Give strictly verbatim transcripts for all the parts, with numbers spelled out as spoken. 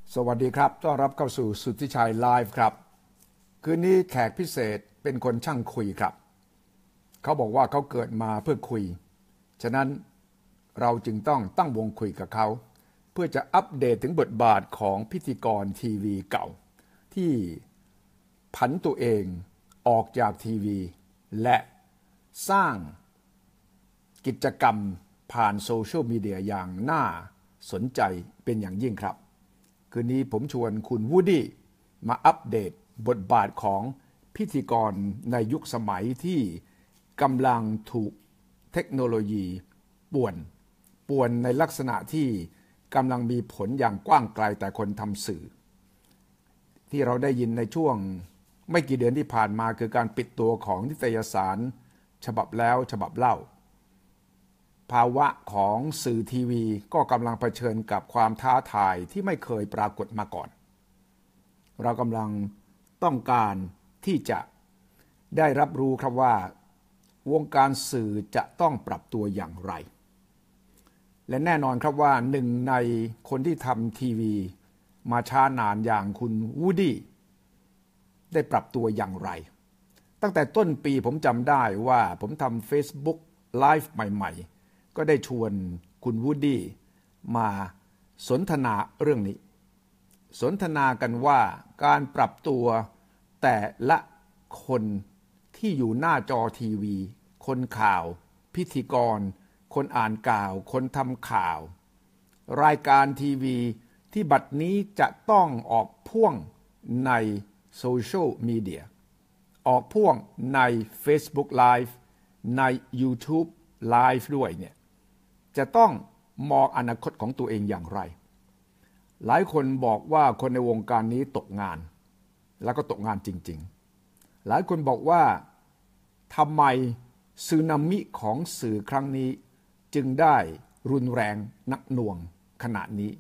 สวัสดีครับต้อนรับเข้าสู่สุทธิชัยไลฟ์ครับคืนนี้แขกพิเศษเป็นคนช่างคุยครับเขาบอกว่าเขาเกิดมาเพื่อคุยฉะนั้นเราจึงต้องตั้งวงคุยกับเขาเพื่อจะอัปเดตถึงบทบาทของพิธีกรทีวีเก่าที่ผันตัวเองออกจากทีวีและสร้างกิจกรรมผ่านโซเชียลมีเดียอย่างน่าสนใจเป็นอย่างยิ่งครับคืนนี้ผมชวนคุณวูดดี้มาอัปเดตบทบาทของพิธีกรในยุคสมัยที่กำลังถูกเทคโนโลยีป่วนป่วนในลักษณะที่กำลังมีผลอย่างกว้างไกลแต่คนทำสื่อที่เราได้ยินในช่วงไม่กี่เดือนที่ผ่านมาคือการปิดตัวของนิตยสารฉบับแล้วฉบับเล่าภาวะของสื่อทีวีก็กำลังเผชิญกับความท้าทายที่ไม่เคยปรากฏมาก่อนเรากำลังต้องการที่จะได้รับรู้ครับว่าวงการสื่อจะต้องปรับตัวอย่างไรและแน่นอนครับว่าหนึ่งในคนที่ทำทีวีมาช้านานอย่างคุณวูดดี้ได้ปรับตัวอย่างไรตั้งแต่ต้นปีผมจำได้ว่าผมทำ Facebook Live ใหม่ๆก็ได้ชวนคุณวูดดี้มาสนทนาเรื่องนี้สนทนากันว่าการปรับตัวแต่ละคนที่อยู่หน้าจอทีวีคนข่าวพิธีกรคนอ่านข่าวคนทำข่าวรายการทีวีที่บัดนี้จะต้องออกพ่วงในโซเชียลมีเดียออกพ่วงใน Facebook Live ใน YouTube Live ด้วยเนี่ยจะต้องมองอนาคตของตัวเองอย่างไรหลายคนบอกว่าคนในวงการนี้ตกงานแล้วก็ตกงานจริงๆหลายคนบอกว่าทำไมสึนามิของสื่อครั้งนี้จึงได้รุนแรงหนักหน่วงขนาดนี้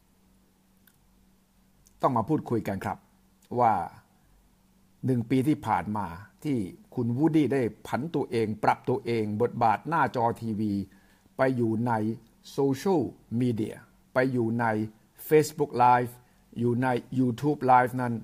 ต้องมาพูดคุยกันครับว่าหนึ่งปีที่ผ่านมาที่คุณวูดดี้ได้ผันตัวเองปรับตัวเองบทบาทหน้าจอทีวีไปอยู่ในโซเชียลมีเดียไปอยู่ใน Facebook Live อยู่ใน YouTube Live นั้น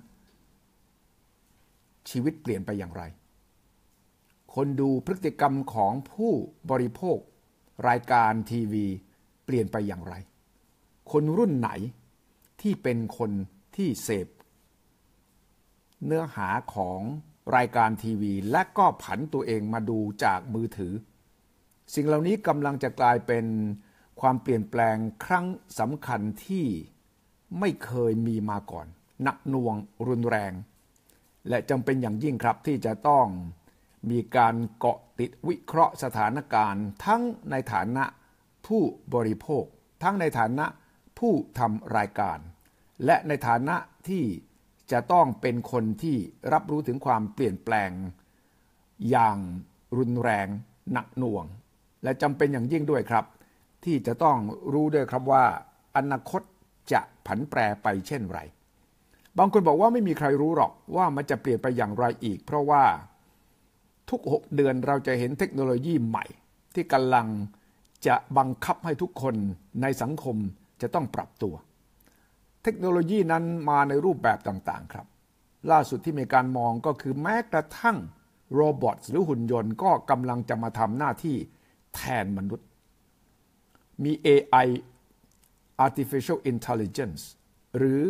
ชีวิตเปลี่ยนไปอย่างไรคนดูพฤติกรรมของผู้บริโภครายการทีวีเปลี่ยนไปอย่างไรคนรุ่นไหนที่เป็นคนที่เสพเนื้อหาของรายการทีวีและก็ผันตัวเองมาดูจากมือถือสิ่งเหล่านี้กำลังจะกลายเป็นความเปลี่ยนแปลงครั้งสำคัญที่ไม่เคยมีมาก่อนหนักหน่วงรุนแรงและจำเป็นอย่างยิ่งครับที่จะต้องมีการเกาะติดวิเคราะห์สถานการณ์ทั้งในฐานะผู้บริโภคทั้งในฐานะผู้ทำรายการและในฐานะที่จะต้องเป็นคนที่รับรู้ถึงความเปลี่ยนแปลงอย่างรุนแรงหนักหน่วงและจำเป็นอย่างยิ่งด้วยครับที่จะต้องรู้ด้วยครับว่าอนาคตจะผันแปรไปเช่นไรบางคนบอกว่าไม่มีใครรู้หรอกว่ามันจะเปลี่ยนไปอย่างไรอีกเพราะว่าทุกหกเดือนเราจะเห็นเทคโนโลยีใหม่ที่กำลังจะบังคับให้ทุกคนในสังคมจะต้องปรับตัวเทคโนโลยีนั้นมาในรูปแบบต่างๆครับล่าสุดที่มีการมองก็คือแม้กระทั่งโรบอทหรือหุ่นยนต์ก็กำลังจะมาทำหน้าที่แทนมนุษย์มี เอ ไอ Artificial Intelligence หรือ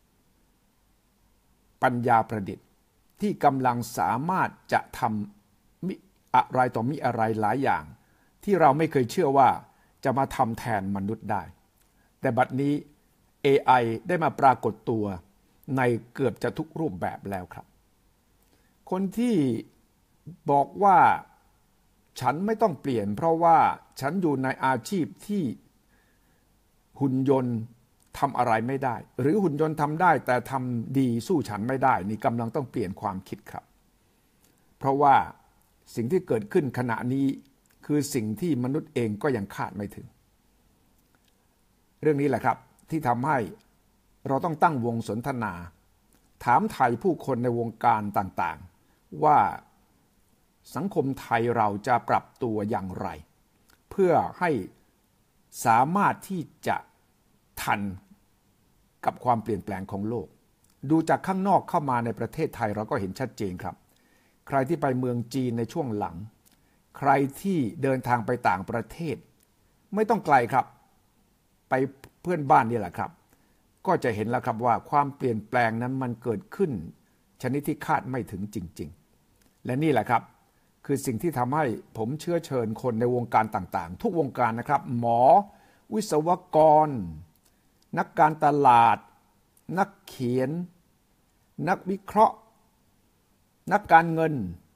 ปัญญาประดิษฐ์ที่กำลังสามารถจะทำมิอะไรต่อมิอะไรหลายอย่างที่เราไม่เคยเชื่อว่าจะมาทำแทนมนุษย์ได้แต่บัดนี้ เอ ไอ ได้มาปรากฏตัวในเกือบจะทุกรูปแบบแล้วครับคนที่บอกว่าฉันไม่ต้องเปลี่ยนเพราะว่าฉันอยู่ในอาชีพที่หุ่นยนต์ทำอะไรไม่ได้หรือหุ่นยนต์ทำได้แต่ทำดีสู้ฉันไม่ได้นี่กำลังต้องเปลี่ยนความคิดครับเพราะว่าสิ่งที่เกิดขึ้นขณะนี้คือสิ่งที่มนุษย์เองก็ยังคาดไม่ถึงเรื่องนี้แหละครับที่ทำให้เราต้องตั้งวงสนทนาถามไทยผู้คนในวงการต่างๆว่าสังคมไทยเราจะปรับตัวอย่างไรเพื่อให้สามารถที่จะทันกับความเปลี่ยนแปลงของโลกดูจากข้างนอกเข้ามาในประเทศไทยเราก็เห็นชัดเจนครับใครที่ไปเมืองจีนในช่วงหลังใครที่เดินทางไปต่างประเทศไม่ต้องไกลครับไปเพื่อนบ้านนี่แหละครับก็จะเห็นแล้วครับว่าความเปลี่ยนแปลงนั้นมันเกิดขึ้นชนิดที่คาดไม่ถึงจริงๆและนี่แหละครับคือสิ่งที่ทำให้ผมเชื้อเชิญคนในวงการต่างๆทุกวงการนะครับหมอวิศวกรนักการตลาดนักเขียนนักวิเคราะห์นักการเงิน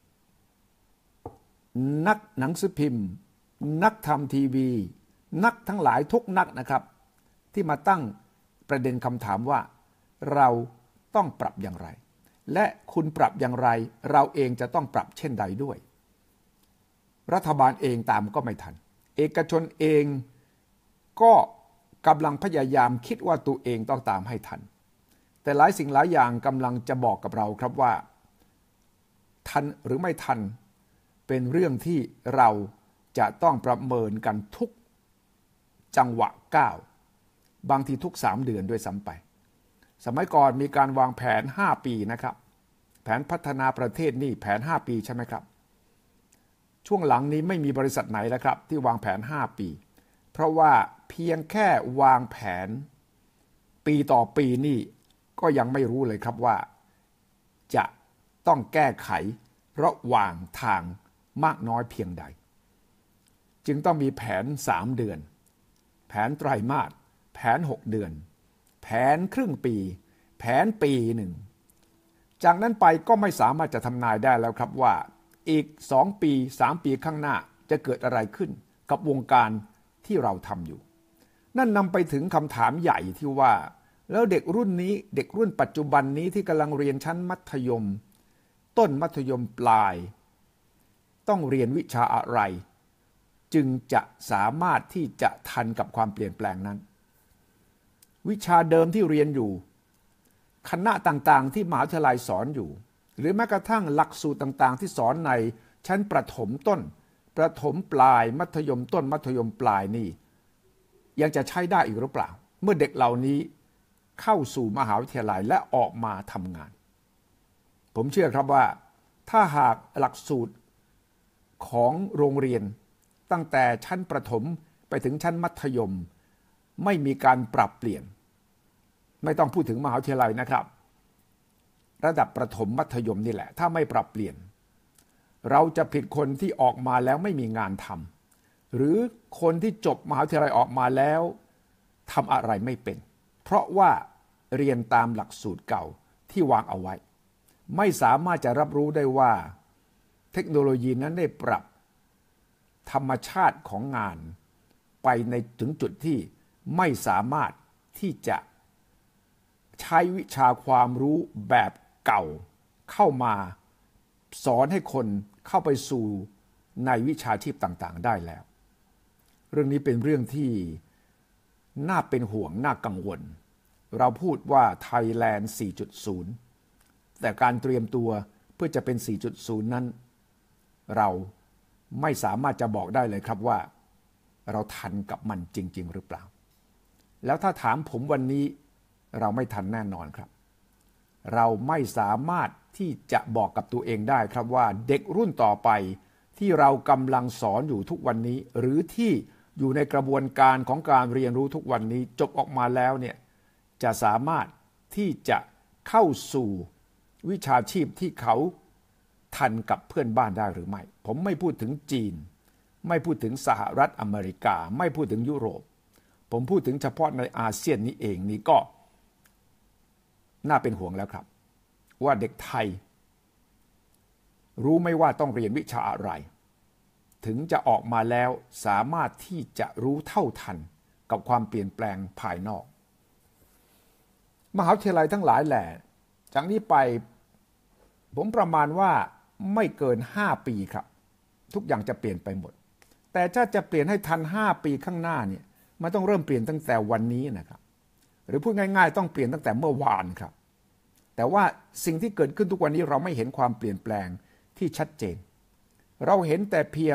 นักหนังสือพิมพ์นักทำทีวีนักทั้งหลายทุกนักนะครับที่มาตั้งประเด็นคำถามว่าเราต้องปรับอย่างไรและคุณปรับอย่างไรเราเองจะต้องปรับเช่นใดด้วยรัฐบาลเองตามก็ไม่ทันเอกชนเองก็กำลังพยายามคิดว่าตัวเองต้องตามให้ทันแต่หลายสิ่งหลายอย่างกำลังจะบอกกับเราครับว่าทันหรือไม่ทันเป็นเรื่องที่เราจะต้องประเมินกันทุกจังหวะก้าวบางทีทุกสามเดือนด้วยซ้ำไปสมัยก่อนมีการวางแผนห้าปีนะครับแผนพัฒนาประเทศนี่แผนห้าปีใช่ไหมครับช่วงหลังนี้ไม่มีบริษัทไหนแล้วครับที่วางแผนห้าปีเพราะว่าเพียงแค่วางแผนปีต่อปีนี่ก็ยังไม่รู้เลยครับว่าจะต้องแก้ไขระหว่างทางมากน้อยเพียงใดจึงต้องมีแผนสามเดือนแผนไตรมาสแผนหกเดือนแผนครึ่งปีแผนปีหนึ่งจากนั้นไปก็ไม่สามารถจะทำนายได้แล้วครับว่าอีกสองปีสามปีข้างหน้าจะเกิดอะไรขึ้นกับวงการที่เราทำอยู่นั่นนำไปถึงคำถามใหญ่ที่ว่าแล้วเด็กรุ่นนี้เด็กรุ่นปัจจุบันนี้ที่กำลังเรียนชั้นมัธยมต้นมัธยมปลายต้องเรียนวิชาอะไรจึงจะสามารถที่จะทันกับความเปลี่ยนแปลงนั้นวิชาเดิมที่เรียนอยู่คณะต่างๆที่มหาวิทยาลัยสอนอยู่หรือแม้กระทั่งหลักสูตรต่างๆที่สอนในชั้นประถมต้นประถมปลายมัธยมต้นมัธยมปลายนี่ยังจะใช้ได้อีกหรือเปล่าเมื่อเด็กเหล่านี้เข้าสู่มหาวิทยาลัยและออกมาทำงานผมเชื่อครับว่าถ้าหากหลักสูตรของโรงเรียนตั้งแต่ชั้นประถมไปถึงชั้นมัธยมไม่มีการปรับเปลี่ยนไม่ต้องพูดถึงมหาวิทยาลัยนะครับระดับประถมมัธยมนี่แหละถ้าไม่ปรับเปลี่ยนเราจะผิดคนที่ออกมาแล้วไม่มีงานทำหรือคนที่จบมหาวิทยาลัยออกมาแล้วทำอะไรไม่เป็นเพราะว่าเรียนตามหลักสูตรเก่าที่วางเอาไว้ไม่สามารถจะรับรู้ได้ว่าเทคโนโลยีนั้นได้ปรับธรรมชาติของงานไปในถึงจุดที่ไม่สามารถที่จะใช้วิชาความรู้แบบเก่าเข้ามาสอนให้คนเข้าไปสู่ในวิชาชีพต่างๆได้แล้วเรื่องนี้เป็นเรื่องที่น่าเป็นห่วงน่ากังวลเราพูดว่า Thailand สี่ จุด ศูนย์ แต่การเตรียมตัวเพื่อจะเป็น สี่ จุด ศูนย์ นั้นเราไม่สามารถจะบอกได้เลยครับว่าเราทันกับมันจริงๆหรือเปล่าแล้วถ้าถามผมวันนี้เราไม่ทันแน่นอนครับเราไม่สามารถที่จะบอกกับตัวเองได้ครับว่าเด็กรุ่นต่อไปที่เรากำลังสอนอยู่ทุกวันนี้หรือที่อยู่ในกระบวนการของการเรียนรู้ทุกวันนี้จบออกมาแล้วเนี่ยจะสามารถที่จะเข้าสู่วิชาชีพที่เขาทันกับเพื่อนบ้านได้หรือไม่ผมไม่พูดถึงจีนไม่พูดถึงสหรัฐอเมริกาไม่พูดถึงยุโรปผมพูดถึงเฉพาะในอาเซียนนี้เองนี่ก็น่าเป็นห่วงแล้วครับว่าเด็กไทยรู้ไม่ว่าต้องเรียนวิชาอะไรถึงจะออกมาแล้วสามารถที่จะรู้เท่าทันกับความเปลี่ยนแปลงภายนอกมหาวิทยาลัยทั้งหลายแหล่จากนี้ไปผมประมาณว่าไม่เกินห้าปีครับทุกอย่างจะเปลี่ยนไปหมดแต่ถ้าจะเปลี่ยนให้ทันห้าปีข้างหน้าเนี่ยมันต้องเริ่มเปลี่ยนตั้งแต่วันนี้นะครับหรือพูดง่ายๆต้องเปลี่ยนตั้งแต่เมื่อวานครับแต่ว่าสิ่งที่เกิดขึ้นทุกวันนี้เราไม่เห็นความเปลี่ยนแปลงที่ชัดเจนเราเห็นแต่เพียง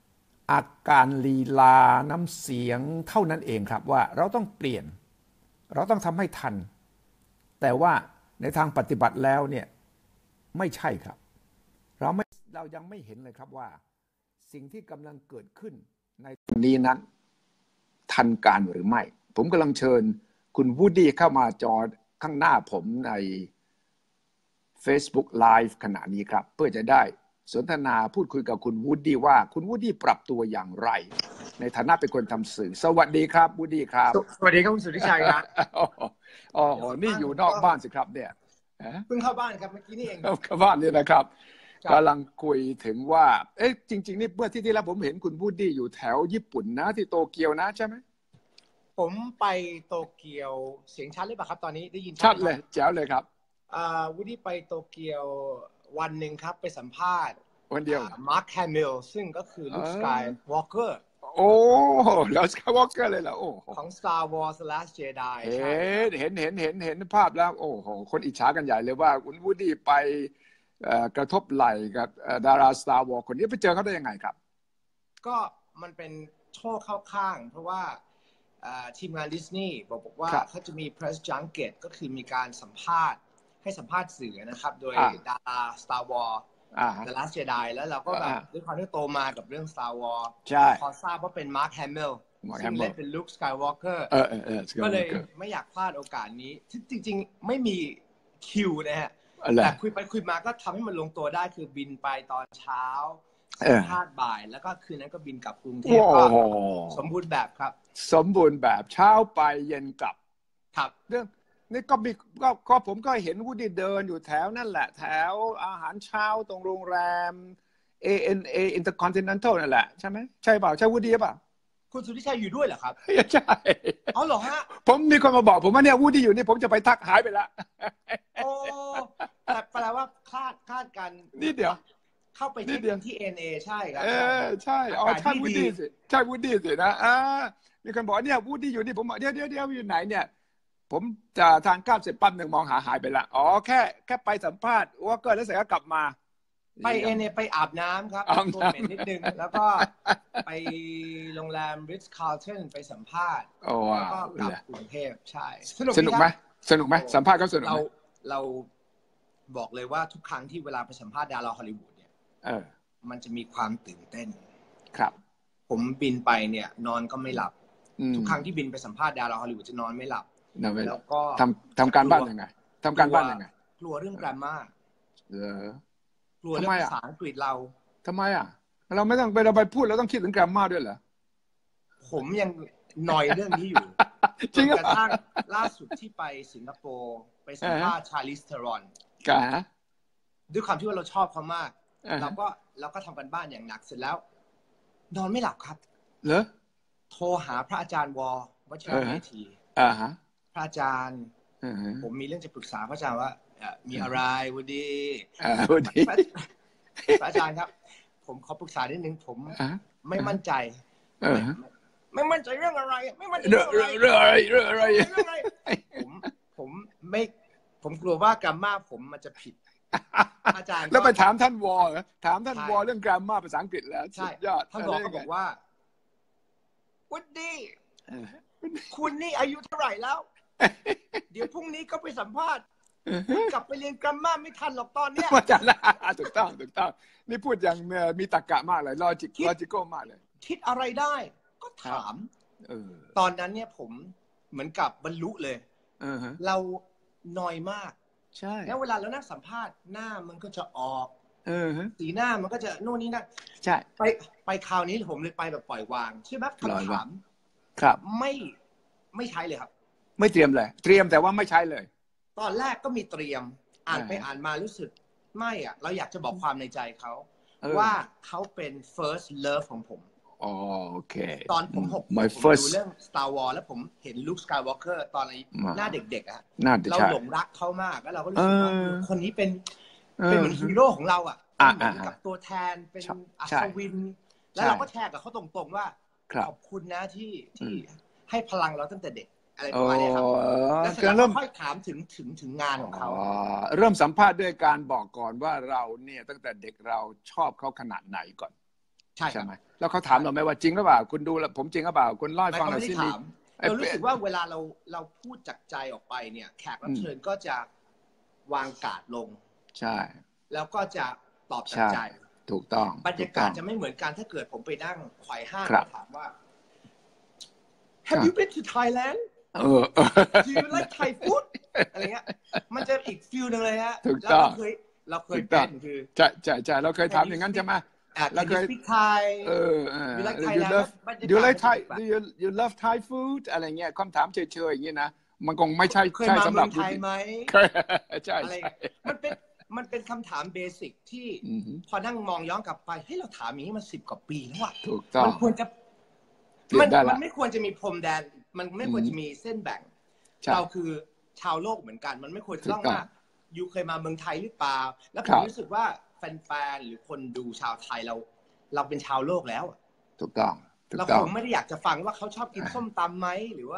อาการลีลาน้ำเสียงเท่านั้นเองครับว่าเราต้องเปลี่ยนเราต้องทำให้ทันแต่ว่าในทางปฏิบัติแล้วเนี่ยไม่ใช่ครับเราไม่เรายังไม่เห็นเลยครับว่าสิ่งที่กำลังเกิดขึ้นในตอนนี้นั้นทันการหรือไม่ผมกำลังเชิญคุณวูดดี้เข้ามาจอข้างหน้าผมใน Facebook Live ขณะนี้ครับเพื่อจะได้สนทนาพูดคุยกับคุณวูดดี้ว่าคุณวูดดี้ปรับตัวอย่างไรในฐานะเป็นคนทำสื่อสวัสดีครับวูดดี้ครับสวัสดีครับคุณสุทธิชัยครับอ๋อนี่อยู่นอกบ้านสิครับเนี่ยเพิ่งเข้าบ้านครับเมื่อกี้นี่เองเข้าบ้านนี่นะครับกำลังคุยถึงว่าเอ๊ะจริงๆนี่เมื่อที่ที่แล้วผมเห็นคุณวูดดี้อยู่แถวญี่ปุ่นนะที่โตเกียวนะใช่ไหมผมไปโตเกียวเสียงชัดหรือเปล่าครับตอนนี้ได้ยินชัดเลยแจ๋วเลยครับวูดดี้ไปโตเกียววันหนึ่งครับไปสัมภาษณ์วันเดียวมาร์คแฮมิลซึ่งก็คือลูกสกายวอล์กเกอร์โอ้แล้วสกายวอล์กเกอร์เลยเหรอโอ้ของ Star Wars The Last Jedi เห็นเห็นเห็นเห็นเห็นภาพแล้วโอ้โหคนอิจฉากันใหญ่เลยว่าคุณวูดดี้ไปกระทบไหล่กับดารา Star Wars คนนี้ไปเจอเขาได้ยังไงครับก็มันเป็นโชคเข้าข้างเพราะว่าทีมงานดิสนีย์บอกบอกว่าเขาจะมี press junket ก็คือมีการสัมภาษณ์ให้สัมภาษณ์สื่อนะครับโดยดารา Star Wars The Last Jedi แล้วเราก็แบบด้วยความที่โตมากับเรื่อง Star Wars พอทราบว่าเป็น Mark Hamill ซึ่งเล่นเป็น Luke Skywalker ก็เลยไม่อยากพลาดโอกาสนี้จริงๆไม่มีคิวนะฮะแต่คุยไปคุยมาก็ทำให้มันลงตัวได้คือบินไปตอนเช้าสัมภาษณ์บ่ายแล้วก็คืนนั้นก็บินกลับกรุงเทพก็สมบูรณ์แบบครับสมบูรณ์แบบเช้าไปเย็นกลับครับเรื่องนี่ก็มีก็ก็ผมก็เห็นวูดดี้เดินอยู่แถวนั่นแหละแถวอาหารเช้าตรงโรงแรม เอ เอ็น เอ Intercontinental นั่นแหละใช่ไหมใช่เปล่าใช่วูดดี้เปล่าคุณสุทธิชัยอยู่ด้วยเหรอครับใช่เอาเหรอฮะผมมีคนมาบอกผมว่าเนี่ยวูดดี้อยู่นี่ผมจะไปทักหายไปละโอ้แต่แปลว่าคลาดคลาดกันนิดเดียวเข้าไปที่ที่ เอ็น เอ ใช่ครับเออใช่อ๋อใช่วูดดี้สิใช่วูดดี้สินะอ่ามีคนบอกเนี่ยวูดดี้อยู่นี่ผมบอกเดี๋ยวเดี๋ยวเดี๋ยวอยู่ไหนเนี่ยผมจะทานข้าวเสร็จปั๊บหนึ่งมองหาหายไปละอ๋อแค่แค่ไปสัมภาษณ์ว่าก็แล้วเสร็จก็กลับมาไปเอเนไปอาบน้ำครับตัวเหม็นนิดนึงแล้วก็ไปโรงแรม Ritz Carlton ไปสัมภาษณ์แล้วก็กลับกรุงเทพใช่สนุกไหมสนุกไหมสัมภาษณ์ก็สนุกเราเราบอกเลยว่าทุกครั้งที่เวลาไปสัมภาษณ์ดาราฮอลลีวูดเนี่ยมันจะมีความตื่นเต้นครับผมบินไปเนี่ยนอนก็ไม่หลับทุกครั้งที่บินไปสัมภาษณ์ดาราฮอลลีวูดจะนอนไม่หลับแล้วก็ทำทำการบ้านยังไงทำการบ้านยังไงกลัวเรื่องแกรมมาเออกลัวเรื่องภาษาอังกฤษเราทำไมอ่ะเราไม่ต้องไปเราไปพูดเราต้องคิดถึงแกรมมาด้วยเหรอผมยังนอยเรื่องนี้อยู่จนกระทั่งล่าสุดที่ไปสิงคโปร์ไปสัมภาษณ์ชาลิสเทรอนด้วยความที่ว่าเราชอบเขามากเราก็เราก็ทำกันบ้านอย่างหนักเสร็จแล้วนอนไม่หลับครับเหรอโทรหาพระอาจารย์วอวัชรเมธีพระอาจารย์ผมมีเรื่องจะปรึกษาพระอาจารย์ว่ามีอะไรวูดดี้พระอาจารย์ครับผมขอปรึกษานิดนึงผมไม่มั่นใจไม่มั่นใจเรื่องอะไรไม่มั่นใจเรื่องอะไรเรื่องอะไรเรื่องอะไรผมผมไม่ผมกลัวว่ากราฟมาผมมันจะผิดอาจารย์แล้วไปถามท่านวอเหรอถามท่านวอเรื่องกราฟมาภาษาอังกฤษแล้วใช่ท่านวอก็บอกว่าวูดดี้คุณนี่อายุเท่าไหร่แล้วเดี๋ยวพรุ่งนี้ก็ไปสัมภาษณ์คุณกลับไปเรียนกราฟมาไม่ทันหรอกตอนเนี้ยอาจารย์ถูกต้องถูกต้องนี่พูดอย่างมีตรรกะมากเลยลอจิกลอจิโก้มากเลยคิดอะไรได้ก็ถามตอนนั้นเนี่ยผมเหมือนกับบรรลุเลยเรานอยมากใช่แล้วเวลาเรานั่งสัมภาษณ์หน้ามันก็จะออกสีหน้ามันก็จะโน่นนี่นั่นใช่ไปไปคราวนี้ผมเลยไปแบบปล่อยวางใช่ไหมคำถามครับไม่ไม่ใช้เลยครับไม่เตรียมเลยเตรียมแต่ว่าไม่ใช้เลยตอนแรกก็มีเตรียมอ่านไปอ่านมารู้สึกไม่อ่ะเราอยากจะบอกความในใจเขาว่าเขาเป็น first love ของผมอ๋อโอเคตอนผมหกผมดูเรื่อง Star Wars แล้วผมเห็น Luke Skywalker ตอนหน้าเด็กๆอ่ะเราหลงรักเขามากแล้วเราก็รู้สึกว่าคนนี้เป็นเป็นเหมือนฮีโร่ของเราอ่ะเหมือนกับตัวแทนเป็นอัศวินแล้วเราก็แชร์กับเขาตรงๆว่าขอบคุณนะที่ที่ให้พลังเราตั้งแต่เด็กอะไรประมาณนี้ครับแล้วเริ่มค่อยถามถึงถึงถึงงานของเขาเริ่มสัมภาษณ์ด้วยการบอกก่อนว่าเราเนี่ยตั้งแต่เด็กเราชอบเขาขนาดไหนก่อนใช่ใช่ไหมแล้วเขาถามเราไหมว่าจริงหรือเปล่าคุณดูแล้วผมจริงหรือเปล่าคุณเล่าให้ฟังหน่อยสิมีเรารู้สึกว่าเวลาเราเราพูดจากใจออกไปเนี่ยแขกรับเชิญก็จะวางการ์ดลงใช่แล้วก็จะตอบจากใจถูกต้องบรรยากาศจะไม่เหมือนกันถ้าเกิดผมไปนั่งไขว่ห้างถามว่า Have you been to Thailand เออ Do you like Thai food อะไรเงี้ยมันจะอีกฟิลนึงเลยฮะถูกต้องเราเคยเราเคยเป็นคือใช่ใช่ใช่เราเคยถามอย่างนั้นใช่ไหมเราเคย speak Thai เออ You like Thailand Do you like Thai Do you you love Thai food อะไรเงี้ยคำถามเฉยๆอย่างนี้นะมันคงไม่ใช่ใช่สำหรับไทยไหมใช่อะไรมันเป็นมันเป็นคำถามเบสิกที่พอนั่งมองย้อนกลับไปเฮ้ยเราถามอย่างนี้มาสิบกว่าปีแล้วอะมันควรจะมันมันไม่ควรจะมีพรมแดนมันไม่ควรจะมีเส้นแบ่งเราคือชาวโลกเหมือนกันมันไม่ควรจะต้องว่ายูเคยมาเมืองไทยหรือเปล่าแล้วผมรู้สึกว่าแฟนๆหรือคนดูชาวไทยเราเราเป็นชาวโลกแล้วถูกต้องเราคงไม่ได้อยากจะฟังว่าเขาชอบกินส้มตำไหมหรือว่า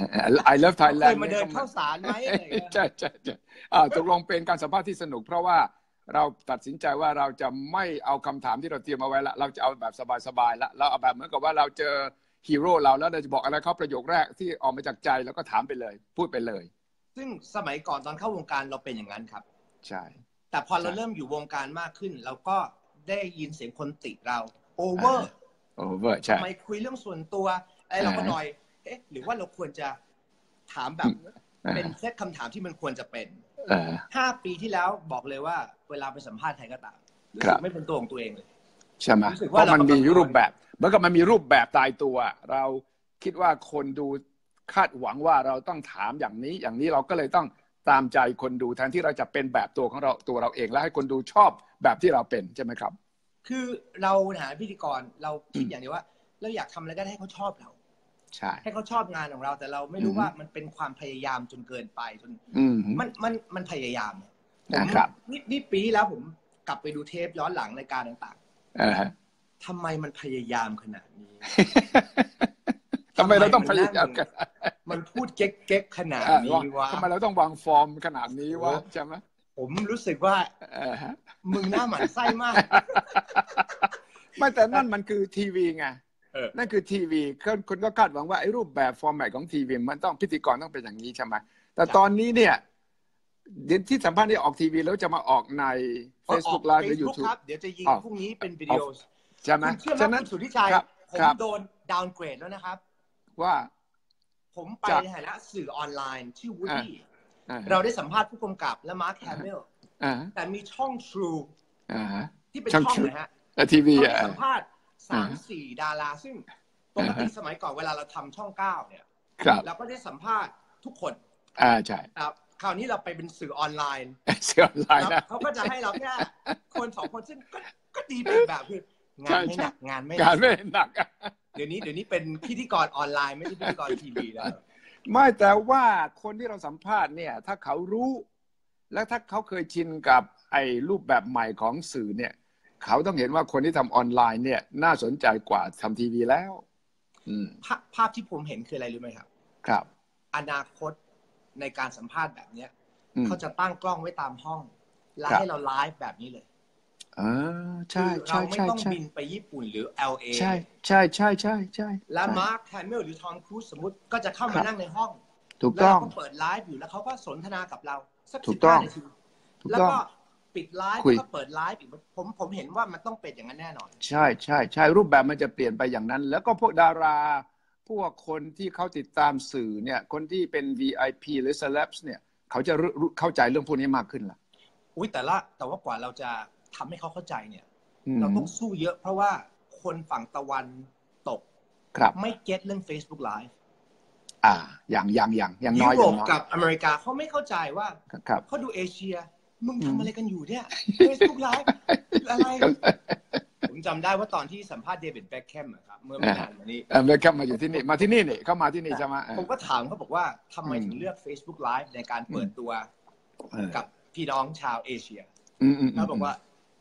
I love Thailand เคยมาเดินข้าวสารไหมอะไรอย่างเงี้ยใช่ใช่ใช่ตกลงเป็นการสัมภาษณ์ที่สนุกเพราะว่าเราตัดสินใจว่าเราจะไม่เอาคำถามที่เราเตรียมเอาไว้ละเราจะเอาแบบสบายๆละเราเอาแบบเหมือนกับว่าเราเจอฮีโร่เราแล้วเราจะบอกอะไรเขาประโยคแรกที่ออกมาจากใจแล้วก็ถามไปเลยพูดไปเลยซึ่งสมัยก่อนตอนเข้าวงการเราเป็นอย่างนั้นครับใช่แต่พอเราเริ่มอยู่วงการมากขึ้นเราก็ได้ยินเสียงคนติเราโอเวอร์โอเวอร์ใช่ทำไมคุยเรื่องส่วนตัวไอ้เราก็หน่อยเอ๊ะหรือว่าเราควรจะถามแบบเป็นเซตคำถามที่มันควรจะเป็นห้าปีที่แล้วบอกเลยว่าเวลาไปสัมภาษณ์ใครก็ตามรู้สึกไม่เป็นตัวของตัวเองเลยใช่ไหมเพราะมันมีรูปแบบเมื่อกี้มันมีรูปแบบตายตัวเราคิดว่าคนดูคาดหวังว่าเราต้องถามอย่างนี้อย่างนี้เราก็เลยต้องตามใจคนดูแทนที่เราจะเป็นแบบตัวของเราตัวเราเองแล้วให้คนดูชอบแบบที่เราเป็นใช่ไหมครับคือเราหาพิธีกรเราคิดอย่างนี้ว่าเราอยากทำอะไรก็ได้ให้เขาชอบเราใช่ให้เขาชอบงานของเราแต่เราไม่รู้ว่ามันเป็นความพยายามจนเกินไปจนมันมันมันพยายามนะครับนี่นี่ปีแล้วผมกลับไปดูเทปย้อนหลังรายการต่างๆทำไมมันพยายามขนาดนี้ทำไมเราต้องพยายามกันมันพูดเก๊กๆขนาดนี้วะทำไมเราต้องวางฟอร์มขนาดนี้วะใช่ไหมผมรู้สึกว่ามึงหน้าหมันไส้มากไม่แต่นั่นมันคือทีวีไงนั่นคือทีวีคนก็คาดหวังว่าไอ้รูปแบบฟอร์แมตของทีวีมันต้องพิธีกรต้องเป็นอย่างนี้ใช่ไหมแต่ตอนนี้เนี่ยเดี๋ยวที่สัมภาษณ์นี่ออกทีวีแล้วจะมาออกใน Facebook Live หรือ YouTube ครับเดี๋ยวจะยิงพรุ่งนี้เป็นวิดีโอใช่ไหมฉะนั้นสุทธิชัยผมโดนดาวน์เกรดแล้วนะครับว่าผมไปในฐานะสื่อออนไลน์ชื่อวูดดี้เราได้สัมภาษณ์ผู้กำกับและมาร์คแฮมเมลแต่มีช่อง True ที่เป็นช่องนะฮะทีวีสัมภาษณ์สามสี่ดาราซึ่งปกติสมัยก่อนเวลาเราทำช่องเก้าเนี่ยเราก็ได้สัมภาษณ์ทุกคนอ่าใช่ครับคราวนี้เราไปเป็นสื่อออนไลน์สื่อออนไลน์นะเขาก็จะให้เราแค่คนสองคนซึ่งก็ก็ดีเป็นแบบคืองานไม่หนักงานไม่งานไม่หนักเดี๋ยวนี้เดี๋ยวนี้เป็นพิธีกรออนไลน์ไม่ใช่พิธีกรทีวีแล้วไม่แต่ว่าคนที่เราสัมภาษณ์เนี่ยถ้าเขารู้และถ้าเขาเคยชินกับไอ้รูปแบบใหม่ของสื่อเนี่ยเขาต้องเห็นว่าคนที่ทำออนไลน์เนี่ยน่าสนใจกว่าทำทีวีแล้วภาพภาพที่ผมเห็นคืออะไรรู้ไหมครับครับอนาคตในการสัมภาษณ์แบบเนี้ยเขาจะตั้งกล้องไว้ตามห้องแล้วให้เราไลฟ์แบบนี้เลยอ่าใช่ใช่เราไม่ต้องบินไปญี่ปุ่นหรือ แอล เอใช่ใช่ใช่ใช่ใช่แล้วมาร์คแฮมเมลหรือทอมครูซสมมติก็จะเข้ามานั่งในห้องถูกต้องแล้วก็เปิดไลฟ์อยู่แล้วเขาก็สนทนากับเราสักสิบห้านาทีแล้วก็ปิดไลฟ์แล้วก็เปิดไลฟ์อีกผมผมเห็นว่ามันต้องเป็นอย่างนั้นแน่นอนใช่ใช่ใช่รูปแบบมันจะเปลี่ยนไปอย่างนั้นแล้วก็พวกดาราพวกคนที่เขาติดตามสื่อเนี่ยคนที่เป็น วี ไอ พี หรือ Celebs เนี่ยเขาจะเข้าใจเรื่องพวกนี้มากขึ้นล่ะอุ้ยแต่ละแต่ว่ากว่าเราจะทำให้เขาเข้าใจเนี่ยเราต้องสู้เยอะเพราะว่าคนฝั่งตะวันตกไม่เก็ตเรื่อง Facebook Live อ่าอย่างอย่างอย่างอย่างน้อยยุโรปกับอเมริกาเขาไม่เข้าใจว่าเขาดูเอเชียมึงทำอะไรกันอยู่เนี่ย Facebook Live อะไรผมจำได้ว่าตอนที่สัมภาษณ์เดวิดแบ็คแคมครับเมื่อไม่นานมานี้แบ็คแคมมาอยู่ที่นี่มาที่นี่นี่เข้ามาที่นี่ใช่ไหมผมก็ถามเขาบอกว่าทำไมถึงเลือก Facebook Live ในการเปิดตัวกับพี่น้องชาวเอเชียเขาบอกว่า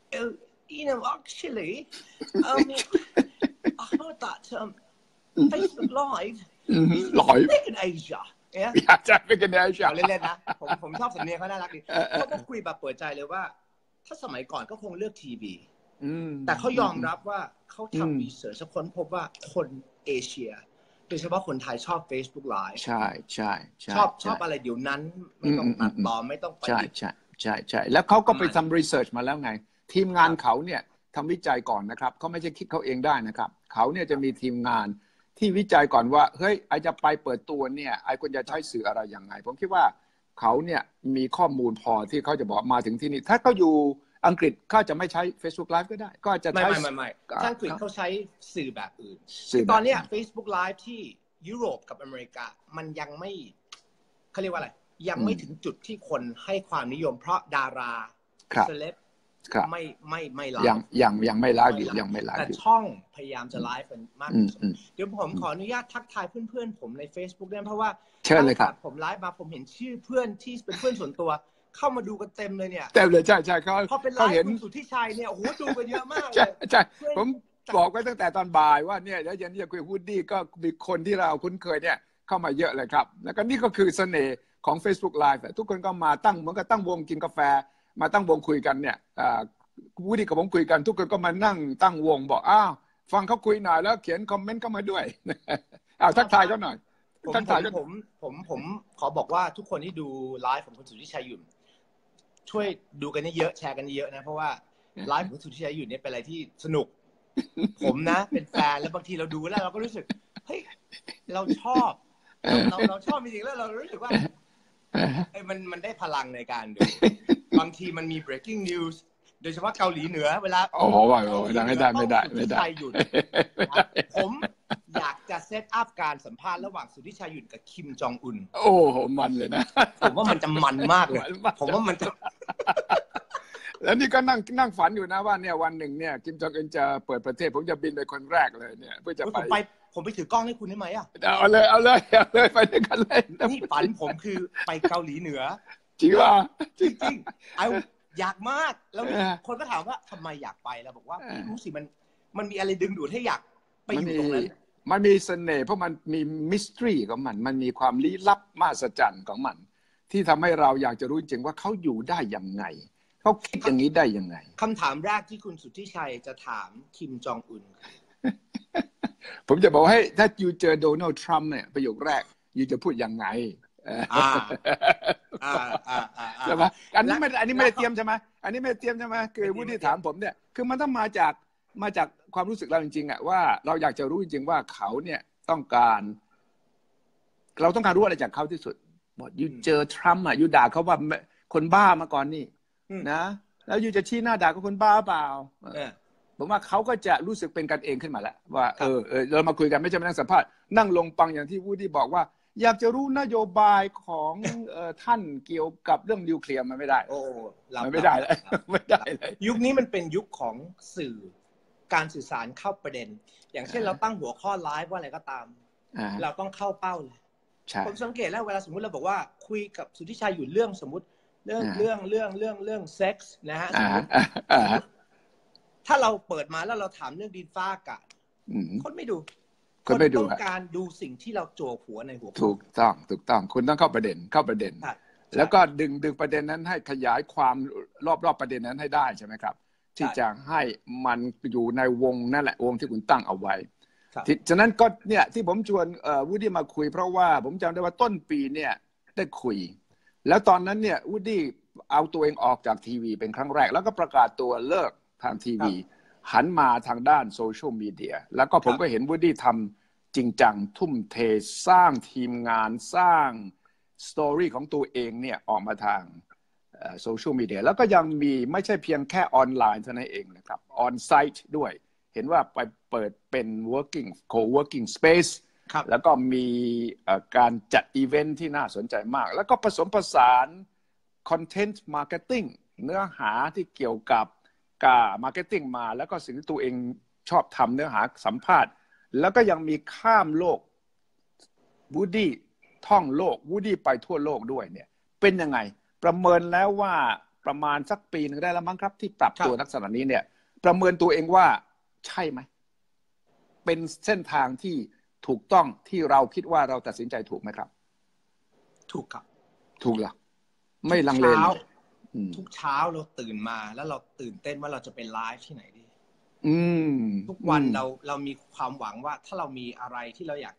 you know actually um I heard that um Facebook Live live big in Asia เนี่ยใช่ big in Asia เล่นๆนะผมผมชอบสำเนียงเขาน่ารักดีเขาก็คุยแบบเปิดใจเลยว่าถ้าสมัยก่อนก็คงเลือกทีวีแต่เขายอมรับว่าเขาทำรีเสิร์ชค้นพบว่าคนเอเชียโดยเฉพาะคนไทยชอบ Facebook Live ใช่ใช่ใช่ชอบชอบอะไรเดี๋ยวนั้นไม่ต้องตัดต่อไม่ต้องใช่ใช่ใช่ใช่แล้วเขาก็ไปทำรีเสิร์ชมาแล้วไงทีมงานเขาเนี่ยทำวิจัยก่อนนะครับเขาไม่ใช่คิดเขาเองได้นะครับเขาเนี่ยจะมีทีมงานที่วิจัยก่อนว่าเฮ้ยไอจะไปเปิดตัวเนี่ยไอควรจะใช้สื่ออะไรยังไงผมคิดว่าเขาเนี่ยมีข้อมูลพอที่เขาจะบอกมาถึงที่นี่ถ้าเขาอยู่อังกฤษเขาจะไม่ใช้ Facebook Live ก็ได้ก็จะใช้ไม่ไม่ไม่ถ้าอังกฤษเขาใช้สื่อแบบอื่นตอนนี้ Facebook Live ที่ยุโรปกับอเมริกามันยังไม่เขาเรียกว่าอะไรยังไม่ถึงจุดที่คนให้ความนิยมเพราะดาราเซเลบไม่ไม่ไม่ไลฟ์ยังยังยังไม่ไลฟ์อยู่ยังไม่ไลฟ์แต่ช่องพยายามจะไลฟ์เป็นมากที่สุดเดี๋ยวผมขออนุญาตทักทายเพื่อนๆผมใน Facebook ด้วยเพราะว่าเชิญเลยครับผมไลฟ์มาผมเห็นชื่อเพื่อนที่เป็นเพื่อนส่วนตัวเข้ามาดูกันเต็มเลยเนี่ยเต็มเลยใช่ใช่เขาพอเป็นไลฟ์คุณสุทธิชัยเนี่ยโอ้โหดูกันเยอะมากเลยใช่ใช่ผมบอกไว้ตั้งแต่ตอนบ่ายว่าเนี่ยแล้วยันที่จะคุยวูดดี้ก็มีคนที่เราคุ้นเคยเนี่ยเข้ามาเยอะเลยครับแล้วก็นี่ก็คือเสน่ห์ของ Facebook Live ทุกคนก็มาตั้งเหมือนกับตั้งวงกินกาแฟมาตั้งวงคุยกันเนี่ยวูดดี้กับผมคุยกันทุกคนก็มานั่งตั้งวงบอกอ้าวฟังเขาคุยหน่อยแล้วเขียนคอมเมนต์เข้ามาด้วยอ้าวทักทายเขาหน่อยทักทายผมผมผมขอบอกว่าทุกคนที่ดูไลฟ์ของคุณสุทธิชัยอยู่ช่วยดูกันเยอะแชร์กันเยอะนะเพราะว่าไลฟ์ของสุทธิชัยอยู่เนี่ยเป็นอะไรที่สนุกผมนะเป็นแฟนแล้วบางทีเราดูแล้วเราก็รู้สึกเฮ้ยเราชอบเราเราชอบจริงๆแล้วเรารู้สึกว่าไอ้มันมันได้พลังในการดูบางทีมันมี breaking news โดยเฉพาะเกาหลีเหนือเวลาโอ้โหไม่ได้ไม่ได้ไม่ได้หยุดผมอยากจะเซตอัพการสัมภาษณ์ระหว่างสุทธิชัยหยุ่นกับคิมจองอุนโอ้โหมันเลยนะผมว่ามันจะมันมากเลยผมว่ามันจะแล้วนี่ก็นั่งนั่งฝันอยู่นะว่าเนี่ยวันหนึ่งเนี่ยคิมจองอึนจะเปิดประเทศผมจะบินไปคนแรกเลยเนี่ยเพื่อจะไปผมไปถือกล้องให้คุณได้ไหมอ่ะเอาเลยเอาเลยเอาเลยไปด้วยกันเลยนี่ฝันผมคือไปเกาหลีเหนือจริงป่ะจริงจริงเอาอยากมากแล้วคนก็ถามว่าทำไมอยากไปแล้วบอกว่าไม่รู้สิมันมันมีอะไรดึงดูดให้อยากไปอยู่ตรงนั้นมันมีเสน่ห์เพราะมันมีมิสทรีของมันมันมีความลี้ลับมหัศจรรย์ของมันที่ทำให้เราอยากจะรู้จริงว่าเขาอยู่ได้ยังไงเขาคิดอย่างนี้ได้ยังไงคำถามแรกที่คุณสุทธิชัยจะถามคิมจองอุนผมจะบอกให้ถ้าอยู่เจอโดนัลด์ทรัมป์เนี่ยประโยคแรกอยู่จะพูดยังไงอ่าอ่าอ่าอ่าใช่ไหมอันนี้ไม่อันนี้ไม่ได้เตรียมใช่ไหมอันนี้ไม่ได้เตรียมใช่ไหมคือผู้ที่ถามผมเนี่ยคือมันต้องมาจากมาจากความรู้สึกเราจริงๆอ่ะว่าเราอยากจะรู้จริงๆว่าเขาเนี่ยต้องการเราต้องการรู้อะไรจากเขาที่สุดบอกอยู่เจอทรัมป์อ่ะอยู่ด่าเขาว่าคนบ้ามาก่อนนี่นะแล้วอยู่จะชี้หน้าด่าเขาคนบ้าเปล่าผมว่าเขาก็จะรู้สึกเป็นกันเองขึ้นมาแล้วว่าเออเออเรามาคุยกันไม่ใช่มานั่งสัมภาษณ์นั่งลงฟังอย่างที่วูดดี้บอกว่าอยากจะรู้นโยบายของท่านเกี่ยวกับเรื่องนิวเคลียร์มันไม่ได้โอ้มันไม่ได้เลยไม่ได้เลยยุคนี้มันเป็นยุคของสื่อการสื่อสารเข้าประเด็นอย่างเช่นเราตั้งหัวข้อไลฟ์ว่าอะไรก็ตามเราต้องเข้าเป้าเลยผมสังเกตแล้วเวลาสมมุติเราบอกว่าคุยกับสุทธิชัยอยู่เรื่องสมมติเรื่องเรื่องเรื่องเรื่องเรื่องเซ็กส์นะฮะถ้าเราเปิดมาแล้วเราถามเรื่องดินฟ้าอากาศคนไม่ดูคนต้องการดูสิ่งที่เราโจกหัวในหัวถูกต้องถูกต้องคุณต้องเข้าประเด็นเข้าประเด็นแล้วก็ดึงดึงประเด็นนั้นให้ขยายความรอบรอบประเด็นนั้นให้ได้ใช่ไหมครับที่จะให้มันอยู่ในวงนั่นแหละวงที่คุณตั้งเอาไว้ฉะนั้นก็เนี่ยที่ผมชวนวูดดี้มาคุยเพราะว่าผมจำได้ว่าต้นปีเนี่ยได้คุยแล้วตอนนั้นเนี่ยวูดดี้เอาตัวเองออกจากทีวีเป็นครั้งแรกแล้วก็ประกาศตัวเลิกทางทีวีหันมาทางด้านโซเชียลมีเดียแล้วก็ผมก็เห็นวูดดี้ทำจริงจังทุ่มเทสร้างทีมงานสร้างสตอรี่ของตัวเองเนี่ยออกมาทางโซเชียลมีเดียแล้วก็ยังมีไม่ใช่เพียงแค่ออนไลน์เท่านั้นเองนะครับออนไซต์ด้วยเห็นว่าไปเปิดเป็น working co-working space แล้วก็มีการจัดอีเวนท์ที่น่าสนใจมากแล้วก็ผสมผสาน content marketing เนื้อหาที่เกี่ยวกับการมาร์เก็ตติ้งมาแล้วก็สิ่งที่ตัวเองชอบทำเนื้อหาสัมภาษณ์แล้วก็ยังมีข้ามโลกวูดดี้ท่องโลกวูดดี้ไปทั่วโลกด้วยเนี่ยเป็นยังไงประเมินแล้วว่าประมาณสักปีหนึ่งได้แล้วมั้งครับที่ปรับตัวลักษณะนี้เนี่ยประเมินตัวเองว่าใช่ไหมเป็นเส้นทางที่ถูกต้องที่เราคิดว่าเราตัดสินใจถูกไหมครับถูกครับถูกหรอไม่ลังเลทุกเช้าเราตื่นมาแล้วเราตื่นเต้นว่าเราจะเป็นไลฟ์ที่ไหนดีทุกวันเราเรามีความหวังว่าถ้าเรามีอะไรที่เราอยากจะคุ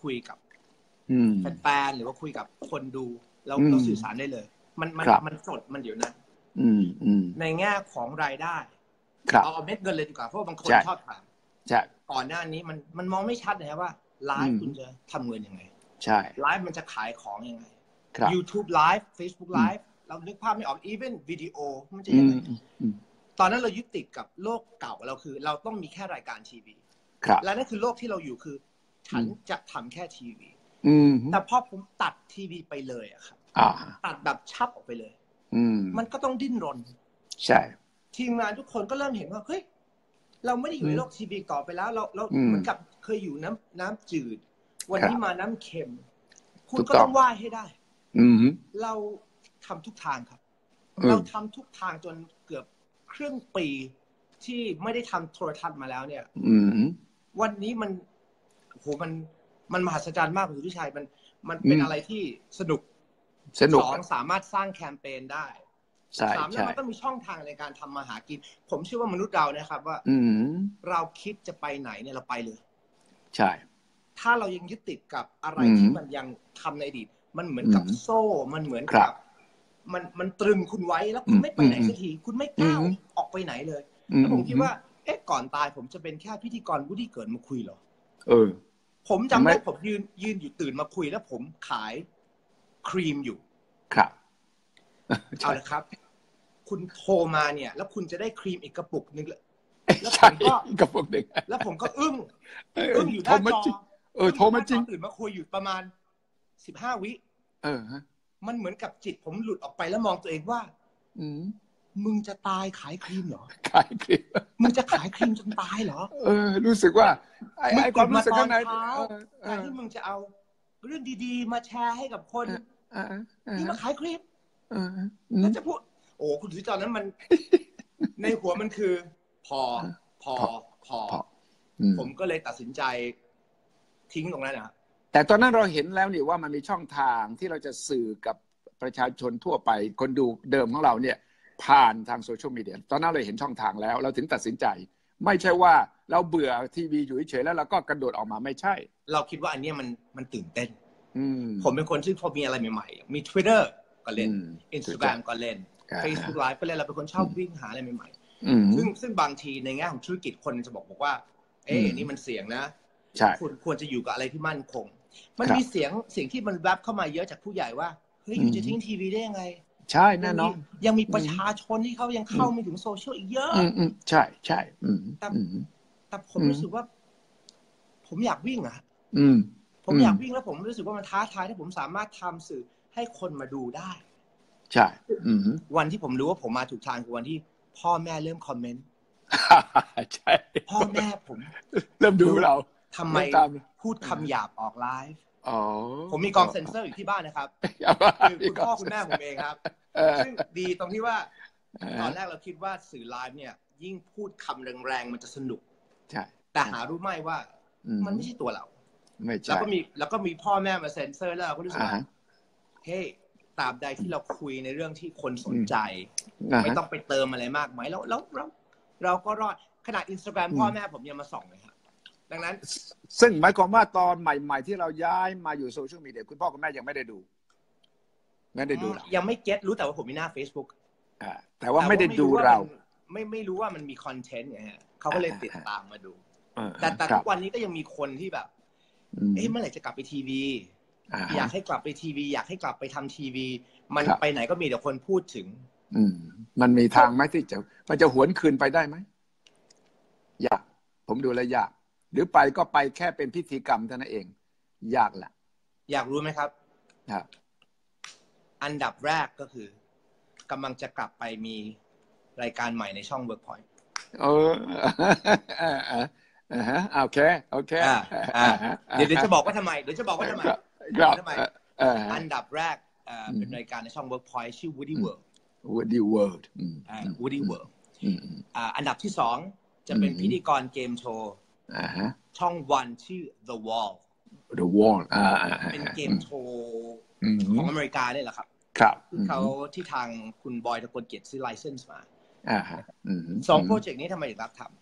คุยกับแฟนๆหรือว่าคุยกับคนดูเราเราสื่อสารได้เลยมันมันมันสดมันอยู่นั้นในแง่ของรายได้เอาเอาเม็ดเงินเลยดีกว่าเพราะบางคนชอบถามก่อนหน้านี้มันมันมองไม่ชัดเลยว่าไลฟ์คุณจะทำเงินยังไงใช่ไลฟ์มันจะขายของยังไง YouTube ไลฟ์ Facebook ไลฟ์เรานึกภาพไม่ออก even วิดีโอมันจะยังไงตอนนั้นเรายึดติดกับโลกเก่าเราคือเราต้องมีแค่รายการทีวีและนั่นคือโลกที่เราอยู่คือฉันจะทำแค่ทีวีแต่พอผมตัดทีวีไปเลยอะครับตัดแบบชับออกไปเลยมันก็ต้องดิ้นรนใช่ทีมงานทุกคนก็เริ่มเห็นว่าเฮ้ยเราไม่ได้อยู่ในโลกทีวีต่อไปแล้วเราเราเหมือนกับเคยอยู่น้ำน้ำจืดวันนี้มาน้ำเค็มคุณก็ต้องว่ายให้ได้เราทำทุกทางครับเราทำทุกทางจนเกือบครึ่งปีที่ไม่ได้ทำโทรทัศน์มาแล้วเนี่ยวันนี้มันโหมันมันมหัศจรรย์มากคุณสุทธิชัยมันมันเป็นอะไรที่สนุกสองสามารถสร้างแคมเปญได้สามแล้วมันต้องมีช่องทางในการทำมาหากินผมเชื่อว่ามนุษย์เรานะครับว่าเราคิดจะไปไหนเนี่ยเราไปเลยใช่ถ้าเรายังยึดติดกับอะไรที่มันยังทำในอดีตมันเหมือนกับโซ่มันเหมือนกับมันมันตรึงคุณไว้แล้วคุณไม่ไปไหนสักทีคุณไม่ก้าวออกไปไหนเลยแล้วผมคิดว่าเอ๊ะก่อนตายผมจะเป็นแค่พิธีกรวูดดี้เกิดมาคุยเหรอเออผมจำได้ผมยืนยืนอยู่ตื่นมาคุยแล้วผมขายครีมอยู่ครับเอาละครับคุณโทรมาเนี่ยแล้วคุณจะได้ครีมอีกกระปุกนึงแล้วผมก็กระปุกนึงแล้วผมก็อึ้งอึ้งอยู่หน้าจอเออโทรมาจริงตื่นมาคุยอยู่ประมาณสิบห้าวิเออมันเหมือนกับจิตผมหลุดออกไปแล้วมองตัวเองว่าอืมมึงจะตายขายครีมเหรอขายครีมมึงจะขายครีมจนตายเหรอเออรู้สึกว่าไอ้ไอ้ความรู้สึกข้างในแต่ที่มึงจะเอาเรื่องดีๆมาแชร์ให้กับคนที่มาขายครีมแล้วจะพูดโอ้คุณสุจรนั้นมันในหัวมันคือพอพอพอผมก็เลยตัดสินใจทิ้งตรงนั้นนะแต่ตอนนั้นเราเห็นแล้วนี่ว่ามันมีช่องทางที่เราจะสื่อกับประชาชนทั่วไปคนดูเดิมของเราเนี่ยผ่านทางโซเชียลมีเดียตอนนั้นเราเห็นช่องทางแล้วเราถึงตัดสินใจไม่ใช่ว่าเราเบื่อทีวีอยู่เฉยๆแล้วเราก็กระโดดออกมาไม่ใช่เราคิดว่าอันนี้มันมันตื่นเต้นผมเป็นคนที่พอมีอะไรใหม่ๆมี Twitter ก็เล่น Instagram ก็เล่น Facebook Live ก็เล่นเราเป็นคนชอบวิ่งหาอะไรใหม่ๆซึ่งซึ่งบางทีในแง่ของธุรกิจคนจะบอกบอกว่าเอ๊ะนี่มันเสี่ยงนะคุณควรจะอยู่กับอะไรที่มั่นคงมันมีเสียงเสียงที่มันแวบเข้ามาเยอะจากผู้ใหญ่ว่าเฮ้ยอยู่จะทิ้งทีวีได้ยังไงใช่แน่นอนยังมีประชาชนที่เขายังเข้าไม่ถึงโซเชียลอีกเยอะใช่ใช่แต่แต่ผมรู้สึกว่าผมอยากวิ่งอะผมอยากวิ่งแล้วผมรู้สึกว่ามันท้าทายถ้าผมสามารถทำสื่อให้คนมาดูได้ใช่วันที่ผมรู้ว่าผมมาถูกทางคือวันที่พ่อแม่เริ่มคอมเมนต์ใช่พ่อแม่ผมเริ่มดูเราทำไมพูดคำหยาบออกไลฟ์ผมมีกองเซ็นเซอร์อยู่ที่บ้านนะครับคือคุณพ่อคุณแม่ผมเองครับซึ่งดีตรงที่ว่าตอนแรกเราคิดว่าสื่อไลฟ์เนี่ยยิ่งพูดคำแรงๆมันจะสนุกใช่แต่หารู้ไหมว่ามันไม่ใช่ตัวเราแล้วก็มีแล้วก็มีพ่อแม่มาเซ็นเซอร์แล้วเราก็รู้สึกว่าเฮ้ยตราบใดที่เราคุยในเรื่องที่คนสนใจไม่ต้องไปเติมอะไรมากมายแล้วแล้วเราเราก็รอดขนาด Instagram พ่อแม่ผมยังมาส่องเลยครับดังนั้นซึ่งหมายความว่าตอนใหม่ๆที่เราย้ายมาอยู่โซเชียลมีเดียคุณพ่อคุณแม่ยังไม่ได้ดูไม่ได้ดูยังไม่เก็ตรู้แต่ว่าผมมีหน้า Facebook อ่าแต่ว่าไม่ได้ดูเราไม่ไม่รู้ว่ามันมีคอนเทนต์ไงฮะเขาก็เลยติดตามมาดูแต่แต่ทุกวันนี้ก็ยังมีคนที่แบบเอ๊ะเมื่อไหร่จะกลับไปทีวีอยากให้กลับไปทีวีอยากให้กลับไปทำทีวีมันไปไหนก็มีแต่คนพูดถึงอืมมันมีทางไหมที่จะมันจะหวนคืนไปได้ไหมยากผมดูแลยากหรือไปก็ไปแค่เป็นพิธีกรรมเท่านั้นเองยากแหละอยากรู้ไหมครับครับอันดับแรกก็คือกำลังจะกลับไปมีรายการใหม่ในช่อง Workpoint เอออ่าฮะโอเคโอเคเดี๋ยวเดี๋ยวจะบอกว่าทำไมเดี๋ยวจะบอกว่าทำไมทำไมอันดับแรกเป็นรายการในช่อง Workpoint ชื่อ Woody World Woody World Woody World อันดับที่สองจะเป็นพิธีกรเกมโชว์ช่องวันชื่อ The Wall The Wall เป็นเกมโชว์ของอเมริกาเนี่ยแหละครับครับเขาที่ทางคุณบอยตะกลเกียรติซื้อไลเซนส์มาสองโปรเจกต์นี้ทำไมถึงรับท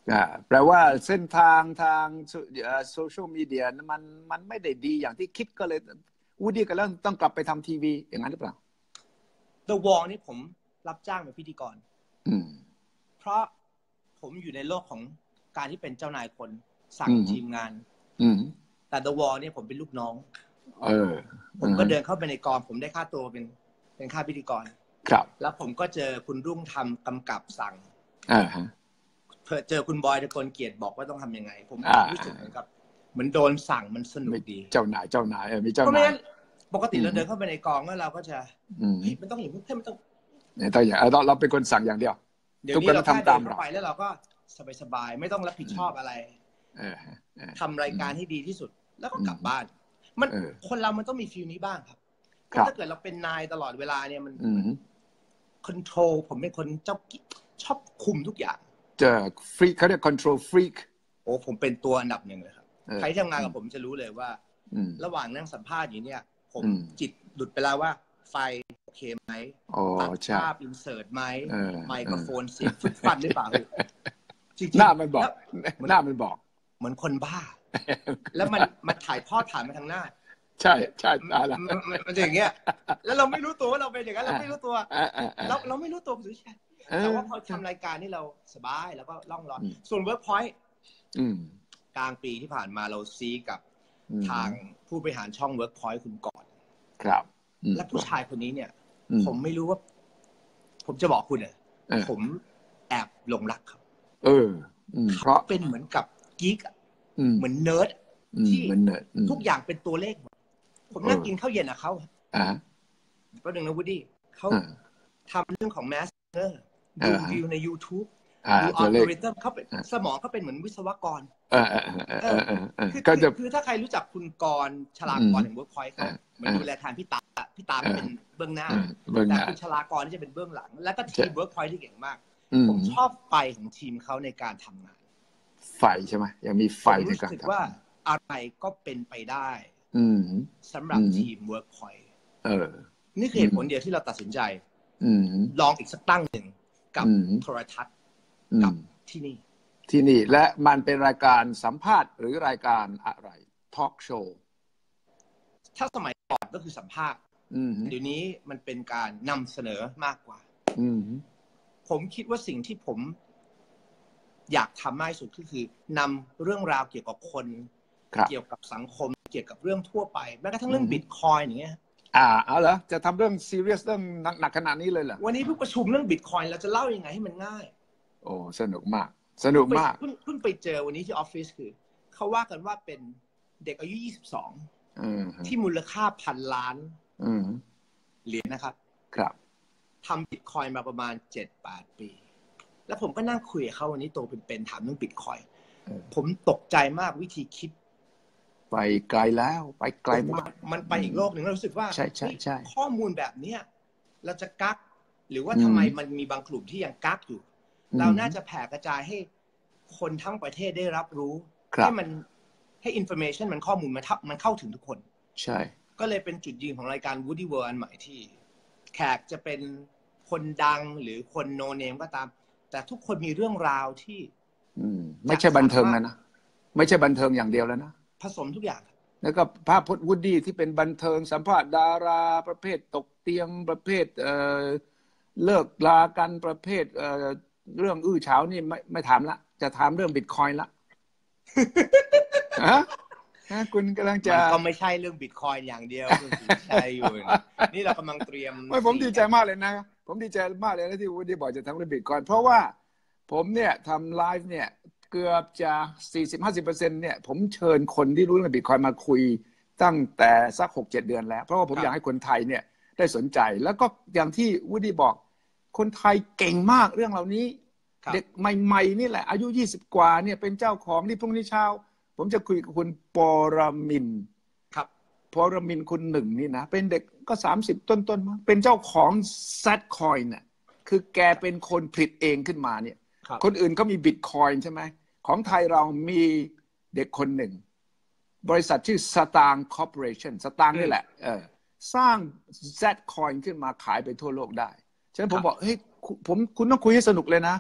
อ่าแปลว่าเส้นทางทางโซเชียลมีเดียมันมันไม่ได้ดีอย่างที่คิดก็เลยวูดดี้ก็เริ่มต้องกลับไปทำทีวีอย่างนั้นหรือเปล่า The Wall นี่ผมรับจ้างเป็นพิธีกรอืมเพราะผมอยู่ในโลกของการที่เป็นเจ้านายคนสั่งทีมงานอืมแต่ The Wall เนี่ยผมเป็นลูกน้องเออผมก็เดินเข้าไปในกองผมได้ค่าตัวเป็นเป็นค่าพิธีกรครับแล้วผมก็เจอคุณรุ่งทำกำกับสั่งอ่าฮะเจอคุณบอยตะโกนเกียรติบอกว่าต้องทำยังไงผมรู้สึกเหมือนกับเหมือนโดนสั่งมันสนุกดีเจ้านายเจ้านายเออมีเจ้านายปกติเราเดินเข้าไปในกองแล้วเราก็จะเฮ้ยมันต้องอย่างนี้ให้มันต้องเนี่ยต้องอย่างเราเราเป็นคนสั่งอย่างเดียวทุกคนทำตามเราไปแล้วเราก็สบายๆไม่ต้องรับผิดชอบอะไรทำรายการให้ดีที่สุดแล้วก็กลับบ้านมันคนเรามันต้องมีฟีลนี้บ้างครับถ้าเกิดเราเป็นนายตลอดเวลาเนี่ยมันคอนโทรลผมเป็นคนเจ้าชอบคุมทุกอย่างจะฟรีเขาเรียก control freak โอ้ผมเป็นตัวอันดับหนึ่งเลยครับใครทำงานกับผมจะรู้เลยว่าระหว่างนั่งสัมภาษณ์อยู่เนี่ยผมจิตหลุดไปแล้วว่าไฟโอเคไหมตัดภาพอินเสิร์ตไหมไมโครโฟนเสียงฟึดฟัดหรือเปล่าจริงๆหน้ามันบอกหน้ามันบอกเหมือนคนบ้าแล้วมันมันถ่ายทอดผ่านมาทางหน้าใช่ใช่มันอย่างเงี้ยแล้วเราไม่รู้ตัวว่าเราเป็นอย่างนั้นเราไม่รู้ตัวเราเราไม่รู้ตัวสุดท้ายแต่ว่าพอทำรายการนี่เราสบายแล้วก็ล่องลอยส่วน Workpoint กลางปีที่ผ่านมาเราซีกับทางผู้บริหารช่อง Workpoint คุณก่อนครับและผู้ชายคนนี้เนี่ยผมไม่รู้ว่าผมจะบอกคุณเนี่ยผมแอบหลงรักเขาเออเพราะเป็นเหมือนกับกิ๊กเหมือนเนิร์ดที่ทุกอย่างเป็นตัวเลขผมนั่งกินข้าวเย็นกับเขาอ่าประเด็นนะวูดดี้เขาทำเรื่องของแมสเนอร์ดูวิวใน YouTube ดูอัลกอริทึมเขาเป็นสมองเขาเป็นเหมือนวิศวกรคือถ้าใครรู้จักคุณกรณ์ชลากรแห่ง Workpoint เขาเหมือนดูแลทานพี่ตาพี่ตาเป็นเบื้องหน้าแต่คุณชลากรนี่จะเป็นเบื้องหลังแล้วก็ทีม Workpoint ที่เก่งมากผมชอบไฟของทีมเขาในการทำงานไฟใช่ไหมยังมีไฟในการทำรู้สึกว่าอะไรก็เป็นไปได้สำหรับทีม Workpoint นี่คือเหตุผลเดียวที่เราตัดสินใจลองอีกสักตั้งหนึ่งกับโทรทัศน์กับที่นี่ที่นี่และมันเป็นรายการสัมภาษณ์หรือรายการอะไรทอล์กโชว์ถ้าสมัยก่อนก็คือสัมภาษณ์เดี๋ยวนี้มันเป็นการนำเสนอมากกว่าผมคิดว่าสิ่งที่ผมอยากทำมากที่สุดก็คือนำเรื่องราวเกี่ยวกับคนเกี่ยวกับสังคมเกี่ยวกับเรื่องทั่วไปแม้กระทั่งเรื่องบิตคอยน์อย่างเงี้ยอ่าเอาเหรอจะทำเรื่องซีเรียสเรื่องหนักๆขนาดนี้เลยเหรอวันนี้เพิ่งประชุมเรื่องบิตคอยน์เราจะเล่ายังไงให้มันง่ายโอ้สนุกมากสนุกมากเพิ่งเพิ่งไปเจอวันนี้ที่ออฟฟิศคือเขาว่ากันว่าเป็นเด็กอายุยี่สิบสองที่มูลค่าพันล้านเหรียญนะครับครับทำบิตคอยน์มาประมาณ เจ็ดแปด ปีแล้วผมก็นั่งคุยกับเขาวันนี้โตเป็นๆถามเรื่องบิตคอยน์ผมตกใจมากวิธีคิดไปไกลแล้วไปไกลมากมันไปอีกโลกหนึ่งแล้วรู้สึกว่าใช่ใช่ใช่ข้อมูลแบบเนี้ยเราจะกักหรือว่าทำไมมันมีบางกลุ่มที่ยังกักอยู่เราน่าจะแผ่กระจายให้คนทั้งประเทศได้รับรู้ให้มันให้ information มันข้อมูลมันมันเข้าถึงทุกคนใช่ก็เลยเป็นจุดยืนของรายการ Woody World อันใหม่ที่แขกจะเป็นคนดังหรือคนโนเนมก็ตามแต่ทุกคนมีเรื่องราวที่ไม่ใช่บันเทิงนะนะไม่ใช่บันเทิงอย่างเดียวแล้วนะผสมทุกอย่างแล้วก็ภาพพจน์วูดดี้ที่เป็นบันเทิงสัมภาษณ์ดาราประเภทตกเตียงประเภทเอ่อเลิกลากันประเภทเอ่อเรื่องอื้อฉาวนี่ไม่ไม่ถามละจะถามเรื่องบิตคอยน์ละฮะคุณกำลังจะก็ไม่ใช่เรื่องบิตคอยน์อย่างเดียวคุณสุชัยอยู่นี่เรากำลังเตรียมไม่ผมดีใจมากเลยนะผมดีใจมากเลยนะที่วูดดี้บอกจะทำเรื่องบิตคอยน์เพราะว่าผมเนี่ยทำไลฟ์เนี่ยเกือบจะ สี่สิบถึงห้าสิบเปอร์เซ็นต์ เนี่ยผมเชิญคนที่รู้เรื่องบิตคอยน์มาคุยตั้งแต่สัก หกเจ็ด เดือนแล้วเพราะว่าผมอยากให้คนไทยเนี่ยได้สนใจแล้วก็อย่างที่วูดดี้บอกคนไทยเก่งมากเรื่องเหล่านี้เด็กใหม่ๆนี่แหละอายุยี่สิบกว่าเนี่ยเป็นเจ้าของนี่พรุ่งนี้เช้าผมจะคุยกับคุณปรมินทร์ครับปรมินทร์คุณหนึ่งนี่นะเป็นเด็กก็สามสิบต้นๆมั้งเป็นเจ้าของ Zcoin น่ะคือแกเป็นคนผลิตเองขึ้นมาเนี่ยคนอื่นเขามี Bitcoin ใช่ไหมของไทยเรามีเด็กคนหนึ่งบริษัทชื่อสตางค์คอร์ปอเรชั่นสตางค์นี่แหละเออสร้าง Zcoin ขึ้นมาขายไปทั่วโลกได้ฉะนั้นผมบอกเฮ้ยผมคุณต้องคุยให้สนุกเลยนะ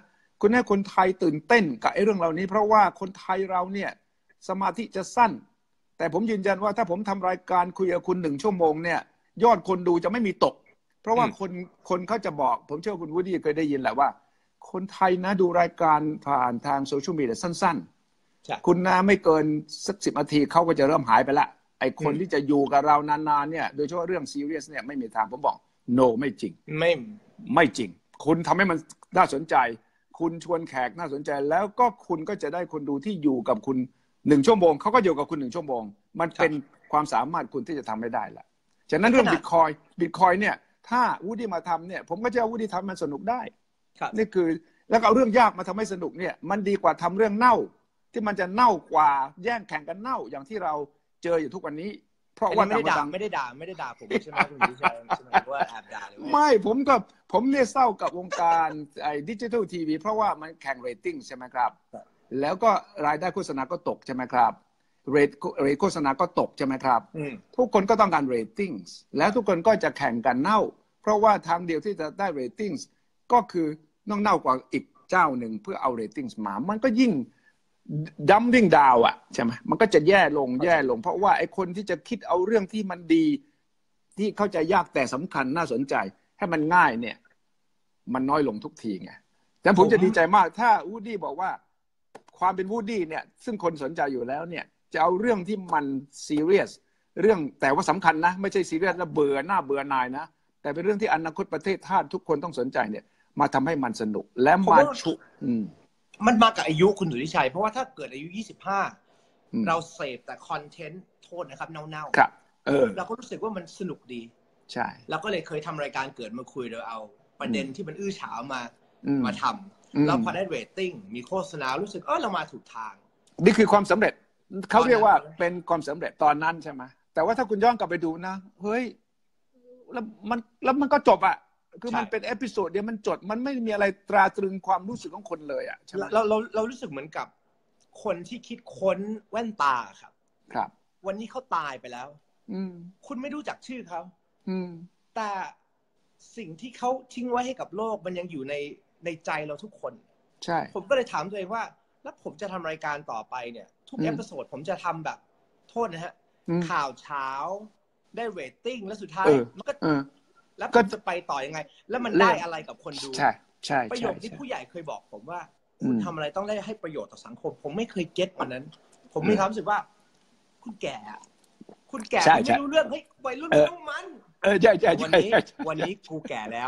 คุณให้คนไทยตื่นเต้นกับไอ้เรื่องเหล่านี้เพราะว่าคนไทยเราเนี่ยสมาธิจะสั้นแต่ผมยืนยันว่าถ้าผมทำรายการคุยกับคุณหนึ่งชั่วโมงเนี่ยยอดคนดูจะไม่มีตกเพราะว่าคนคนเขาจะบอกผมเชื่อคุณวูดดี้เคยได้ยินแหละว่าคนไทยนะดูรายการผ่านทางโซเชียลมีเดียสั้นๆคุณนะไม่เกินสักสิบนาทีเขาก็จะเริ่มหายไปละไอ้คนที่จะอยู่กับเรานานๆเนี่ยโดยเฉพาะเรื่องซีเรียสเนี่ยไม่มีทางผมบอก no ไม่จริงไม่ไม่จริงคุณทำให้มันน่าสนใจคุณชวนแขกน่าสนใจแล้วก็คุณก็จะได้คนดูที่อยู่กับคุณหนึ่งชั่วโมงเขาก็อยู่กับคุณหนึ่งชั่วโมงมันเป็นความสามารถคุณที่จะทำไม่ได้ละฉะนั้นเรื่องบิตคอยบิตคอยเนี่ยถ้าวูดดี้มาทำเนี่ยผมก็จะเอาวูดดี้ทำมันสนุกได้นี่คือแล้วเอาเรื่องยากมาทำให้สนุกเนี่ยมันดีกว่าทำเรื่องเน่าที่มันจะเน่ากว่าแย่งแข่งกันเน่าอย่างที่เราเจออยู่ทุกวันนี้เพราะว่าไม่ได้ด่าไม่ได้ด่าไม่ได้ด่าผมใช่ไหมคุณวิชัยใช่ไหมว่าแอบด่าเลยไม่ผมก็ผมเนี่ยเศร้ากับวงการไอ้ดิจิทัลทีวีเพราะว่ามันแข่งเรตติ้งใช่ไหมครับแล้วก็รายได้โฆษณาก็ตกใช่ไหมครับเรทเรทโฆษณาก็ตกใช่ไหมครับทุกคนก็ต้องการเรตติ้งแล้วทุกคนก็จะแข่งกันเน่าเพราะว่าทางเดียวที่จะได้เรตติ้งก็คือต้องเน่ากว่าอีกเจ้าหนึ่งเพื่อเอาเรตติ้งมามันก็ยิ่งดัมดิ้งดาวอ่ะใช่ไหมมันก็จะแย่ลงแย่ลงเพราะว่าไอ้คนที่จะคิดเอาเรื่องที่มันดีที่เข้าใจยากแต่สำคัญน่าสนใจให้มันง่ายเนี่ยมันน้อยลงทุกทีไงแต่ผมจะดีใจมากถ้าวูดดี้บอกว่าความเป็นวูดดี้เนี่ยซึ่งคนสนใจอยู่แล้วเนี่ยจะเอาเรื่องที่มันซีเรียสเรื่องแต่ว่าสำคัญนะไม่ใช่ซีเรียสแล้วเบื่อหน้าเบื่อนายนะแต่เป็นเรื่องที่อนาคตประเทศชาติทุกคนต้องสนใจเนี่ยมาทำให้มันสนุกและมาชุมันมากับอายุคุณสุทธิชัยเพราะว่าถ้าเกิดอายุยี่สิบห้าเราเสพแต่คอนเทนต์โทษนะครับเน่าๆครับเออเราก็รู้สึกว่ามันสนุกดีใช่เราก็เลยเคยทำรายการเกิดมาคุยโดยเอาประเด็นที่มันอื้อฉาวมามาทำแล้วพอได้เรตติ้งมีโฆษณารู้สึกเออเรามาถูกทางนี่คือความสำเร็จเขาเรียกว่าเป็นความสำเร็จตอนนั้นใช่ไหมแต่ว่าถ้าคุณย้อนกลับไปดูนะเฮ้ยแล้วมันแล้วมันก็จบอ่ะคือมันเป็นเอพิโซดเดียวมันจบมันไม่มีอะไรตราตรึงความรู้สึกของคนเลยอ่ะใช่ไหมเราเราเรารู้สึกเหมือนกับคนที่คิดค้นแว่นตาครับครับวันนี้เขาตายไปแล้วอืมคุณไม่รู้จักชื่อเขาอืมแต่สิ่งที่เขาทิ้งไว้ให้กับโลกมันยังอยู่ในในใจเราทุกคนใช่ผมก็เลยถามตัวเองว่าแล้วผมจะทำรายการต่อไปเนี่ยทุกเอพิโซดผมจะทำแบบโทษนะฮะข่าวเช้าได้เรตติ้งแล้วสุดท้ายมันก็แล้วก็จะไปต่อยังไงแล้วมันได้อะไรกับคนดูใช่ใช่ประโยคที่ผู้ใหญ่เคยบอกผมว่าคุณทำอะไรต้องได้ให้ประโยชน์ต่อสังคมผมไม่เคยเก็ตวันนั้นผมมีความรู้สึกว่าคุณแก่คุณแก่คุณไม่รู้เรื่องเฮ้ยวัยรุ่นมันต้องมันเออใช่ใช่วันนี้วันนี้กูแก่แล้ว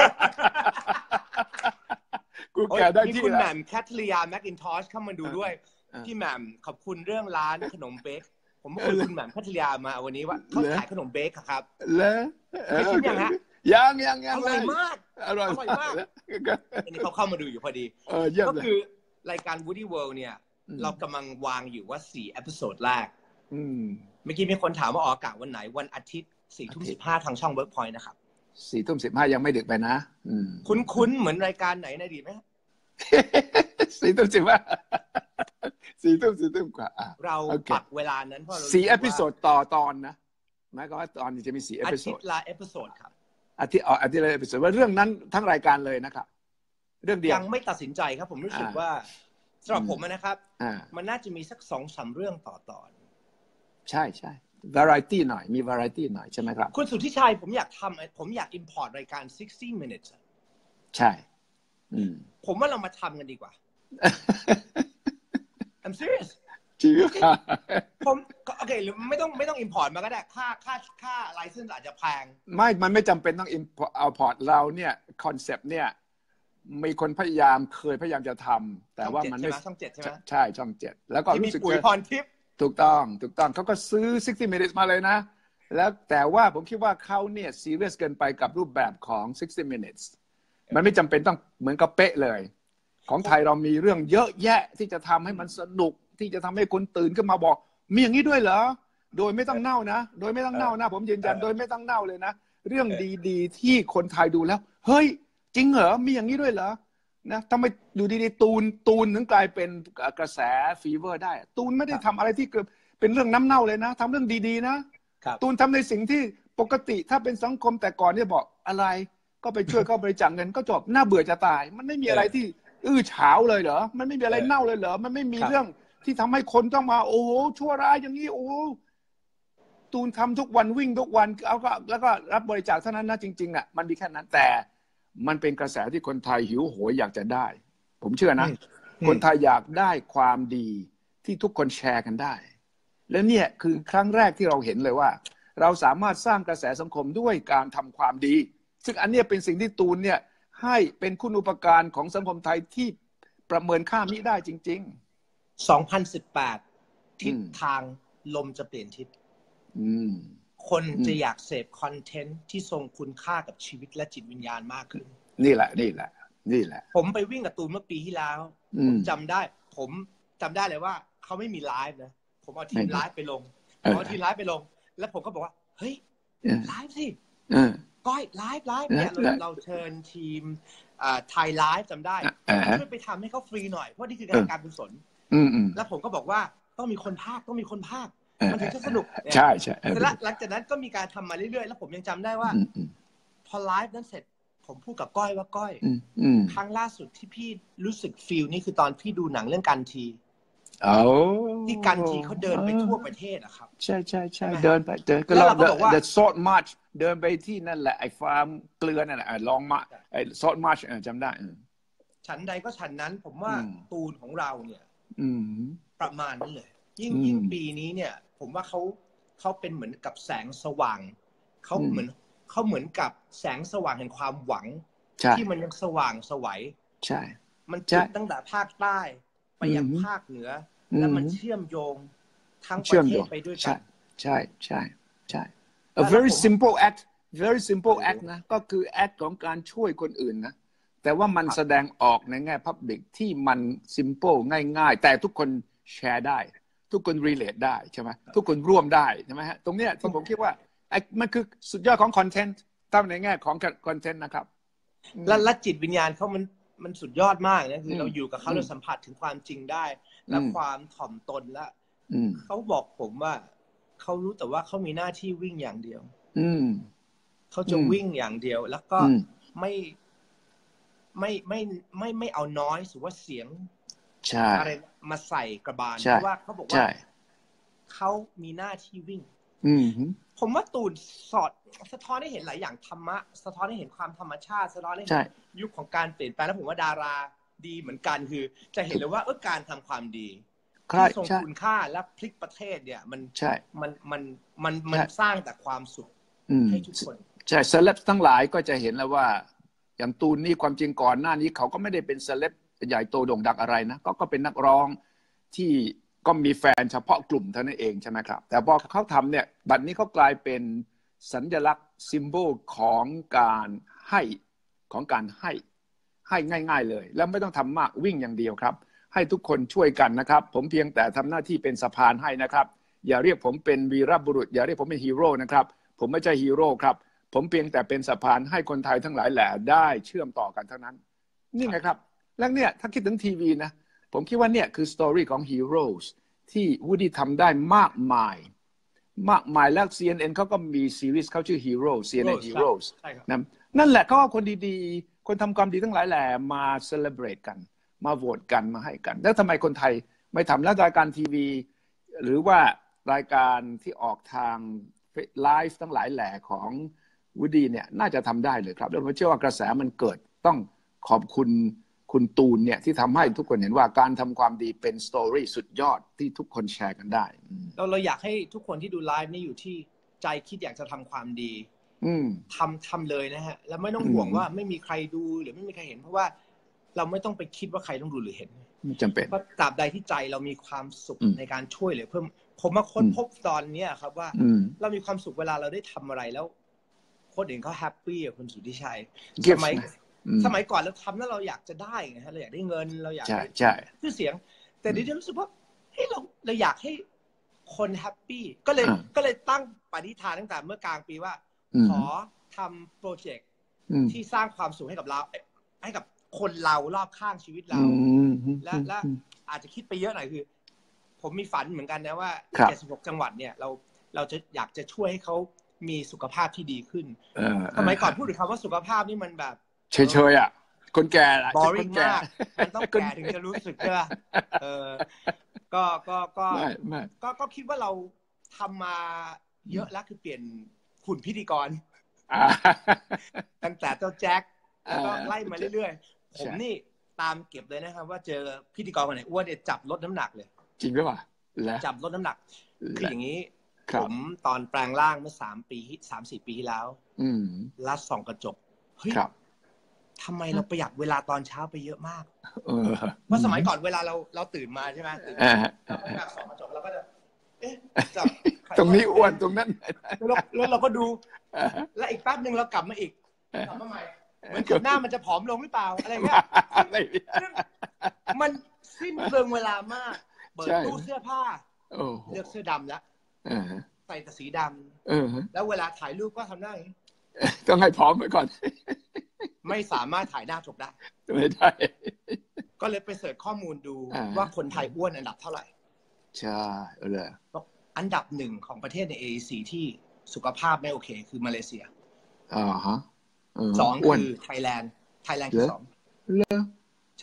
กูแก่ได้ที่คุณแหม่มแคทเลียแมคอินทอชเข้ามาดูด้วยพี่แหม่มขอบคุณเรื่องร้านขนมเบคผมคุยคุณแหม่มแคทเลียมาวันนี้ว่าเขาขายขนมเบคครับแล้วไม่คิดยังฮะยังยังยังอร่อยมากอร่อยมากอันนี้เขาเข้ามาดูอยู่พอดีก็คือรายการ Woody World เนี่ยเรากำลังวางอยู่ว่าสี่เอพิโซดแรกเมื่อกี้มีคนถามว่าออกอากาศวันไหนวันอาทิตย์สี่ทุ่มสิบห้าทางช่อง Workpoint นะครับสี่ทุ่มสิบห้ายังไม่ดึกไปนะคุ้นๆเหมือนรายการไหนในอดีตไหมสี่ทุ่มสิบห้าสี่ทุ่มสี่ทุ่มกว่าเราปักเวลานั้นเพราะสี่เอพิโซดต่อตอนนะหมายความว่าตอนนี้จะมีสี่เอพิโซดอาทิตย์ละเอพิโซดครับอาทิตย์อ๋ออาทิตย์ละเอพิโซดว่าเรื่องนั้นทั้งรายการเลยนะครับเรื่องเดียวยังไม่ตัดสินใจครับผมรู้สึกว่าสำหรับผมนะครับมันน่าจะมีสักสองสามเรื่องต่อตอนใช่ใช่ variety หน่อยมี variety หน่อยใช่ไหมครับคุณสุทธิชัยผมอยากทำผมอยาก import รายการsixty minutes ใช่ผมว่าเรามาทำกันดีกว่า I'm serious จริงค่ะผมโอเคหรือไม่ต้องไม่ต้อง import มาก็ได้ค่าค่าค่า license อาจจะแพงไม่มันไม่จำเป็นต้อง import เอา port เราเนี่ยคอนเซปต์เนี่ยมีคนพยายามเคยพยายามจะทำแต่ว่ามันไม่ช่องเจ็ดใช่ไหมใช่ช่องเจ็ดแล้วก็รู้สึกว่าพรทิพย์ถูกต้องถูกต้องเขาก็ซื้อsixty minutes มาเลยนะแล้วแต่ว่าผมคิดว่าเขาเนี่ยซีเรียสเกินไปกับรูปแบบของsixty minutes มันไม่จำเป็นต้องเหมือนกับเป๊ะเลยของไทยเรามีเรื่องเยอะแยะที่จะทำให้มันสนุกที่จะทำให้คนตื่นขึ้นมาบอกมีอย่างนี้ด้วยเหรอโดยไม่ต้องเน่านะโดยไม่ต้องเน่านะผมยืนยันโดยไม่ต้องเน่าเลยนะเรื่องดีๆที่คนไทยดูแล้วเฮ้ยจริงเหรอมีอย่างนี้ด้วยเหรอนะทำไมดูดีๆตูนตูนถึงกลายเป็นกระแสฟีเวอร์ได้ตูนไม่ได้ทำอะไรที่เกิดเป็นเรื่องน้ำเน่าเลยนะทำเรื่องดีๆนะตูนทำในสิ่งที่ปกติถ้าเป็นสังคมแต่ก่อนเนี่ยบอกอะไรก็ไปช่วยเขาบริจาคเงินก็จบน่าเบื่อจะตายมันไม่มีอะไรที่อื้อฉาวเลยเหรอมันไม่มีอะไรเน่าเลยเหรอมันไม่มีเรื่องที่ทำให้คนต้องมาโอ้โหชั่วร้ายอย่างนี้โอ้ตูนทำทุกวันวิ่งทุกวันเอาก็แล้วก็รับบริจาคเท่านั้นนะจริงๆอ่ะมันมีแค่นั้นแต่มันเป็นกระแสที่คนไทยหิวโหยอยากจะได้ผมเชื่อนะคนไทยอยากได้ความดีที่ทุกคนแชร์กันได้และเนี่ยคือครั้งแรกที่เราเห็นเลยว่าเราสามารถสร้างกระแสสังคมด้วยการทำความดีซึ่งอันนี้เป็นสิ่งที่ตูนเนี่ยให้เป็นคุณูปการของสังคมไทยที่ประเมินค่ามิได้จริงๆ สองพันสิบแปด ทิศทางลมจะเปลี่ยนทิศคนจะอยากเสพคอนเทนต์ที่ทรงคุณค่ากับชีวิตและจิตวิญญาณมากขึ้นนี่แหละนี่แหละนี่แหละผมไปวิ่งกับตูนเมื่อปีที่แล้วผมจำได้ผมจำได้เลยว่าเขาไม่มีไลฟ์นะผมเอาทีมไลฟ์ไปลงผมเอาทีมไลฟ์ไปลงแล้วผมก็บอกว่าเฮ้ยไลฟ์สิก้อยไลฟ์ไลฟ์เนี่ยเราเราเชิญทีมไทยไลฟ์จำได้ช่วยไปทำให้เขาฟรีหน่อยเพราะนี่คือการการกุศลแล้วผมก็บอกว่าต้องมีคนพากย์ต้องมีคนพากย์มันถึงจะสนุกใช่ใช่แล้วหลังจากนั้นก็มีการทำมาเรื่อยๆแล้วผมยังจำได้ว่าพอไลฟ์นั้นเสร็จผมพูดกับก้อยว่าก้อยครั้งล่าสุดที่พี่รู้สึกฟีลนี่คือตอนพี่ดูหนังเรื่องกันทีที่กันทีเขาเดินไปทั่วประเทศอะครับใช่ใช่ใช่เดินไปเดินก็เราบอกว่า the salt march เดินไปที่นั่นแหละไอ้ฟาร์มเกลือนั่นแหละลองมาไอ้ salt march จำได้ฉันใดก็ฉันนั้นผมว่าตูนของเราเนี่ยประมาณนั้นเลยยิ่งยิ่งปีนี้เนี่ยผมว่าเขาเขาเป็นเหมือนกับแสงสว่างเขาเหมือนเขาเหมือนกับแสงสว่างแห่งความหวังที่มันยังสว่างไสวใช่มันจุดตั้งแต่ภาคใต้ไปยังภาคเหนือแล้วมันเชื่อมโยงทั้งประเทศไปด้วยกันใช่ใช่ใช่ a very simple act very simple act นะก็คือ act ของการช่วยคนอื่นนะแต่ว่ามันแสดงออกในแง่ public ที่มัน simple ง่ายๆแต่ทุกคนแชร์ได้ทุกคน relate ได้ใช่ไหมทุกคนร่วมได้ใช่ไหมฮะตรงเนี้ยที่ผมคิดว่าไอ้มันคือสุดยอดของคอนเทนต์ตั้งในแง่ของคอนเทนต์นะครับและจิตวิญญาณเขามันมันสุดยอดมากนะคือเราอยู่กับเขาเราสัมผัสถึงความจริงได้และความถ่อมตนและเขาบอกผมว่าเขารู้แต่ว่าเขามีหน้าที่วิ่งอย่างเดียวเขาจะวิ่งอย่างเดียวแล้วก็ไม่ไม่ไม่ไม่ไม่เอาน้อยหรือว่าเสียงอะไรมาใส่กระบาลเพราะว่าเขาบอกว่าเขามีหน้าที่วิ่งผมว่าตูนสอดสะท้อนให้เห็นหลายอย่างธรรมะสะท้อนให้เห็นความธรรมชาติสะท้อนให้เห็นยุคของการเปลี่ยนแปลงแล้วผมว่าดาราดีเหมือนกันคือจะเห็นเลยว่าเออการทำความดีที่ทรงคุณค่าและพลิกประเทศเนี่ยมันมันมันมันมันสร้างแต่ความสุขให้ทุกคนใช่เซเลบทั้งหลายก็จะเห็นแล้วว่าอย่างตูนนี่ความจริงก่อนหน้านี้เขาก็ไม่ได้เป็นเซเลบใหญ่โตโด่งดังอะไรนะก็ก็เป็นนักร้องที่ก็มีแฟนเฉพาะกลุ่มเท่านั้นเองใช่ไหมครับแต่พอเขาทำเนี่ยบัดนี้เขากลายเป็นสัญลักษณ์ซิมโบลของการให้ของการให้ให้ง่ายๆเลยแล้วไม่ต้องทำมากวิ่งอย่างเดียวครับให้ทุกคนช่วยกันนะครับผมเพียงแต่ทำหน้าที่เป็นสะพานให้นะครับอย่าเรียกผมเป็นวีรบุรุษอย่าเรียกผมเป็นฮีโร่นะครับผมไม่ใช่ฮีโร่ครับผมเพียงแต่เป็นสะพานให้คนไทยทั้งหลายแหล่ได้เชื่อมต่อกันเท่านั้นนี่ไงครับแล้วเนี่ยถ้าคิดถึงทีวีนะผมคิดว่าเนี่ยคือสตอรี่ของฮีโร่ที่วูดดี้ทำได้มากมายมากมายแล้ว ซี เอ็น เอ็น เขาก็มีซีรีส์เขาชื่อ Hero ซี เอ็น เอ็น Heroes นะนั่นแหละเขาเอาคนดีๆคนทำความดีทั้งหลายแหล่มาเซเลบรตกันมาโหวตกันมาให้กันแล้วทำไมคนไทยไม่ทำแล้วรายการทีวีหรือว่ารายการที่ออกทางไลฟ์ทั้งหลายแหล่ของวูดดี้เนี่ยน่าจะทำได้เลยครับแล้วผมเชื่อว่ากระแสมันเกิดต้องขอบคุณคุณตูนเนี่ยที่ทำให้ทุกคนเห็นว่าการทำความดีเป็นสตอรี่สุดยอดที่ทุกคนแชร์กันได้เราเราอยากให้ทุกคนที่ดูไลฟ์นี่อยู่ที่ใจคิดอยากจะทำความดีทำทำเลยนะฮะแล้วไม่ต้องห่วงว่าไม่มีใครดูหรือไม่มีใครเห็นเพราะว่าเราไม่ต้องไปคิดว่าใครต้องดูหรือเห็นไม่จำเป็นเพราะตราบใดที่ใจเรามีความสุขในการช่วยเหลือเพิ่มผมมาค้นพบตอนนี้ครับว่าเรามีความสุขเวลาเราได้ทำอะไรแล้วคนอื่นเขาแฮปปี้อ่ะคุณสุทธิชัยสมัยสมัยก่อนเราทำแล้วเราอยากจะได้ไงฮะเราอยากได้เงินเราอยากได้ชื่อเสียงแต่เดี๋ยวรู้สึกว่าเฮ้ยเราเราอยากให้คนแฮปปี้ก็เลยก็เลยตั้งปณิธานตั้งแต่เมื่อกลางปีว่าขอทำโปรเจกต์ที่สร้างความสุขให้กับเราให้กับคนเรารอบข้างชีวิตเราและและอาจจะคิดไปเยอะหน่อยคือผมมีฝันเหมือนกันนะว่าเจ็ดสิบหกจังหวัดเนี่ยเราเราจะอยากจะช่วยให้เขามีสุขภาพที่ดีขึ้นสมัยก่อนพูดถึงคำว่าสุขภาพนี่มันแบบเฉยๆอ่ะคนแก่ละ boring มากมันต้องแก่ถึงจะรู้สึกใช่ป่ะเออก็ก็ก็ก็ก็คิดว่าเราทำมาเยอะแล้วคือเปลี่ยนหุ่นพิธีกรตั้งแต่เจ้าแจ็คแล้วก็ไล่มาเรื่อยๆผมนี่ตามเก็บเลยนะครับว่าเจอพิธีกรคนไหนอ้วนเนี่ยจับลดน้ำหนักเลยจริงหรือเปล่าจับลดน้ำหนักคืออย่างนี้ผมตอนแปลงร่างเมื่อสามปีสามสี่ปีที่แล้วลัดส่องกระจกเฮ้ยทำไมเราประหยัดเวลาตอนเช้าไปเยอะมากเมื่อสมัยก่อนเวลาเราเราตื่นมาใช่ไหมตื่นมาเราส่องกระจกเราก็จะเอ๊ะจับตรงนี้อ้วนตรงนั้นแล้วเราก็ดูแล้วอีกแป๊บนึงเรากลับมาอีกกลับมาใหม่เหมือนกับหน้ามันจะผอมลงหรือเปล่าอะไรเงี้ยมันสิ้นเปลืองเวลามากเปิดตู้เสื้อผ้าเลือกเสื้อดำแล้วใส่แต่สีดำแล้วเวลาถ่ายรูปก็ทำได้ต้องให้พร้อมไว้ก่อนไม่สามารถถ่ายหน้าจกได้ไม่ได้ก็เลยไปเสิร์ชข้อมูลดูว่าคนไทยอ้วนอันดับเท่าไหร่ใช่เลยอันดับหนึ่งของประเทศใน เอ อี ซี ที่สุขภาพไม่โอเคคือมาเลเซียอ่าฮะสองคือไทยแลนด์ไทยแลนด์ที่สองเลยใช่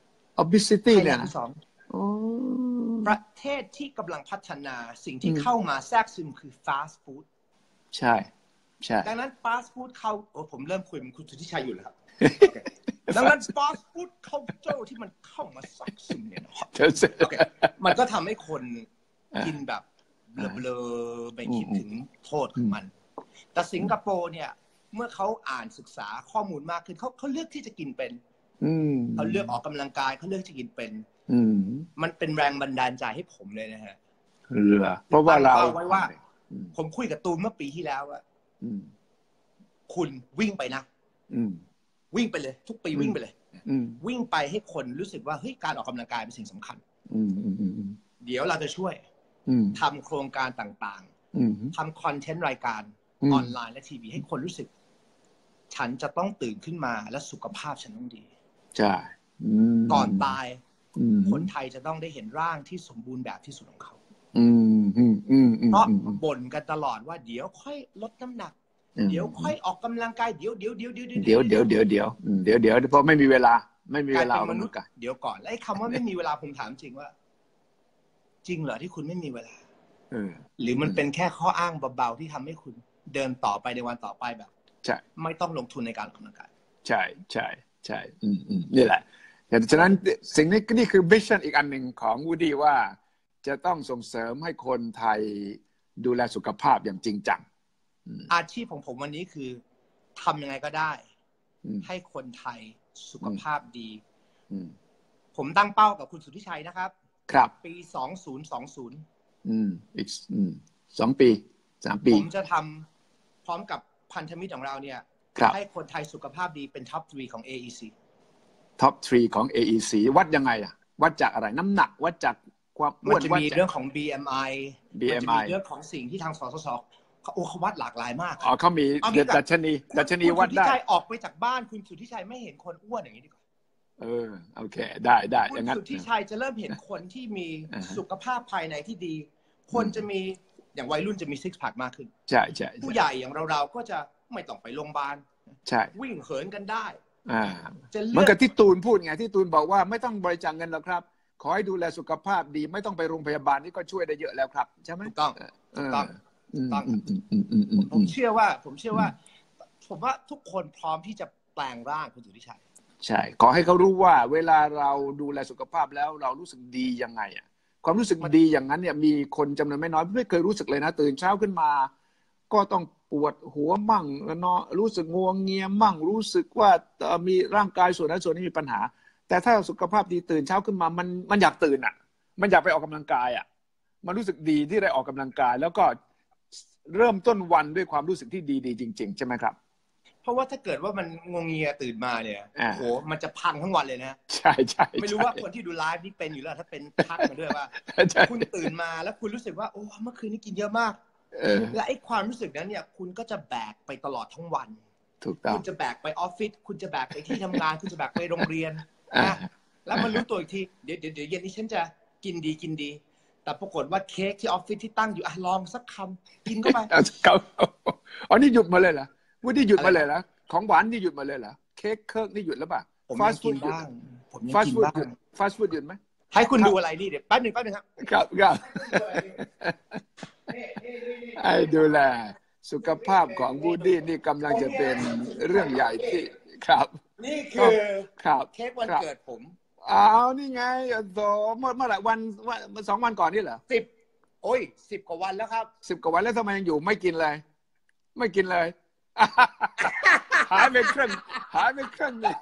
obesity เนี่ยที่สองประเทศที่กำลังพัฒนาสิ่งที่เข้ามาแทรกซึมคือ fast food ใช่ใช่ดังนั้น fast food เข้าโอ้ผมเริ่มคุยกับคุณสุทธิชัยอยู่แล้วครับดังนั้น fast food culture ที่มันเข้ามาแทรกซึมเนี่ยนะมันก็ทำให้คนกินแบบเบลอๆไม่คิดถึงโทษของมันแต่สิงคโปร์เนี่ยเมื่อเขาอ่านศึกษาข้อมูลมากขึ้นเขาเขาเลือกที่จะกินเป็นเขาเลือกออกกำลังกายเขาเลือกจะกินเป็นมันเป็นแรงบันดาลใจให้ผมเลยนะฮะเพราะว่าเราไว้ว่าผมคุยกับตูนเมื่อปีที่แล้วว่าคุณวิ่งไปนะวิ่งไปเลยทุกปีวิ่งไปเลยวิ่งไปให้คนรู้สึกว่าเฮ้ยการออกกำลังกายเป็นสิ่งสำคัญเดี๋ยวเราจะช่วยทำโครงการต่างๆทำคอนเทนต์รายการออนไลน์และทีวีให้คนรู้สึกฉันจะต้องตื่นขึ้นมาและสุขภาพฉันต้องดีใช่ก่อนตายคนไทยจะต้องได้เห็นร่างที่สมบูรณ์แบบที่สุดของเขาเพราะบ่นกันตลอดว่าเดี๋ยวค่อยลดน้ำหนักเดี๋ยวค่อยออกกำลังกายเดี๋ยวเดี๋ยวเดี๋ยวเดี๋ยวเดี๋ยวเดี๋ยวเดี๋ยวเดี๋ยวเดี๋ยวเดี๋ยวเพราะไม่มีเวลาไม่มีเวลามนุษย์เดี๋ยวก่อนแล้วไอ้คำว่าไม่มีเวลาผมถามจริงว่าจริงเหรอที่คุณไม่มีเวลาหรือมันเป็นแค่ข้ออ้างเบาๆที่ทำให้คุณเดินต่อไปในวันต่อไปแบบใช่ไม่ต้องลงทุนในการออกกำลังกายใช่ใช่ใช่อืมอืมนี่แหละฉะนั้นสิ่งนี้นี่คือวิชั่นอีกอันหนึ่งของวูดดี้ว่าจะต้องส่งเสริมให้คนไทยดูแลสุขภาพอย่างจริงจังอาชีพของผมวันนี้คือทำยังไงก็ได้ให้คนไทยสุขภาพดีผมตั้งเป้ากับคุณสุทธิชัยนะครับครับปีสองพันยี่สิบอืมอีกสองปีสามปีผมจะทำพร้อมกับพันธมิตรของเราเนี่ยให้คนไทยสุขภาพดีเป็นท็อปสามของ เอ อี ซีท็อปสามของ เอ อี ซี วัดยังไงอ่ะวัดจากอะไรน้ำหนักวัดจากความอ้วนมันจะมีเรื่องของ บี เอ็ม ไอบี เอ็ม ไอมันจะมีเรื่องของสิ่งที่ทางสสสโอ้เขาวัดหลากหลายมากอ๋อเขามีดัชนีดัชนีวัดได้คุณสุทธิชัยออกไปจากบ้านคุณสุทธิชัยไม่เห็นคนอ้วนอย่างนี้ดีกว่าเออโอเคได้ได้อย่างนั้นคุณสุทธิชัยจะเริ่มเห็นคนที่มีสุขภาพภายในที่ดีคนจะมีอย่างวัยรุ่นจะมีซิกแพคมากขึ้นใช่ใช่ผู้ใหญ่อย่างเราๆก็จะไม่ต้องไปโรงพยาบาลใช่วิ่งเหินกันได้อ่าเหมือนกับที่ตูนพูดไงที่ตูนบอกว่าไม่ต้องบริจาคเงินหรอกครับขอให้ดูแลสุขภาพดีไม่ต้องไปโรงพยาบาลนี่ก็ช่วยได้เยอะแล้วครับใช่ไหมถูกต้องถูกต้องต้องผมเชื่อว่าผมเชื่อว่าผมว่าทุกคนพร้อมที่จะแปลงร่างคุณสุทธิชัยใช่ขอให้เขารู้ว่าเวลาเราดูแลสุขภาพแล้วเรารู้สึกดียังไงอ่ะความรู้สึกดีอย่างนั้นเนี่ยมีคนจำนวนไม่น้อยไม่เคยรู้สึกเลยนะตื่นเช้าขึ้นมาก็ต้องปวดหัวมั่งเนาะรู้สึกงวงเงียมั่งรู้สึกว่ามีร่างกายส่วนนั้นส่วนนี้มีปัญหาแต่ถ้าสุขภาพดีตื่นเช้าขึ้นมามันมันอยากตื่นอ่ะมันอยากไปออกกำลังกายอ่ะมันรู้สึกดีที่ได้ออกกำลังกายแล้วก็เริ่มต้นวันด้วยความรู้สึกที่ดีๆจริงๆใช่ไหมครับเพราะว่าถ้าเกิดว่ามันงงเงียตื่นมาเนี่ยโอ้โหมันจะพังทั้งวันเลยนะใช่ใช่ไม่รู้ว่าคนที่ดูไลฟ์นี่เป็นอยู่แล้วถ้าเป็นทักมาด้วยว่าคุณตื่นมาแล้วคุณรู้สึกว่าโอ้เมื่อคืนนี้กินเยอะมากและไอ้ความรู้สึกนั้นเนี่ยคุณก็จะแบกไปตลอดทั้งวันถูกต้องคุณจะแบกไปออฟฟิศคุณจะแบกไปที่ทำงานคุณจะแบกไปโรงเรียนนะแล้วมันรู้ตัวอีกทีเดี๋ยวเดี๋ยวเดี๋ยวเย็นนี้ฉันจะกินดีกินดีแต่ปรากฏว่าเค้กที่ออฟฟิศที่ตั้งอยู่อ่ะลองสักคำกินเข้าไปอ๋อนี่หยุดมาเลยเหรอวูดดี้หยุดมาเลยเหรอของหวานนี่หยุดมาเลยเหรอเค้กเคิร์กนี่หยุดแล้วป่ะผมยังกินบ้างผมยังกินบ้างฟาสต์ฟู้ดหยุดไหมให้คุณดูอะไรนี่เดี๋ยวแป๊บนึงแป๊บนึงครับครับครับไอ้ดูแลสุขภาพของบูดี้นี่กำลังจะเป็นเรื่องใหญ่ที่ครับนี่คือครับเค้กวันเกิดผมอ้าวนี่ไงโตเมื่อเมื่อไหร่วันวันสองวันก่อนนี่เหรอสิบโอ้ยสิบกว่าวันแล้วครับสิบกว่าวันแล้วทำไมยังอยู่ไม่กินเลยไม่กินเลยหายไปครึ่งหายไปครึ่งเลย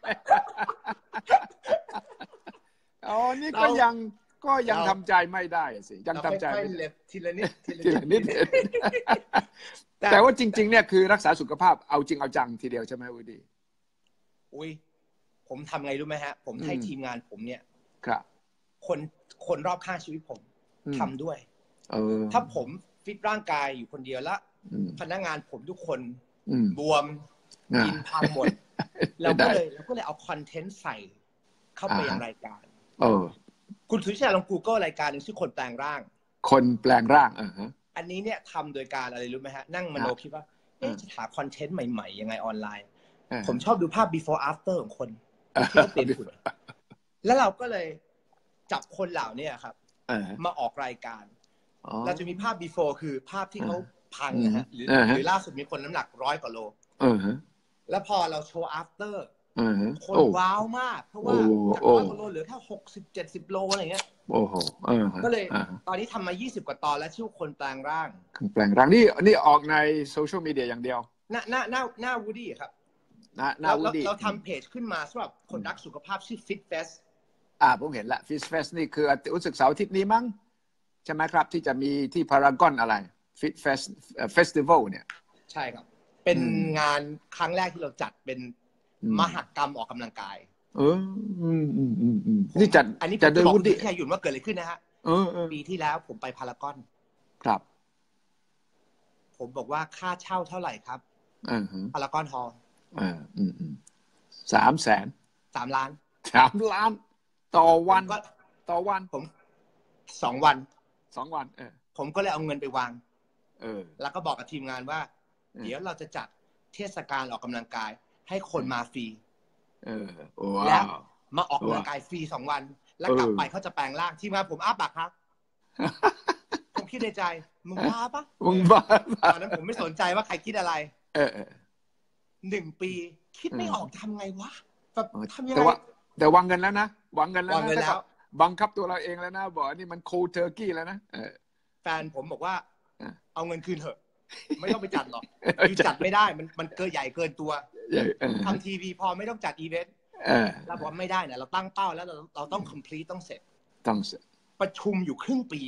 อ๋อนี่ก็ยังก็ยังทำใจไม่ได้สิยังทำใจไม่ได้ทีละนิดทีละนิดแต่ว่าจริงๆเนี่ยคือรักษาสุขภาพเอาจริงเอาจังทีเดียวใช่ไหมวูดดี้อุ้ยผมทำไงรู้ไหมฮะผมให้ทีมงานผมเนี่ยครับคนคนรอบข้างชีวิตผมทำด้วยเออถ้าผมฟิตร่างกายอยู่คนเดียวแล้วพนักงานผมทุกคนบวมกินพังหมดเราก็เลยเราก็เลยเอาคอนเทนต์ใส่เข้าไปในรายการเออคุณสุริชัยลอง Google รายการหนึ่งชื่อคนแปลงร่างคนแปลงร่างอ่าฮะอันนี้เนี่ยทำโดยการอะไรรู้ไหมฮะนั่งมโนคิดว่าเอ๊ะจะหาคอนเทนต์ใหม่ๆยังไงออนไลน์ผมชอบดูภาพ before after ของคนที่เขาเปลี่ยนหุ่นแล้วเราก็เลยจับคนเหล่านี้ครับมาออกรายการเราจะมีภาพ before คือภาพที่เขาพังนะฮะหรือหรือล่าสุดมีคนน้ำหนักร้อยกว่าโลแล้วพอเราโชว์ after คนว้าวมากเพราะว่าจากร้อยกว่าโลเหลือแค่หกสิบเจ็ดสิบโลอะไรเงี้ยโอ้โหก็เลยตอนนี้ทำมายี่สิบกว่าตอนแล้วชื่อคนแปลงร่างแปลงร่างนี่นี่ออกในโซเชียลมีเดียอย่างเดียวหน้าหน้าหน้าหน้าวูดดี้ครับเราเราทำเพจขึ้นมาสำหรับคนรักสุขภาพชื่อ Fit Fest อ่าผมเห็นละ Fit Fest นี่คือรู้สึกเสาร์อาทิตย์นี้มั้งใช่ไหมครับที่จะมีที่พารากอนอะไร Fit Fest Festival เนี่ยใช่ครับเป็นงานครั้งแรกที่เราจัดเป็นมหกรรมออกกำลังกายเอออืมอืมอืมอืมนี่จัดอันนี้จะบอกคุณแค่หยุ่นว่าเกิดอะไรขึ้นนะฮะเออปีที่แล้วผมไปพารากอนครับผมบอกว่าค่าเช่าเท่าไหร่ครับอ่าพารากอนฮอลล์อ่าอืมอืมสามแสนสามล้านสามล้านต่อวันก็ต่อวันผมสองวันสองวันเออผมก็เลยเอาเงินไปวางเออแล้วก็บอกกับทีมงานว่าเดี๋ยวเราจะจัดเทศกาลออกกำลังกายให้คนมาฟรีเออแล้วมาออกกำลังกายฟรีสองวันแล้วกลับไปเขาจะแปลงร่างทีมงานผมอ้าปากครับผมคิดในใจมึงบ้าปะมึงบ้าตอนนั้นผมไม่สนใจว่าใครคิดอะไรเออหนึ่งปีคิดไม่ออกทำไงวะแบบทำยังไงแต่ว่าแต่วางเงินแล้วนะวางเงินแล้วนะบังคับตัวเราเองแล้วนะบอกนี่มันโคเทอร์กี้แล้วนะแฟนผมบอกว่าเอาเงินคืนเถอะไม่ต้องไปจัดหรอกคือจัดไม่ได้มันมันเกินใหญ่เกินตัวทำทีวีพอไม่ต้องจัดอีเวนต์เราบอกไม่ได้เนี่ยเราตั้งเป้าแล้วเราเราต้อง complete ต้องเสร็จต้องเสร็จประชุมอยู่ครึ่งปี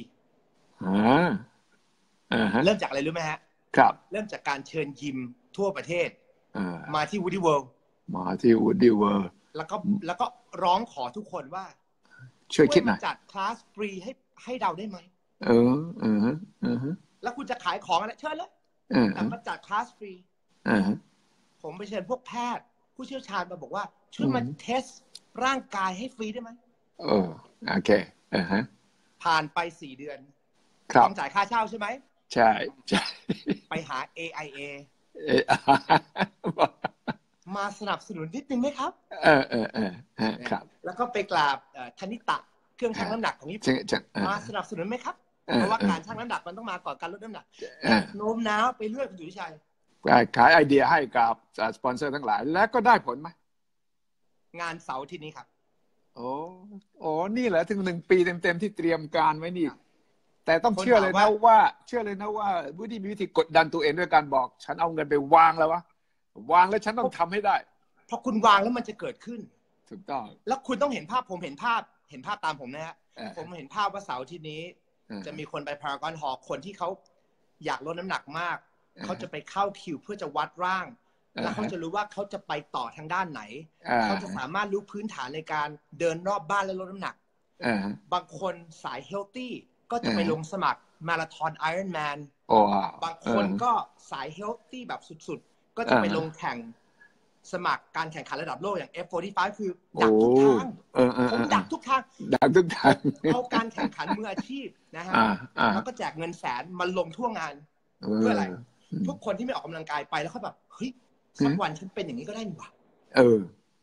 อ่าเริ่มจากอะไรรู้ไหมฮะครับเริ่มจากการเชิญยิมทั่วประเทศมาที่ Woody World มาที่ Woody World แล้วก็แล้วก็ร้องขอทุกคนว่าช่วยคิดหน่อยจัดคลาสฟรีให้ให้เราได้ไหมเออเออเออแล้วคุณจะขายของอะไรเชิญเลยแต่มาจัดคลาสฟรีผมไปเชิญพวกแพทย์ผู้เชี่ยวชาญมาบอกว่าช่วยมาเทสร่างกายให้ฟรีได้ไหมเออโอเคอ่าฮะผ่านไปสี่เดือนต้องจ่ายค่าเช่าใช่ไหมใช่ใช่ไปหา เอ ไอ เอ มาสนับสนุนนิดนึงไหมครับเออเออเออครับแล้วก็ไปกราบธนิตะเครื่องชั่งน้ำหนักของญี่ปุ่นมาสนับสนุนไหมครับเพราะว่าการชั่งน้ำหนักมันต้องมาก่อนการลดน้ำหนักโน้มน้าวไปเรื่อยคุณสุริชัยขายไอเดียให้กับสปอนเซอร์ทั้งหลายแล้วก็ได้ผลไหมงานเสาร์ที่นี้ครับโอ้โอ้นี่แหละถึงหนึ่งปีเต็มๆที่เตรียมการไว้นี่แต่ต้องเชื่อเลยนะว่าเชื่อเลยนะว่าวูดดี้มีวิธีกดดันตัวเองด้วยการบอกฉันเอาเงินไปวางแล้ววะวางแล้วฉันต้องทำให้ได้พอคุณวางแล้วมันจะเกิดขึ้นถูกต้องแล้วคุณต้องเห็นภาพผมเห็นภาพเห็นภาพตามผมนะฮะผมเห็นภาพว่าเสาร์ที่นี้จะมีคนไปพารากอนฮอลล์คนที่เขาอยากลดน้ำหนักมากเขาจะไปเข้าคิวเพื่อจะวัดร่างแล้วเขาจะรู้ว่าเขาจะไปต่อทางด้านไหนเขาจะสามารถรู้พื้นฐานในการเดินรอบบ้านและลดน้ำหนักบางคนสายเฮลตี้ก็จะไปลงสมัครมาราธอนไอรอนแมนบางคนก็สายเฮลตี้แบบสุดๆก็จะไปลงแข่งสมัครการแข่งขันระดับโลกอย่าง เอฟ สี่สิบห้า คือดักทุกทางผมดักทุกทางดักทุกทางเอาการแข่งขันมืออาชีพนะฮะแล้วก็แจกเงินแสนมาลงทั่วงานเพื่ออะไรทุกคนที่ไม่ออกกำลังกายไปแล้วเขาแบบเฮ้ยสักวันฉันเป็นอย่างนี้ก็ได้นี่หว่าเออ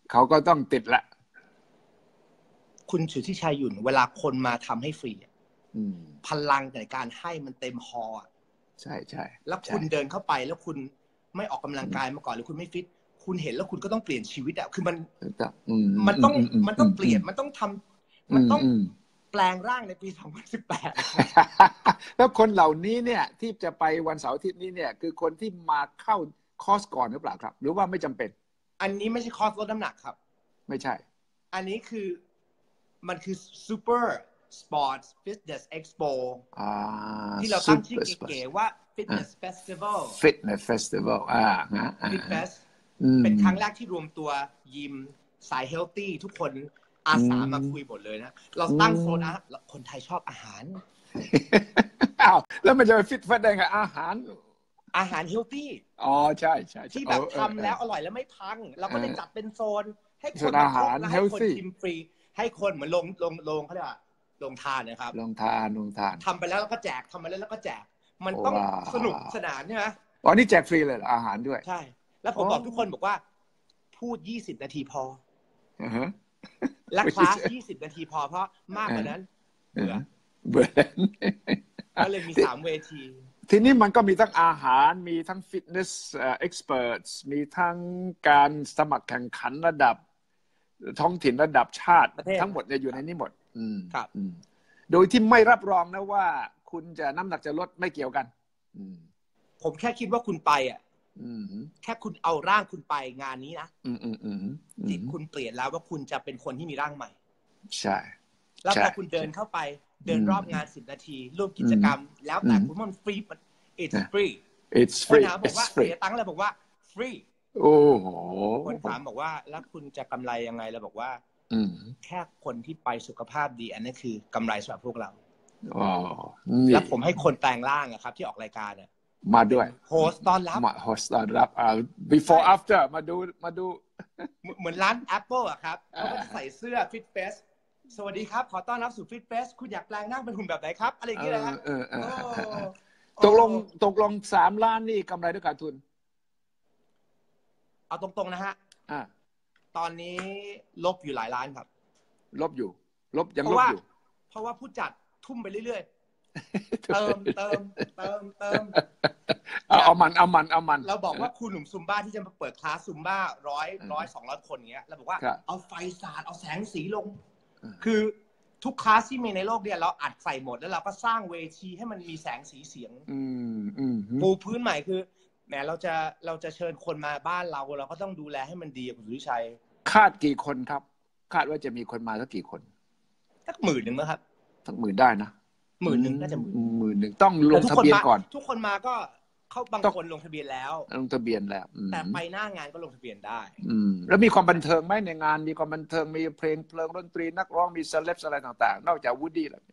เขาก็ต้องติดละคุณสุทธิชัยหยุ่นเวลาคนมาทำให้ฟรีพลังในการให้มันเต็มฮอใช่ใช่แล้วคุณเดินเข้าไปแล้วคุณไม่ออกกำลังกายมาก่อนหรือคุณไม่ฟิตคุณเห็นแล้วคุณก็ต้องเปลี่ยนชีวิตอะคือมันมันต้องมันต้องเปลี่ยนมันต้องทำมันต้องแปลงร่างในปีสองพันสิบแปดแล้วคนเหล่านี้เนี่ยที่จะไปวันเสาร์อาทิตย์นี้เนี่ยคือคนที่มาเข้าคอร์สก่อนหรือเปล่าครับหรือว่าไม่จำเป็นอันนี้ไม่ใช่คอร์สลดน้ำหนักครับไม่ใช่อันนี้คือมันคือ Super Sports Fitness Expo ที่เราตั้งชื่อเก๋ๆว่า Fitness Festival Fitness Festival อ่าฮะ Fitness เป็นครั้งแรกที่รวมตัวยิมสายเฮลตี้ทุกคนอาสามาคุยหมดเลยนะเราตั้งโซนนะคนไทยชอบอาหารอ้าวแล้วมันจะไปฟิตฟัดได้ไงอาหารอาหารเฮลตี้อ๋อใช่ใช่ที่แบบทำแล้วอร่อยแล้วไม่พังเราก็เลยจัดเป็นโซนให้คนมาทานให้คนชิมฟรีให้คนเหมือนลงลงลงเขาเรียกว่าลงทานนะครับลงทานลงทานทำไปแล้วแล้วก็แจกทำไปแล้วแล้วก็แจกมันต้องสนุกสนานใช่ไหมอ๋อนี่แจกฟรีเลยอาหารด้วยใช่แล้วผมบอกทุกคนบอกว่าพูดยี่สิบนาทีพอและคลาสยี่สิบนาทีพอเพราะมากกว่านั้นเบื่อเบื่อก็เลยมีสามเวทีทีนี้มันก็มีทั้งอาหารมีทั้งฟิตเนสเอ็กซ์เพรสมีทั้งการสมัครแข่งขันระดับท้องถิ่นระดับชาติทั้งหมดจะอยู่ในนี้หมดครับโดยที่ไม่รับรองนะว่าคุณจะน้ำหนักจะลดไม่เกี่ยวกันผมแค่คิดว่าคุณไปอ่ะแค่คุณเอาร่างคุณไปงานนี้นะที่คุณเปลี่ยนแล้วว่าคุณจะเป็นคนที่มีร่างใหม่ใช่แล้วพอคุณเดินเข้าไปเดินรอบงานสิบนาทีร่วมกิจกรรมแล้วแต่คุณมันฟรีมัน it's free it's free คนถามบอกว่าเสียตังค์เลยบอกว่าฟรีโอ้โหคนถามบอกว่าแล้วคุณจะกำไรยังไงเราบอกว่าแค่คนที่ไปสุขภาพดีอันนี้คือกำไรสำหรับพวกเราแล้วผมให้คนแต่งร่างอะครับที่ออกรายการเนี่ยมาด้วยโฮสต์ต้อนรับมาโฮสต์ต้อนรับอ่า before after มาดูมาดูเหมือนร้าน Apple อะครับเขาก็ใส่เสื้อ Fit Fest สวัสดีครับขอต้อนรับสู่ Fit Fest คุณอยากแปลงร่างเป็นหุ่นแบบไหนครับอะไรอย่างเงี้ยนะฮะตกลงตกลงสามล้านนี่กำไรด้วยขาดทุนเอาตรงๆนะฮะตอนนี้ลบอยู่หลายล้านครับลบอยู่ลบยังลบอยู่เพราะว่าผู้จัดทุ่มไปเรื่อยๆเติมเติมเติมเติมเอามันเอามันเอามันเราบอกว่าคุณหนุ่มซุมบ้าที่จะมาเปิดคลาสซุมบ้าร้อยร้อยสองร้อยคนเงี้ยเราบอกว่าเอาไฟสาดเอาแสงสีลงคือทุกคลาสที่มีในโลกเนี่ยเราอัดใส่หมดแล้วเราก็สร้างเวทีให้มันมีแสงสีเสียงปูพื้นใหม่คือแหมเราจะเราจะเชิญคนมาบ้านเราเราก็ต้องดูแลให้มันดีคุณสุริชัยคาดกี่คนครับคาดว่าจะมีคนมาสักกี่คนสักหมื่นหนึ่งมั้งครับสักหมื่นได้นะหมื่นหนึ่งน่าจะหมื่นหมื่นหนึ่งต้องลงทะเบียนก่อนทุกคนมาก็เขาบางคนลงทะเบียนแล้วลงทะเบียนแล้วแต่ไปหน้างานก็ลงทะเบียนได้แล้วมีความบันเทิงไหมในงานมีความบันเทิงมีเพลงเพลงดนตรีนักร้องมีเซเลบอะไรต่างๆนอกจากวูดดี้แล้ว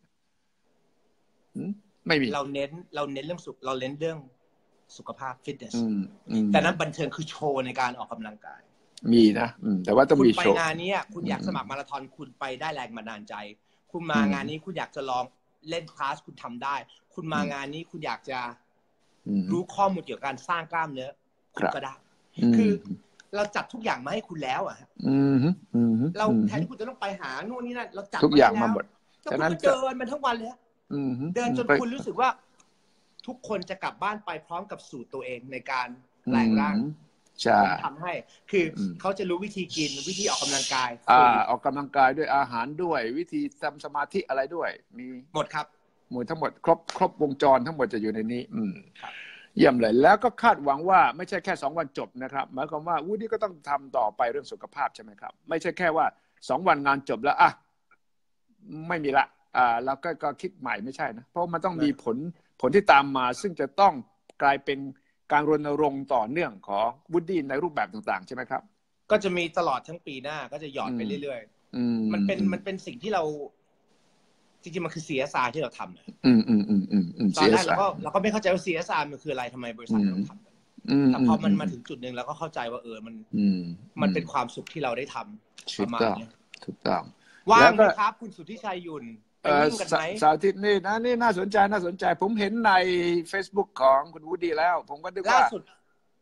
ไม่มีเราเน้นเราเน้นเรื่องสุขเราเน้นเรื่องสุขภาพฟิตเนสแต่นั้นบันเทิงคือโชว์ในการออกกำลังกายมีนะแต่ว่าต้องมีโชว์คุณไปงานนี้คุณอยากสมัครมาราธอนคุณไปได้แรงบันดาลใจคุณมางานนี้คุณอยากจะลองเล่นคลาสคุณทำได้คุณมางานนี้คุณอยากจะรู้ข้อมูลเกี่ยวกับการสร้างกล้ามเนื้อคุณก็ได้คือเราจัดทุกอย่างมาให้คุณแล้วอ่ะเราแทนที่คุณจะต้องไปหาโน่นนี่นั่นเราจัดทุกอย่างมาหมดฉะนั้นเดินมันทั้งวันเลยเดินจนคุณรู้สึกว่าทุกคนจะกลับบ้านไปพร้อมกับสูตรตัวเองในการแปลงร่างทำให้คือเขาจะรู้วิธีกินวิธีออกกำลังกายอ่าออกกำลังกายด้วยอาหารด้วยวิธีทำสมาธิอะไรด้วยมีหมดครับหมดทั้งหมดครบครบวงจรทั้งหมดจะอยู่ในนี้อืมเยี่ยมเลยแล้วก็คาดหวังว่าไม่ใช่แค่สองวันจบนะครับหมายความว่าวูดดี้ก็ต้องทำต่อไปเรื่องสุขภาพใช่ไหมครับไม่ใช่แค่ว่าสองวันงานจบแล้วอ่ะไม่มีละอ่าเราก็ก็คิดใหม่ไม่ใช่นะเพราะมันต้องมีผลผลที่ตามมาซึ่งจะต้องกลายเป็นการรณรงค์ต่อเนื่องของวูดดี้ในรูปแบบต่างๆใช่ไหมครับก็จะมีตลอดทั้งปีหน้าก็จะหยอดไปเรื่อยๆมันเป็นมันเป็นสิ่งที่เราจริงๆมันคือ ซี เอส อาร์ ที่เราทำอืมอืมอืมอืมตอนแรกเราก็เราก็ไม่เข้าใจว่า ซี เอส อาร์ มันคืออะไรทำไมบริษัทเราทำแต่พอมันมาถึงจุดหนึ่งแล้วก็เข้าใจว่าเออมันมันเป็นความสุขที่เราได้ทำประมาณนี้ถูกต้องว่างไหมครับคุณสุทธิชัยหยุ่นไปวิ่งกันไหมสาธิตนี่นะนี่น่าสนใจน่าสนใจผมเห็นใน Facebook ของคุณวูดดี้แล้วผมก็นึกว่าล่าสุด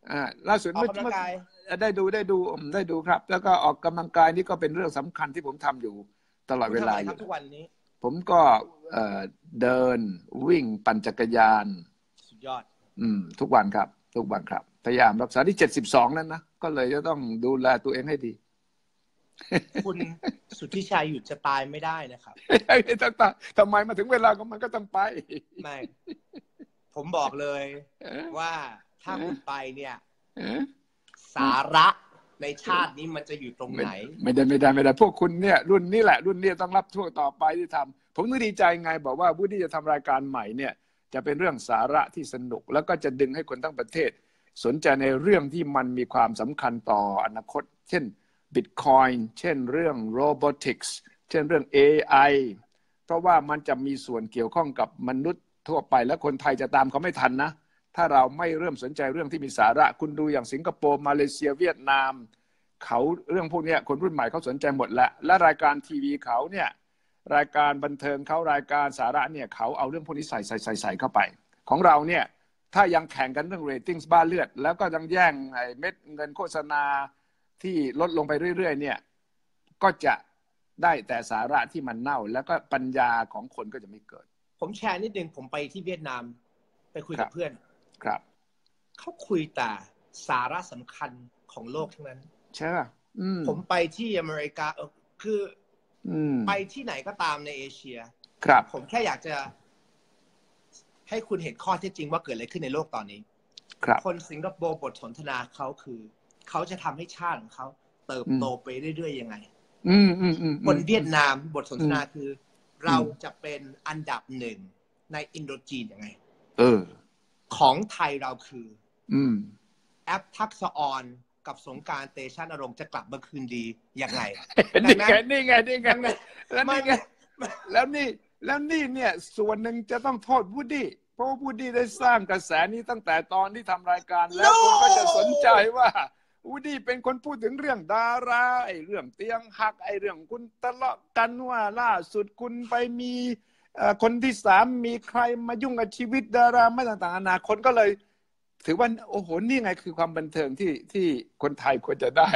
อ่าล่าสุดออกกำลังกายได้ดูได้ดูได้ดูครับแล้วก็ออกกำลังกายนี่ก็เป็นเรื่องสำคัญที่ผมทำอยู่ตลอดเวลาอยู่ทุกวันนี้ผมก็เดินวิ่งปั่นจักรยานสุดยอดอืมทุกวันครับทุกวันครับพยายามรักษาที่เจ็ดสิบสองแล้วนะก็เลยจะต้องดูแลตัวเองให้ดีคุณสุทธิชัยหยุดจะตายไม่ได้นะครับต้องตายทำไมมาถึงเวลาของมันก็ต้องไปไม่ผมบอกเลยว่าถ้าคุณไปเนี่ยสาระในชาตินี้มันจะอยู่ตรงไหนไม่ได้ไม่ได้ไม่ได้พวกคุณเนี่ยรุ่นนี้แหละรุ่นนี้ต้องรับช่วงต่อไปที่ทำผมนึกดีใจไงบอกว่าผู้ที่จะทำรายการใหม่เนี่ยจะเป็นเรื่องสาระที่สนุกแล้วก็จะดึงให้คนทั้งประเทศสนใจในเรื่องที่มันมีความสำคัญต่ออนาคตเช่น Bitcoin เช่นเรื่อง Robotics เช่นเรื่อง เอ ไอ เพราะว่ามันจะมีส่วนเกี่ยวข้องกับมนุษย์ทั่วไปและคนไทยจะตามเขาไม่ทันนะถ้าเราไม่เริ่มสนใจเรื่องที่มีสาระคุณดูอย่างสิงคโปร์มาเลเซียเวียดนามเขาเรื่องพวกนี้คนรุ่นใหม่เขาสนใจหมดแล้วและรายการทีวีเขาเนี่ยรายการบันเทิงเขารายการสาระเนี่ยเขาเอาเรื่องพวกนี้ใส่ใส่ใส่ใส่เข้าไปของเราเนี่ยถ้ายังแข่งกันเรื่องเรตติ้งบ้าเลือดแล้วก็ยังแย่งไอ้เม็ดเงินโฆษณาที่ลดลงไปเรื่อยๆเนี่ยก็จะได้แต่สาระที่มันเน่าแล้วก็ปัญญาของคนก็จะไม่เกิดผมแชร์นิดนึงผมไปที่เวียดนามไปคุยกับเพื่อนครับเขาคุยแต่สาระสำคัญของโลกทั้งนั้นใช่ป่ะผมไปที่อเมริกาเออคือไปที่ไหนก็ตามในเอเชียครับผมแค่อยากจะให้คุณเห็นข้อเท็จจริงว่าเกิดอะไรขึ้นในโลกตอนนี้ครับคนสิงคโปร์บทสนทนาเขาคือเขาจะทำให้ชาติของเขาเติบโตไปเรื่อยๆยังไงคนเวียดนามบทสนทนาคือเราจะเป็นอันดับหนึ่งในอินโดจีนยังไงเออของไทยเราคืออืมแอปทักษะออนกับสงกรานต์เตชะนรงค์จะกลับมาคืนดียังไงนี่ไงนี่ไงนี่ไงแล้วนี่ไงแล้วนี่แล้วนี่เนี่ยส่วนหนึ่งจะต้องโทษวูดดี้เพราะว่าวูดดี้ได้สร้างกระแสนี้ตั้งแต่ตอนที่ทำรายการแล้วคนก็จะสนใจว่าวูดดี้เป็นคนพูดถึงเรื่องดาราไอ้เรื่องเตียงหักไอ้เรื่องคุณทะเลาะกันว่าล่าสุดคุณไปมีคนที่สามมีใครมายุ่งกับชีวิตดาราไม่ต่างๆนานาคนก็เลยถือว่าโอ้โหนี่ไงคือความบันเทิงที่ที่คนไทยควรจะได้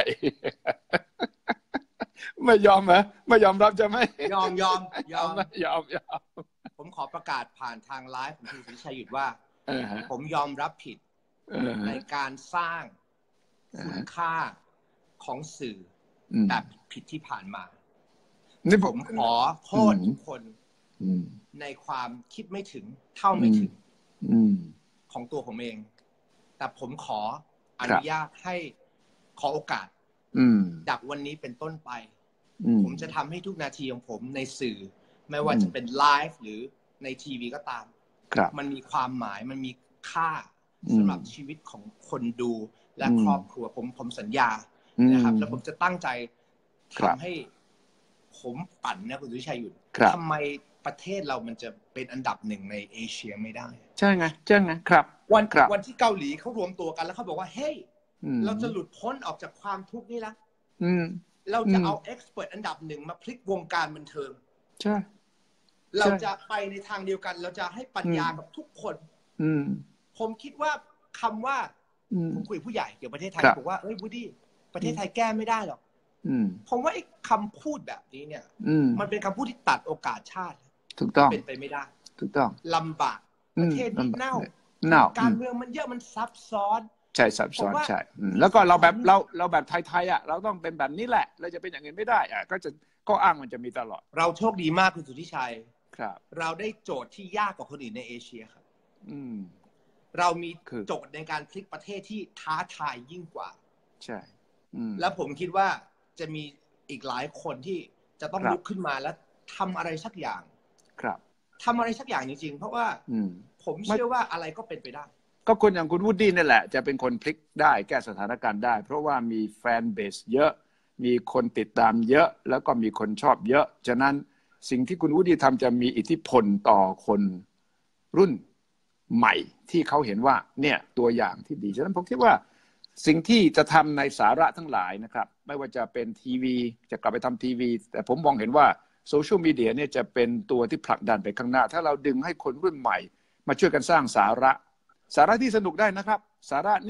ไม่ยอมเหรอไม่ยอมรับจะไหมยอมยอมยอมยอมยอมผมขอประกาศผ่านทางไลฟ์ของคุณสุทธิชัยหยุดว่าผมยอมรับผิดในการสร้างคุณค่าของสื่อแบบผิดที่ผ่านมาผมขอโทษทุกคนในความคิดไม่ถึงเท่าไม่ถึงของตัวผมเองแต่ผมขออนุญาตให้ขอโอกาสจากวันนี้เป็นต้นไปผมจะทำให้ทุกนาทีของผมในสื่อไม่ว่าจะเป็นไลฟ์หรือในทีวีก็ตามมันมีความหมายมันมีค่าสำหรับชีวิตของคนดูและครอบครัวผมผมสัญญานะครับแล้วผมจะตั้งใจทำให้ผมปั่นนะคุณสุทธิชัยหยุดทำไมประเทศเรามันจะเป็นอันดับหนึ่งในเอเชียไม่ได้ใช่ไงใช่ไงครับวันวันที่เกาหลีเขารวมตัวกันแล้วเขาบอกว่าเฮ้ยเราจะหลุดพ้นออกจากความทุกข์นี่ละเราจะเอาเอ็กซ์เพิร์ตอันดับหนึ่งมาพลิกวงการบันเทิงใช่เราจะไปในทางเดียวกันเราจะให้ปัญญากับทุกคนผมคิดว่าคำว่าผมคุยผู้ใหญ่เกี่ยวกับประเทศไทยบอกว่าเฮ้ยวูดดี้ประเทศไทยแก้ไม่ได้หรอกผมว่าไอ้คำพูดแบบนี้เนี่ยมันเป็นคำพูดที่ตัดโอกาสชาติถูกต้องเป็นไปไม่ได้ถูกต้องลำบากประเทศนี้เน่าการเมืองมันเยอะมันซับซ้อนใช่ซับซ้อนใช่แล้วก็เราแบบเราเราแบบไทยๆอ่ะเราต้องเป็นแบบนี้แหละเราจะเป็นอย่างอื่นไม่ได้อ่ะก็จะก็อ้างมันจะมีตลอดเราโชคดีมากคุณสุทธิชัยครับเราได้โจทย์ที่ยากกว่าคนอื่นในเอเชียครับอืมเรามีโจทย์ในการพลิกประเทศที่ท้าทายยิ่งกว่าใช่แล้วผมคิดว่าจะมีอีกหลายคนที่จะต้องลุกขึ้นมาแล้วทำอะไรสักอย่างครับทำอะไรสักอย่างจริงๆเพราะว่าผมเชื่อว่าอะไรก็เป็นไปได้ก็คนอย่างคุณวูดดี้นี่แหละจะเป็นคนพลิกได้แก้สถานการณ์ได้เพราะว่ามีแฟนเบสเยอะมีคนติดตามเยอะแล้วก็มีคนชอบเยอะฉะนั้นสิ่งที่คุณวูดดี้ทำจะมีอิทธิพลต่อคนรุ่นใหม่ที่เขาเห็นว่าเนี่ยตัวอย่างที่ดีฉะนั้นผมคิดว่าสิ่งที่จะทำในสาระทั้งหลายนะครับไม่ว่าจะเป็นทีวีจะกลับไปทำทีวีแต่ผมมองเห็นว่าโซเชียลมีเดียเนี่ยจะเป็นตัวที่ผลักดันไปข้างหน้าถ้าเราดึงให้คนรุ่นใหม่มาช่วยกันสร้างสาระสาระที่สนุกได้นะครับสาระนี่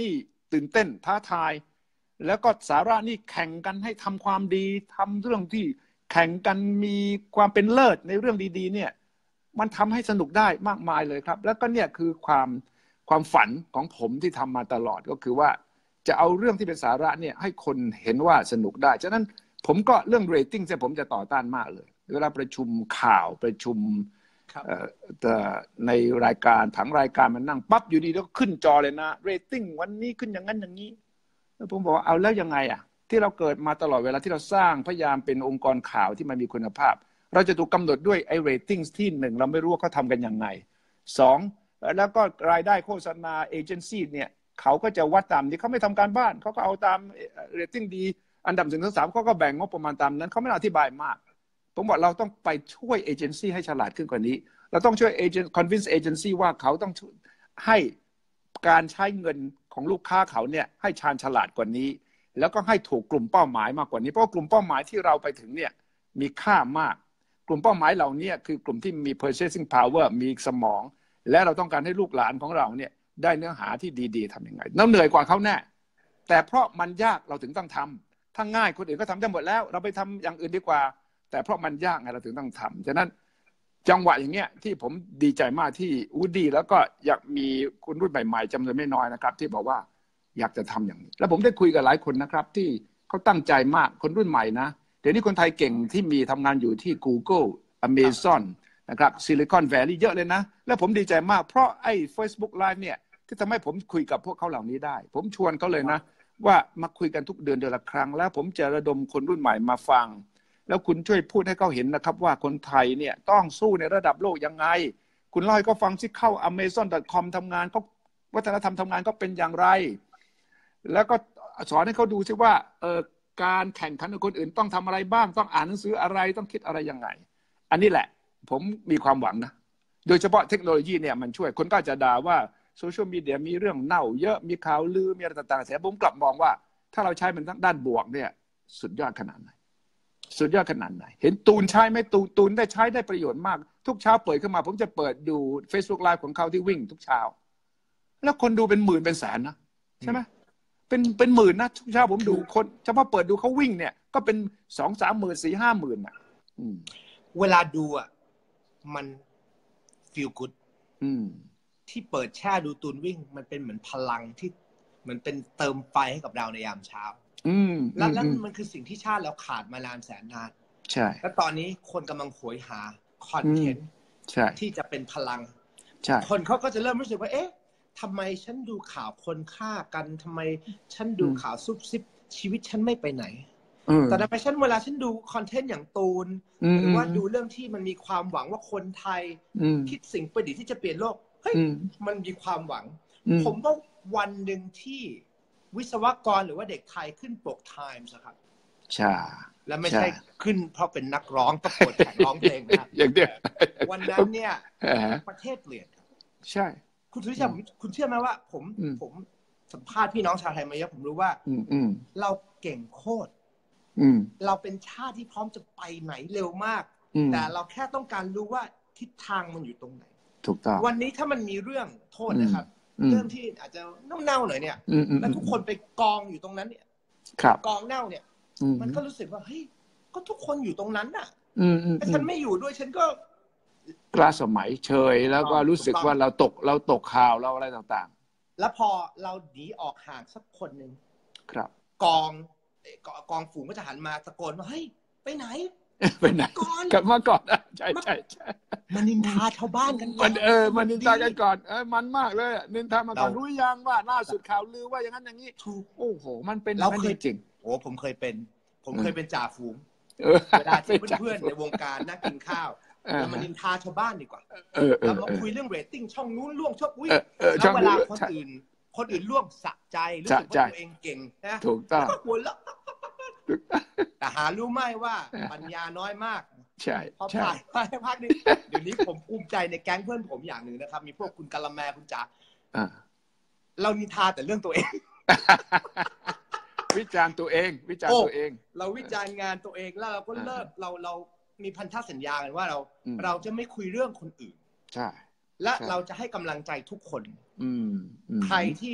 ตื่นเต้นท้าทายแล้วก็สาระนี่แข่งกันให้ทำความดีทำเรื่องที่แข่งกันมีความเป็นเลิศในเรื่องดีๆเนี่ยมันทำให้สนุกได้มากมายเลยครับแล้วก็เนี่ยคือความความฝันของผมที่ทำมาตลอดก็คือว่าจะเอาเรื่องที่เป็นสาระเนี่ยให้คนเห็นว่าสนุกได้ฉะนั้นผมก็เรื่องเรตติ้งเนี่ยผมจะต่อต้านมากเลยเวลาประชุมข่าวประชุมในรายการผังรายการมันนั่งปั๊บอยู่ดีแล้วก็ขึ้นจอเลยนะเรตติ้งวันนี้ขึ้นอย่างนั้นอย่างนี้แล้วผมบอกว่าเอาแล้วยังไงอ่ะที่เราเกิดมาตลอดเวลาที่เราสร้างพยายามเป็นองค์กรข่าวที่มันมีคุณภาพเราจะถูกกำหนดด้วยไอ้เรตติ้งที่หนึ่งเราไม่รู้ว่าเขาทำกันยังไงสองแล้วก็รายได้โฆษณาเอเจนซี่เนี่ยเขาก็จะวัดตามนี้เขาไม่ทำการบ้านเขาก็เอาตามเรตติ้งดีอันดับหนึ่งถึงสามเขาก็แบ่งงบประมาณตามนั้นเขาไม่อธิบายมากผมบอกเราต้องไปช่วยเอเจนซี่ให้ฉลาดขึ้นกว่านี้เราต้องช่วยเอเจนต์ convince agency ว่าเขาต้องให้การใช้เงินของลูกค้าเขาเนี่ยให้ชาญฉลาดกว่านี้แล้วก็ให้ถูกกลุ่มเป้าหมายมากกว่านี้เพราะกลุ่มเป้าหมายที่เราไปถึงเนี่ยมีค่ามากกลุ่มเป้าหมายเหล่านี้คือกลุ่มที่มี purchasing power มีสมองและเราต้องการให้ลูกหลานของเราเนี่ยได้เนื้อหาที่ดีๆทำยังไงเราเหนื่อยกว่าเขาแน่แต่เพราะมันยากเราถึงต้องทำถ้าง่ายคนอื่นก็ทำได้หมดแล้วเราไปทำอย่างอื่นดีกว่าแต่เพราะมันยากไงเราถึงต้องทำฉะนั้นจังหวะอย่างเงี้ยที่ผมดีใจมากที่วูดดี้แล้วก็อยากมีคนรุ่นใหม่ๆจำนวนไม่น้อยนะครับที่บอกว่าอยากจะทำอย่างนี้แล้วผมได้คุยกับหลายคนนะครับที่เขาตั้งใจมากคนรุ่นใหม่นะเดี๋ยวนี้คนไทยเก่งที่มีทำงานอยู่ที่ Google Amazon นะครับ Silicon Valley เยอะเลยนะแล้วผมดีใจมากเพราะไอ้ Facebook Live เนี่ยที่ทำให้ผมคุยกับพวกเขาเหล่านี้ได้ผมชวนเขาเลยนะว่ามาคุยกันทุกเดือนเดือนละครั้งแล้วผมจะระดมคนรุ่นใหม่มาฟังแล้วคุณช่วยพูดให้เขาเห็นนะครับว่าคนไทยเนี่ยต้องสู้ในระดับโลกยังไงคุณเล่าให้เขาฟังซิเข้า อเมซอน ดอท คอม ทำงานเขาวัฒนธรรมทำงานก็เป็นอย่างไรแล้วก็สอนให้เขาดูซิว่าเอ่อการแข่งขันกับคนอื่นต้องทำอะไรบ้างต้องอ่านหนังสืออะไรต้องคิดอะไรยังไงอันนี้แหละผมมีความหวังนะโดยเฉพาะเทคโนโลยีเนี่ยมันช่วยคนก็จะด่าว่าโซเชียลมีเดียมีเรื่องเน่าเยอะมีข่าวลือมีอะไรต่างๆแต่ผมกลับมองว่าถ้าเราใช้มันทั้งด้านบวกเนี่ยสุดยอดขนาดไหนสุดยอดขนาดไหนเห็นตูนใช้ไหมตูนตูนได้ใช้ได้ประโยชน์มากทุกเช้าเปิดขึ้นมาผมจะเปิดดู Facebook Live ของเขาที่วิ่งทุกเช้าแล้วคนดูเป็นหมื่นเป็นแสนนะใช่ไหมเป็นเป็นหมื่นนะทุกเช้าผมดูคนเฉพาะเปิดดูเขาวิ่งเนี่ยก็เป็นสองสามหมื่นสี่ห้าหมื่นอ่ะเวลาดูอ่ะมัน feel good ที่เปิดแช่ดูตูนวิ่งมันเป็นเหมือนพลังที่เหมือนเป็นเติมไฟให้กับเราในยามเช้าแล้วแล้วมันคือสิ่งที่ชาติเราขาดมานานแสนนานใช่แล้วตอนนี้คนกำลังโหยหาคอนเทนต์ที่จะเป็นพลังคนเขาก็จะเริ่มรู้สึกว่าเอ๊ะทำไมฉันดูข่าวคนฆ่ากันทำไมฉันดูข่าวซุบซิบชีวิตฉันไม่ไปไหนแต่ทำไมฉันเวลาฉันดูคอนเทนต์อย่างตูนหรือว่าดูเรื่องที่มันมีความหวังว่าคนไทยคิดสิ่งประดิษฐ์ที่จะเปลี่ยนโลกเฮ้ยมันมีความหวังผมว่าวันหนึ่งที่วิศวกรหรือว่าเด็กไทยขึ้นปก Times ครับใช่แล้วไม่ใช่ขึ้นเพราะเป็นนักร้องประกวดแข่งร้องเพลงนะอย่างเดียววันนั้นเนี่ยประเทศเปลี่ยนใช่คุณสุริชัยคุณเชื่อไหมว่าผมผมสัมภาษณ์พี่น้องชาวไทยมาเยอะผมรู้ว่าเราเก่งโคตรเราเป็นชาติที่พร้อมจะไปไหนเร็วมากแต่เราแค่ต้องการรู้ว่าทิศทางมันอยู่ตรงไหนถูกต้องวันนี้ถ้ามันมีเรื่องโทษนะครับเรื่องที่อาจจะเน่าๆหน่อยเนี่ยแล้วทุกคนไปกองอยู่ตรงนั้นเนี่ยกองเน่าเนี่ยมันก็รู้สึกว่าเฮ้ยก็ทุกคนอยู่ตรงนั้นน่ะถ้าฉันไม่อยู่ด้วยฉันก็กล้าสมัยเฉยแล้วก็รู้สึกว่าเราตกเราตกข่าวเราอะไรต่างๆแล้วพอเราหนีออกห่างสักคนหนึ่งครับกองกองฝูงก็จะหันมาตะโกนว่าเฮ้ยไปไหนไปไหนกลับมาก่อนใช่ใช่ใช่มันนินทาชาวบ้านกันก่อนเออมันนินทากันก่อนเออมันมากเลยนินทามาก่อนรู้ยังว่าล่าสุดข่าวลือว่าอย่างนั้นอย่างนี้ถูกโอ้โหมันเป็นเราเคยจริงโอ้ผมเคยเป็นผมเคยเป็นจ่าฝูงเวลาที่เพื่อนๆในวงการนั่งกินข้าวแล้วมันนินทาชาวบ้านดีกว่าเรามาคุยเรื่องเรตติ้งช่องนู้นล่วงช่องอุ้ยแล้วเวลาคนอื่นคนอื่นล่วงสะใจรู้สึกว่าตัวเองเก่งนะถูกต้องหัวเราะแต่หารู้ไหมว่าปัญญาน้อยมากใช่พอผ่านไปพักนี้เดี๋ยวนี้ผมภูมิใจในแก๊งเพื่อนผมอย่างหนึ่งนะครับมีพวกคุณกะละแมคุณจ๋าเรานินทาแต่เรื่องตัวเองวิจารณ์ตัวเองวิจารณ์ตัวเองเราวิจารณ์งานตัวเองแล้วเราก็เลิกเราเรามีพันธสัญญากันว่าเราเราจะไม่คุยเรื่องคนอื่นใช่และเราจะให้กำลังใจทุกคนใครที่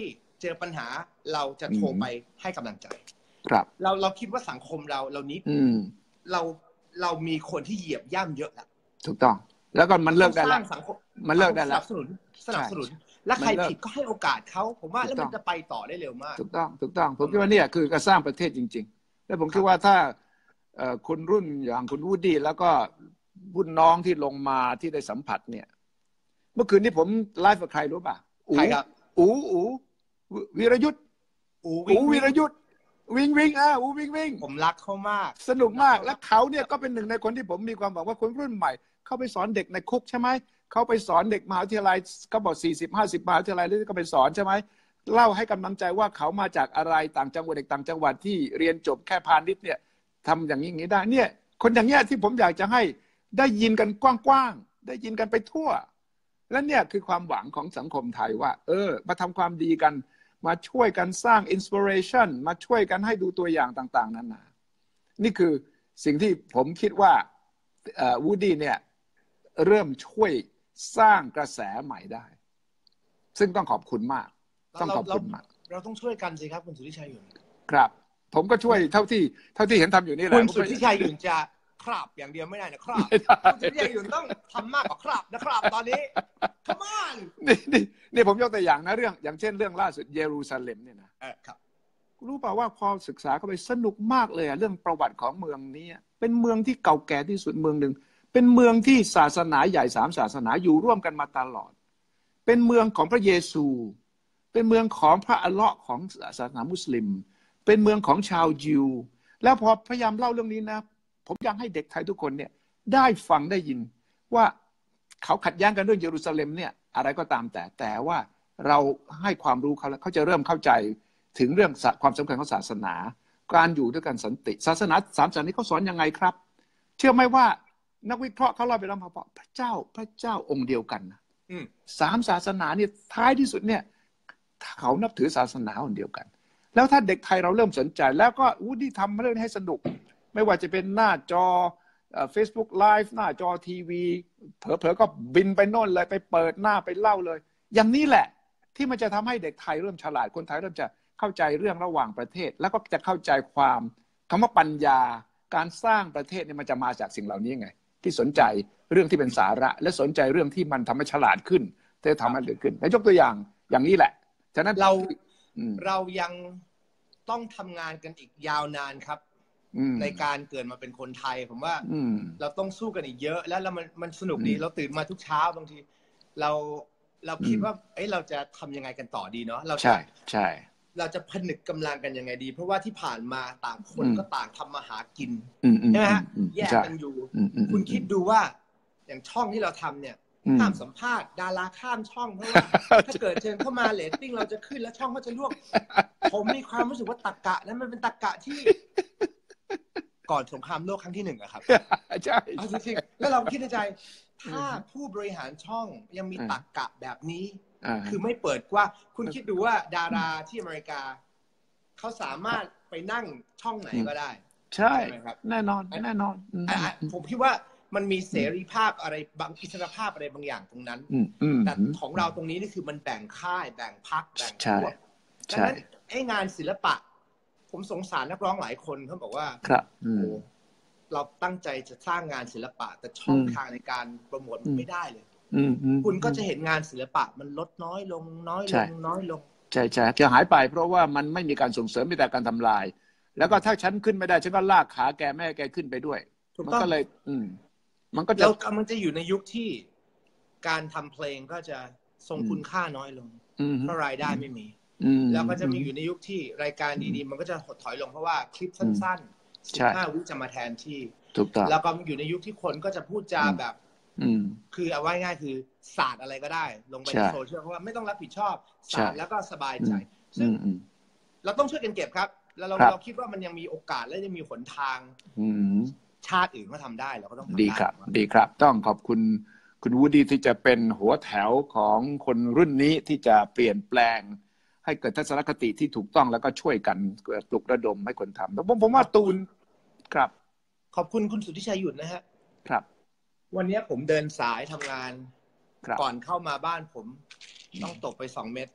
เจอปัญหาเราจะโทรไปให้กำลังใจครับเราเราคิดว่าสังคมเราเรานิดเราเรามีคนที่เหยียบย่ำเยอะแล้วถูกต้องแล้วก็มันเลิกได้แล้วมันเลิกได้แล้วสนับสนุนสนับสนุนและใครผิดก็ให้โอกาสเขาผมว่าแล้วมันจะไปต่อได้เร็วมากถูกต้องถูกต้องผมคิดว่าเนี่ยคือการสร้างประเทศจริงๆและผมคิดว่าถ้าคนรุ่นอย่างคุณวูดดี้แล้วก็รุ่นน้องที่ลงมาที่ได้สัมผัสเนี่ยเมื่อคืนนี้ผมไลฟ์กับใครรู้ป่ะใครครับอูอูวีรยุทธ์อูวีรยุทธ์วิงวิงอ่ะอูวิงวิงผมรักเขามากสนุกมากและเขาเนี่ยก็เป็นหนึ่งในคนที่ผมมีความหวังว่าคนรุ่นใหม่เข้าไปสอนเด็กในคุกใช่ไหมเขาไปสอนเด็กมหาวิทยาลัยเขาบอกสี่สิบห้าสิบมหาวิทยาลัยแล้วก็ไปสอนใช่ไหมเล่าให้กำลังใจว่าเขามาจากอะไรต่างจังหวัดเด็กต่างจังหวัดที่เรียนจบแค่พาณิชย์เนี่ยทำอย่างนี้อย่างนี้ได้เนี่ยคนอย่างเงี้ยที่ผมอยากจะให้ได้ยินกันกว้างๆได้ยินกันไปทั่วและเนี่ยคือความหวังของสังคมไทยว่าเออมาทำความดีกันมาช่วยกันสร้างอินสปิเรชันมาช่วยกันให้ดูตัวอย่างต่างๆนานานี่คือสิ่งที่ผมคิดว่าวูดดี้เนี่ยเริ่มช่วยสร้างกระแสใหม่ได้ซึ่งต้องขอบคุณมากต้องขอบคุณมากเราต้องช่วยกันสิครับคุณสุทธิชัยหยุ่นครับผมก็ช่วยเท่าที่เท่าที่เห็นทำอยู่นี่แหละคุณสุทธิชัยหยุ่นจะครับอย่างเดียวไม่ได้นะครับคุณสุทธิชัยหยุ่นต้องทำมากกว่าครับนะครับตอนนี้ Come on นี่นี่นี่ผมยกตัวอย่างนะเรื่องอย่างเช่นเรื่องล่าสุดเยรูซาเล็มเนี่ยนะเออครับรู้ป่าวว่าพอศึกษาเข้าไปสนุกมากเลยอะเรื่องประวัติของเมืองนี้เป็นเมืองที่เก่าแก่ที่สุดเมืองหนึ่งเป็นเมืองที่ศาสนาใหญ่สามศาสนาอยู่ร่วมกันมาตลอดเป็นเมืองของพระเยซูเป็นเมืองของพระอัลเลาะห์ของศาสนามุสลิมเป็นเมืองของชาวยิวแล้วพอพยายามเล่าเรื่องนี้นะผมอยากให้เด็กไทยทุกคนเนี่ยได้ฟังได้ยินว่าเขาขัดแย้งกันเรื่องเยรูซาเล็มเนี่ยอะไรก็ตามแต่แต่ว่าเราให้ความรู้เขาแล้วเขาจะเริ่มเข้าใจถึงเรื่องความสำคัญของศาสนาการอยู่ด้วยกันสันติศาสนาสามศาสนานี้เขาสอนยังไงครับเชื่อไหมว่านักวิเคราะห์เขาเล่าไปแล้วพอพระเจ้าพระเจ้าองค์เดียวกันนะสามศาสนาเนี่ยท้ายที่สุดเนี่ยเขานับถือศาสนาองค์เดียวกันแล้วถ้าเด็กไทยเราเริ่มสนใจแล้วก็วูดดี้ทำเรื่องให้สนุกไม่ว่าจะเป็นหน้าจอ Facebook Live หน้าจอทีวีเผลอๆก็บินไปโน่นเลยไปเปิดหน้าไปเล่าเลยอย่างนี้แหละที่มันจะทำให้เด็กไทยเริ่มฉลาดคนไทยเริ่มจะเข้าใจเรื่องระหว่างประเทศแล้วก็จะเข้าใจความคำว่าปัญญาการสร้างประเทศเนี่ยมันจะมาจากสิ่งเหล่านี้ไงที่สนใจเรื่องที่เป็นสาระและสนใจเรื่องที่มันทำให้ฉลาดขึ้นจะทำให้เกิดขึ้นและยกตัวอย่างอย่างนี้แหละฉะนั้นเราเรายังต้องทำงานกันอีกยาวนานครับในการเกิดมาเป็นคนไทยผมว่าเราต้องสู้กันอีกเยอะแล้วแล้วมันมันสนุกดีเราตื่นมาทุกเช้าบางทีเราเราคิดว่าเอ้ยเราจะทำยังไงกันต่อดีเนาะเราใช่ใช่เราจะผนึกกำลังกันยังไงดีเพราะว่าที่ผ่านมาต่างคนก็ต่างทำมาหากินใช่ไหมฮะแยกกันอยู่คุณคิดดูว่าอย่างช่องที่เราทำเนี่ยห้ามสัมภาษณ์ดาราข้ามช่องเพราะว่าถ้าเกิดเชิญเข้ามาเรตติ้งเราจะขึ้นแล้วช่องก็จะล่วงผมมีความรู้สึกว่าตรรกะนั้นมันเป็นตรรกะที่ก่อนสงครามโลกครั้งที่หนึ่งอะครับใช่จริงๆแล้วเราคิดในใจถ้าผู้บริหารช่องยังมีตรรกะแบบนี้คือไม่เปิดกว่าคุณคิดดูว่าดาราที่อเมริกาเขาสามารถไปนั่งช่องไหนก็ได้ใช่ครับแน่นอนแน่นอนผมคิดว่ามันมีเสรีภาพอะไรบางอิสรภาพอะไรบางอย่างตรงนั้นแต่ของเราตรงนี้นี่คือมันแบ่งค่ายแบ่งพรรคแบ่งพวกดังนั้นไอ้งานศิลปะผมสงสารนักร้องหลายคนเขาบอกว่าครับเราตั้งใจจะสร้างงานศิลปะแต่ช่องทางในการโปรโมทไม่ได้เลยคุณก็จะเห็นงานศิลปะมันลดน้อยลงน้อยลงน้อยลงใช่ใช่จะหายไปเพราะว่ามันไม่มีการส่งเสริมมีแต่การทำลายแล้วก็ถ้าฉันขึ้นไม่ได้ฉันก็ลากขาแกแม่แกขึ้นไปด้วยมันก็เลยอืมมันก็จะเรากำลังจะอยู่ในยุคที่การทำเพลงก็จะทรงคุณค่าน้อยลงเพราะรายได้ไม่มีแล้วก็จะมีอยู่ในยุคที่รายการดีๆมันก็จะหดถอยลงเพราะว่าคลิปสั้นๆสิบห้าวิจะมาแทนที่ถูกต้องแล้วก็อยู่ในยุคที่คนก็จะพูดจาแบบคือเอาไว้ง่ายคือศาสตร์อะไรก็ได้ลงไปในโซเชียลเพราะว่าไม่ต้องรับผิดชอบศาสตร์แล้วก็สบายใจซึ่งเราต้องช่วยกันเก็บครับแล้วเราเราคิดว่ามันยังมีโอกาสและยังมีหนทางชาติอื่นก็ทำได้เราก็ต้องทำได้ดีครับดีครับต้องขอบคุณคุณวูดดี้ที่จะเป็นหัวแถวของคนรุ่นนี้ที่จะเปลี่ยนแปลงให้เกิดทัศนคติที่ถูกต้องแล้วก็ช่วยกันปลุกระดมให้คนทำแต่ผมผมว่าตูนครับขอบคุณคุณสุทธิชัยหยุ่นนะฮะครับวันนี้ผมเดินสายทำงานก่อนเข้ามาบ้านผมต้องตกไปสองเม็ด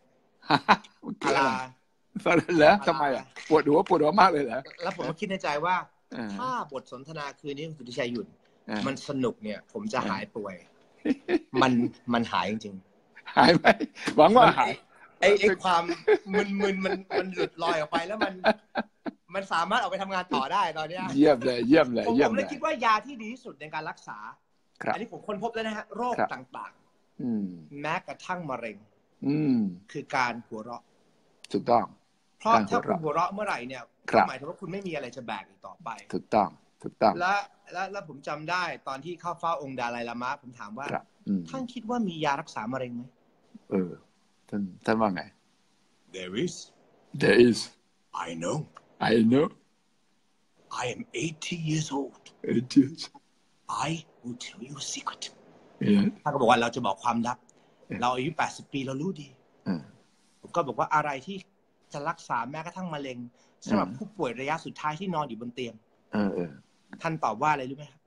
พาราเหรอทำไมอ่ะปวดหัวปวดหัวมากเลยเหรอแล้วผมก็คิดในใจว่าถ้าบทสนทนาคืนนี้คุณสุทธิชัยหยุดมันสนุกเนี่ยผมจะหายป่วยมันมันหายจริงๆหายไหมหวังว่าหายไอ้ไอ้ความมึนมึนมันมันหลุดลอยออกไปแล้วมันมันสามารถออกไปทำงานต่อได้ตอนนี้เยี่ยมเลยเยี่ยมเลยผมผมเลยคิดว่ายาที่ดีที่สุดในการรักษาอันนี้ผมค้นพบแล้วนะฮะโรคต่างๆแม้กระทั่งมะเร็งคือการหัวเราะถูกต้องเพราะถ้าคุณหัวเราะเมื่อไหร่เนี่ยหมายถึงว่าคุณไม่มีอะไรจะแบกอีกต่อไปถูกต้องถูกต้องและและและผมจำได้ตอนที่เข้าเฝ้าองค์ดาไลลามะผมถามว่าท่านคิดว่ามียารักษามะเร็งไหมเออท่านท่านว่าไง There is There is I know I know I am eighty years old eighty years I will tell you a secret ท่านก็บอกว่าเราจะบอกความลับเราอายุแปดสิบปีเรารู้ดีผมก็บอกว่าอะไรที่จะรักษาแม้กระทั่งมะเร็งสำหรับผู้ป่วยระยะสุดท้ายที่นอนอยู่บนเตียงท่านตอบว่าอะไรรู้ไหมครับ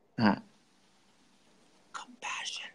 compassion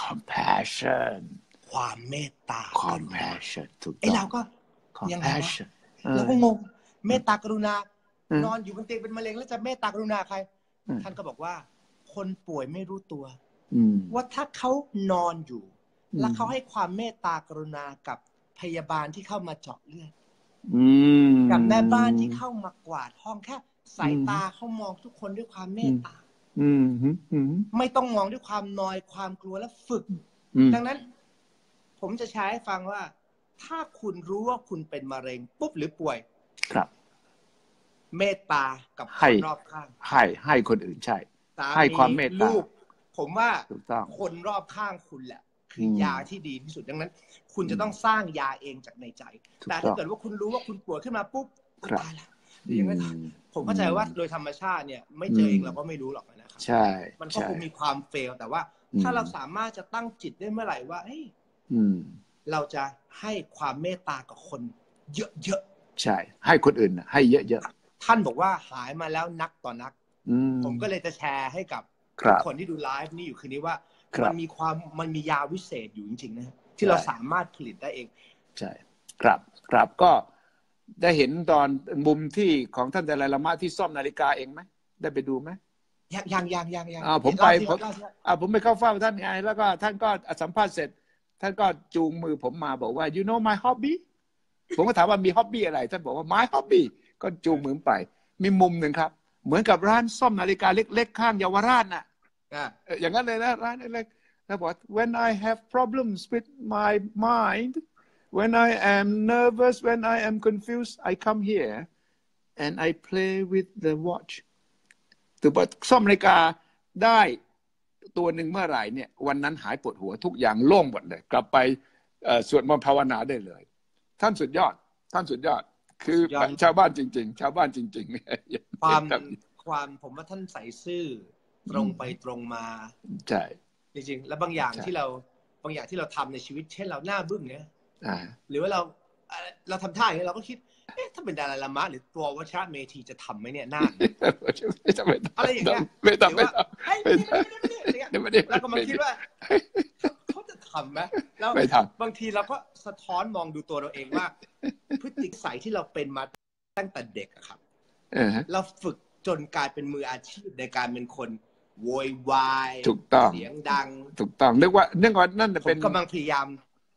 compassion ความเมตตา compassion ถูกต้องไอ้เราก็ยังไงวะเราก็งงเมตตากรุณานอนอยู่บนเตียงเป็นมะเร็งแล้วจะเมตตากรุณาใครท่านก็บอกว่าคนป่วยไม่รู้ตัวว่าถ้าเขานอนอยู่แล้วเขาให้ความเมตตากรุณากับพยาบาลที่เข้ามาเจาะเลือดกับแม่บ้านที่เข้ามากวาดห้องแค่สายตาเขามองทุกคนด้วยความเมตตาไม่ต้องมองด้วยความนอยความกลัวและฝึกดังนั้นผมจะใช้ให้ฟังว่าถ้าคุณรู้ว่าคุณเป็นมะเร็งปุ๊บหรือป่วยครับเมตตากับคนรอบข้างให้ให้คนอื่นใช่ให้ความเมตตาลูกผมว่าคนรอบข้างคุณแหละคือยาที่ดีที่สุดดังนั้นคุณจะต้องสร้างยาเองจากในใจแต่ถ้าเกิดว่าคุณรู้ว่าคุณป่วยขึ้นมาปุ๊บตายแล้วอย่างนั้นผมเข้าใจว่าโดยธรรมชาติเนี่ยไม่เจอเองเราก็ไม่รู้หรอกนะครับใช่มันก็คงมีความเฟลแต่ว่าถ้าเราสามารถจะตั้งจิตได้เมื่อไหร่ว่าเฮ้ยเราจะให้ความเมตตากับคนเยอะๆใช่ให้คนอื่นให้เยอะๆท่านบอกว่าหายมาแล้วนักต่อนักผมก็เลยจะแชร์ให้กับคนที่ดูไลฟ์นี่อยู่คืนนี้ว่ามันมีความมันมียาวิเศษอยู่จริงๆนะที่เราสามารถผลิตได้เองใช่ครับครับก็ได้เห็นตอนมุมที่ของท่านดาไลลามะที่ซ่อมนาฬิกาเองไหมได้ไปดูไหมยังยังยังยังยังอ่าผมไปผมอ่าผมไปเข้าเฝ้าท่านไงแล้วก็ท่านก็สัมภาษณ์เสร็จท่านก็จูงมือผมมาบอกว่า you know my hobby ผมก็ถามว่ามีฮ็อบบี้อะไรท่านบอกว่า my hobby ก็จูงมือไปมีมุมหนึ่งครับเหมือนกับร้านซ่อมนาฬิกาเล็กๆข้างเยาวราชน่ะอย่างนั้นเลยนะร้านเล็กๆแล้วบอก when I have problems with my mind when I am nervous when I am confused I come here and I play with the watch ถือว่าซ่อมนาฬิกาได้ตัวหนึ่งเมื่อไหร่เนี่ยวันนั้นหายปวดหัวทุกอย่างโล่งหมดเลยกลับไปสวดมนต์ภาวนาได้เลยท่านสุดยอดท่านสุดยอดคือชาวบ้านจริงๆชาวบ้านจริงๆความความผมว่าท่านใส่ซื่อตรงไปตรงมาใช่จริงๆแล้วบางอย่างที่เราบางอย่างที่เราทำในชีวิตเช่นเราหน้าบึ้งเนี่ยหรือว่าเราเราทำท่าอย่างนี้เราก็คิดเอ๊ะถ้าเป็นดาราลามะหรือตัววชระเมธีจะทำไหมเนี่ยหน้าอะไรอย่างเงี้ยไม่ทำไม่ทำแล้วก็มาคิดว่าเขาจะทำไหมแล้วบางทีเราก็สะท้อนมองดูตัวเราเองว่าพฤติสัยที่เราเป็นมาตั้งแต่เด็กอะครับเราฝึกจนกลายเป็นมืออาชีพในการเป็นคนโวยวายถูกต้องเสียงดังถูกต้องนึกว่านึกว่านั่นเป็นผมกำลังพยายาม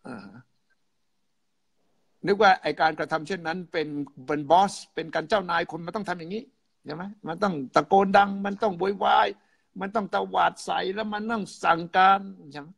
นึกว่าไอการกระทำเช่นนั้นเป็นเป็นบอสเป็นการเจ้านายคนมันต้องทำอย่างนี้ใช่ไหมมันต้องตะโกนดังมันต้องโวยวายมันต้องตะหวาดใส่แล้วมันต้องสั่งการใช่ไหม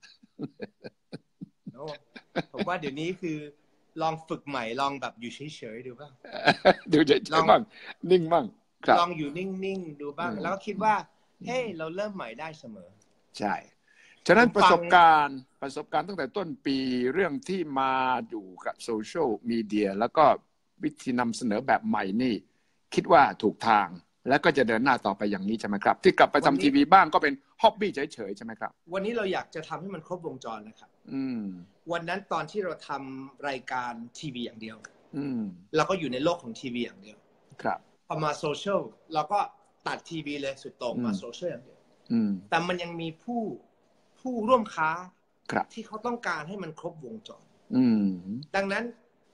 ผมว่าเดี๋ยวนี้คือลองฝึกใหม่ลองแบบอยู่เฉยๆดูบ้างดูเฉยๆบ้างนิ่งบ้างลองอยู่นิ่งๆดูบ้างแล้วก็คิดว่าเฮ้ยเราเริ่มใหม่ได้เสมอใช่ฉะนั้นประสบการณ์ประสบการณ์ตั้งแต่ต้นปีเรื่องที่มาอยู่กับโซเชียลมีเดียแล้วก็วิธีนำเสนอแบบใหม่นี่คิดว่าถูกทางแล้วก็จะเดินหน้าต่อไปอย่างนี้ใช่ไหมครับที่กลับไปทำทีวีบ้างก็เป็นฮ็อบบี้เฉยๆใช่ไหมครับวันนี้เราอยากจะทำให้มันครบวงจรนะครับวันนั้นตอนที่เราทำรายการทีวีอย่างเดียวเราก็อยู่ในโลกของทีวีอย่างเดียวครับพอมาโซเชียลเราก็ตัดทีวีเลยสุดโต่งมาโซเชียลอย่างเดียวแต่มันยังมีผู้ผู้ร่วมค้าที่เขาต้องการให้มันครบวงจรดังนั้น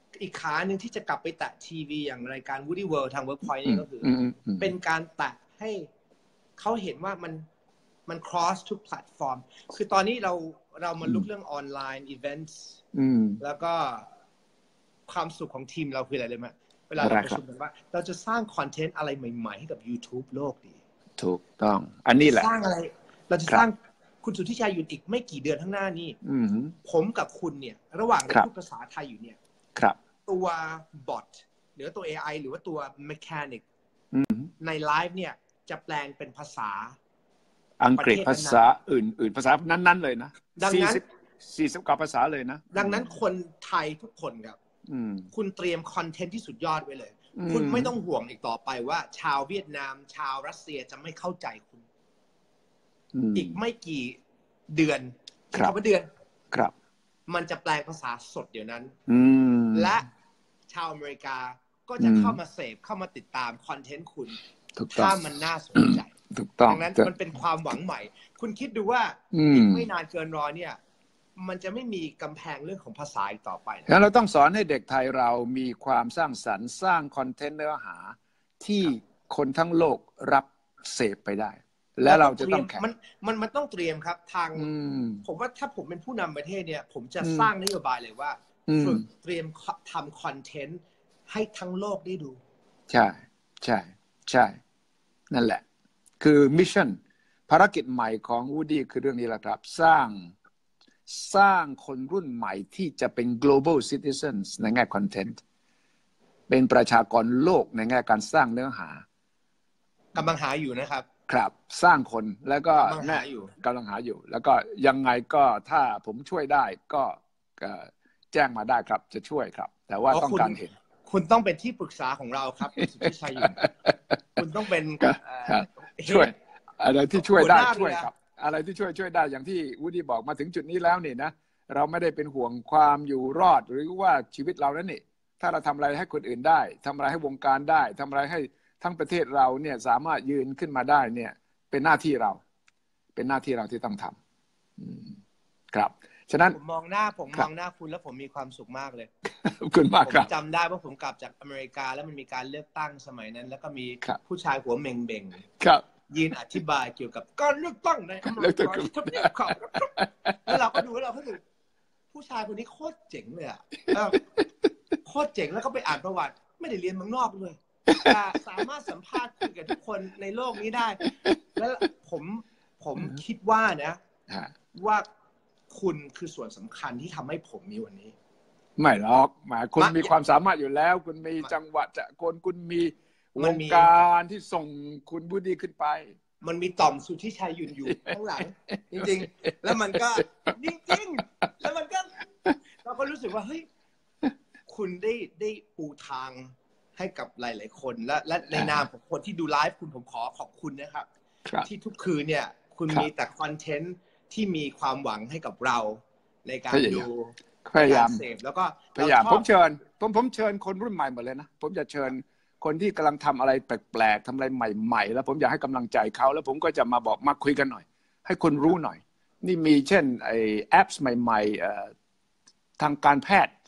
อีกขาหนึ่งที่จะกลับไปแตะทีวีอย่างรายการ Woody World ทาง Workpoint นี่ก็คือเป็นการแตะให้เขาเห็นว่ามันมัน cross ทุกแพลตฟอร์มคือตอนนี้เราเรามาลุกเรื่องออนไลน์ events แล้วก็ความสุขของทีมเราคืออะไรเลยมั้ยเวลาเราประชุมกันว่าเราจะสร้างคอนเทนต์อะไรใหม่ๆให้กับ YouTube โลกดีถูกต้องอันนี้แหละสร้างอะไรเราจะสร้างคุณสุทธิชัยอยู่อีกไม่กี่เดือนข้างหน้านี้ผมกับคุณเนี่ยระหว่างพูดภาษาไทยอยู่เนี่ยตัวบอทหรือตัว เอ ไอ หรือว่าตัว mechanic ในไลฟ์เนี่ยจะแปลงเป็นภาษาอังกฤษภาษาอื่นๆภาษานั้นๆเลยนะดังนั้นสี่สิบกว่าภาษาเลยนะดังนั้นคนไทยทุกคนครับคุณเตรียมคอนเทนต์ที่สุดยอดไว้เลยคุณไม่ต้องห่วงอีกต่อไปว่าชาวเวียดนามชาวรัสเซียจะไม่เข้าใจคุณอีกไม่กี่เดือนครับเดือนครับมันจะแปลงภาษาสดเดี๋ยวนั้นและชาวอเมริกาก็จะเข้ามาเสพเข้ามาติดตามคอนเทนต์คุณถ้ามันน่าสนใจดังนั้นมันเป็นความหวังใหม่คุณคิดดูว่าอีกไม่นานเกินรอเนี่ยมันจะไม่มีกำแพงเรื่องของภาษาอีกต่อไปงั้นเราต้องสอนให้เด็กไทยเรามีความสร้างสรรค์สร้างคอนเทนต์เนื้อหาที่คนทั้งโลกรับเสพไปได้และเราจะต้องแข่งมันมันมันต้องเตรียมครับทางผมว่าถ้าผมเป็นผู้นำประเทศเนี่ยผมจะสร้างนโยบายเลยว่าฝึกเตรียมทำคอนเทนต์ให้ทั้งโลกได้ดูใช่ใช่ใช่นั่นแหละคือมิชชั่นภารกิจใหม่ของ Woody คือเรื่องนี้แหละครับสร้างสร้างคนรุ่นใหม่ที่จะเป็น global citizens ในแง่คอนเทนต์เป็นประชากรโลกในแง่การสร้างเนื้อหากำลังหาอยู่นะครับครับสร้างคนแล้วก็กำลังหาอยู่กำลังหาอยู่แล้วก็ยังไงก็ถ้าผมช่วยได้ก็แจ้งมาได้ครับจะช่วยครับแต่ว่าต้องการเห็นคุณต้องเป็นที่ปรึกษาของเราครับคุณสุทธิชัยอยู่คุณต้องเป็นช่วยอะไรที่ช่วยได้ช่วยครับอะไรที่ช่วยช่วยได้อย่างที่วูดดี้บอกมาถึงจุดนี้แล้วนี่นะเราไม่ได้เป็นห่วงความอยู่รอดหรือว่าชีวิตเราแล้วนี่ถ้าเราทำอะไรให้คนอื่นได้ทำอะไรให้วงการได้ทำอะไรให้ทั้งประเทศเราเนี่ยสามารถยืนขึ้นมาได้เนี่ยเป็นหน้าที่เราเป็นหน้าที่เราที่ต้องทำครับฉะนั้นผมมองหน้าผมมองหน้าคุณแล้วผมมีความสุขมากเลยขอบคุณมากครับผมจำได้ว่าผมกลับจากอเมริกาแล้วมันมีการเลือกตั้งสมัยนั้นแล้วก็มีผู้ชายหัวเม่งเบ่งครับยืนอธิบายเกี่ยวกับการเลือกตั้งในอเมริกาทำเนียบขาวแล้วเราก็ดูแล้วเราก็รู้ผู้ชายคนนี้โคตรเจ๋งเลยอ่ะโคตรเจ๋งแล้วก็ไปอ่านประวัติไม่ได้เรียนเมืองนอกเลยสามารถสัมภาษณ์คุยกับทุกคนในโลกนี้ได้แล้วผมผมคิดว่านะว่าคุณคือส่วนสำคัญที่ทำให้ผมมีวันนี้ไม่หรอกหมายคุณมีความสามารถอยู่แล้วคุณมีจังหวะจะคนคุณมีวงการที่ส่งคุณบูดี้ขึ้นไปมันมีต่อมสุทธิชัยยืนอยู่ข้างหลังจริงๆแล้วมันก็จริงๆแล้วมันก็เราก็รู้สึกว่าเฮ้ยคุณได้ได้ปูทางให้กับหลายๆคนและและในนามของคนที่ดูไลฟ์คุณผมขอขอบคุณนะครับที่ทุกคืนเนี่ยคุณมีแต่คอนเทนต์ที่มีความหวังให้กับเราในการดูพยายามเสพแล้วก็พยายามผมเชิญผมผมเชิญคนรุ่นใหม่หมดเลยนะผมจะเชิญคนที่กำลังทำอะไรแปลกๆทำอะไรใหม่ๆแล้วผมอยากให้กำลังใจเขาแล้วผมก็จะมาบอกมาคุยกันหน่อยให้คนรู้หน่อยนี่มีเช่นไอ้แอปใหม่ๆทางการแพทย์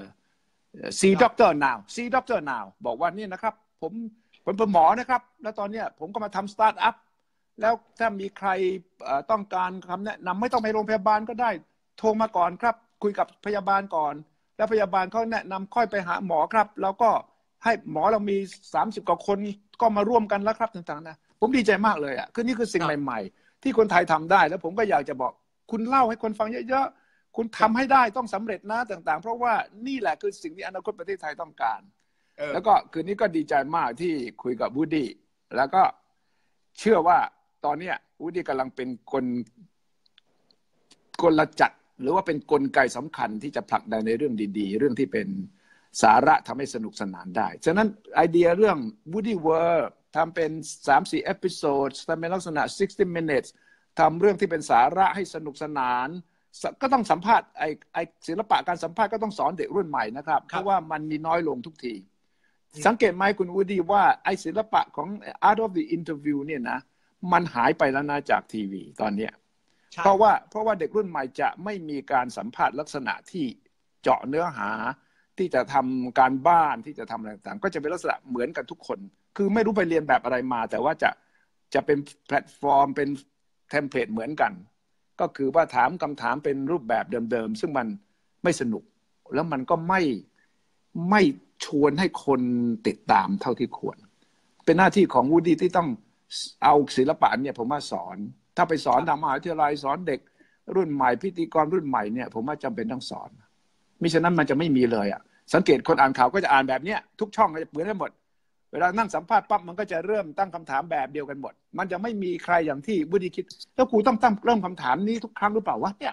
See Doctor Now See Doctor Now บอกว่านี่นะครับผมผมเป็นหมอนะครับแล้วตอนนี้ผมก็มาทำสตาร์ทอัพแล้วถ้ามีใครต้องการคำแนะนำไม่ต้องไปโรงพยาบาลก็ได้โทรมาก่อนครับคุยกับพยาบาลก่อนแล้วพยาบาลเขาแนะนำค่อยไปหาหมอครับแล้วก็ให้หมอเรามีสามสิบกว่าคนก็มาร่วมกันแล้วครับต่างๆนะผมดีใจมากเลยอ่ะคือนี่คือสิ่งใหม่ๆที่คนไทยทำได้แล้วผมก็อยากจะบอกคุณเล่าให้คนฟังเยอะๆคุณทำให้ได้ต้องสำเร็จนะต่างๆเพราะว่านี่แหละคือสิ่งที่อนาคตประเทศไทยต้องการแล้วก็คืนนี้ก็ดีใจมากที่คุยกับวูดดี้แล้วก็เชื่อว่าตอนนี้วูดดี้กำลังเป็นคนกลจักรหรือว่าเป็นกลไกสำคัญที่จะผลักดันในเรื่องดีๆเรื่องที่เป็นสาระทำให้สนุกสนานได้ฉะนั้นไอเดียเรื่อง Woody World ทำเป็น สามสี่ เอพิโซดทำเป็นลักษณะหกสิบ minutes ทำเรื่องที่เป็นสาระให้สนุกสนานก็ต้องสัมภาษณ์ไอไอศิลปะการสัมภาษณ์ก็ต้องสอนเด็กรุ่นใหม่นะครับเพราะว่ามันมีน้อยลงทุกทีสังเกตไหมคุณวูดดี้ว่าไอศิลปะของ Art of the Interview เนี่ยนะมันหายไปแล้วนะจากทีวีตอนนี้เพราะว่าเพราะว่าเด็กรุ่นใหม่จะไม่มีการสัมภาษณ์ลักษณะที่เจาะเนื้อหาที่จะทำการบ้านที่จะทำอะไรต่างๆก็จะเป็นลักษณะเหมือนกันทุกคนคือไม่รู้ไปเรียนแบบอะไรมาแต่ว่าจะจะเป็นแพลตฟอร์มเป็นเทมเพลตเหมือนกันก็คือว่าถามคำถามเป็นรูปแบบเดิมๆซึ่งมันไม่สนุกแล้วมันก็ไม่ไม่ชวนให้คนติดตามเท่าที่ควรเป็นหน้าที่ของวูดดี้ที่ต้องเอาศิลปะเนี่ยผมว่าสอนถ้าไปสอนทางมหาวิทยาลัยสอนเด็กรุ่นใหม่พิธีกรรุ่นใหม่เนี่ยผมว่าจำเป็นต้องสอนมิฉะนั้นมันจะไม่มีเลยอ่ะสังเกตคนอ่านข่าวก็จะอ่านแบบเนี้ยทุกช่องก็จะเหมือนกันหมดเวลานั่งสัมภาษณ์ปั๊บมันก็จะเริ่มตั้งคำถามแบบเดียวกันหมดมันจะไม่มีใครอย่างที่วูดดี้คิดแล้วกูต้องตั้งเริ่มคำถามนี้ทุกครั้งหรือเปล่าวะเนี่ย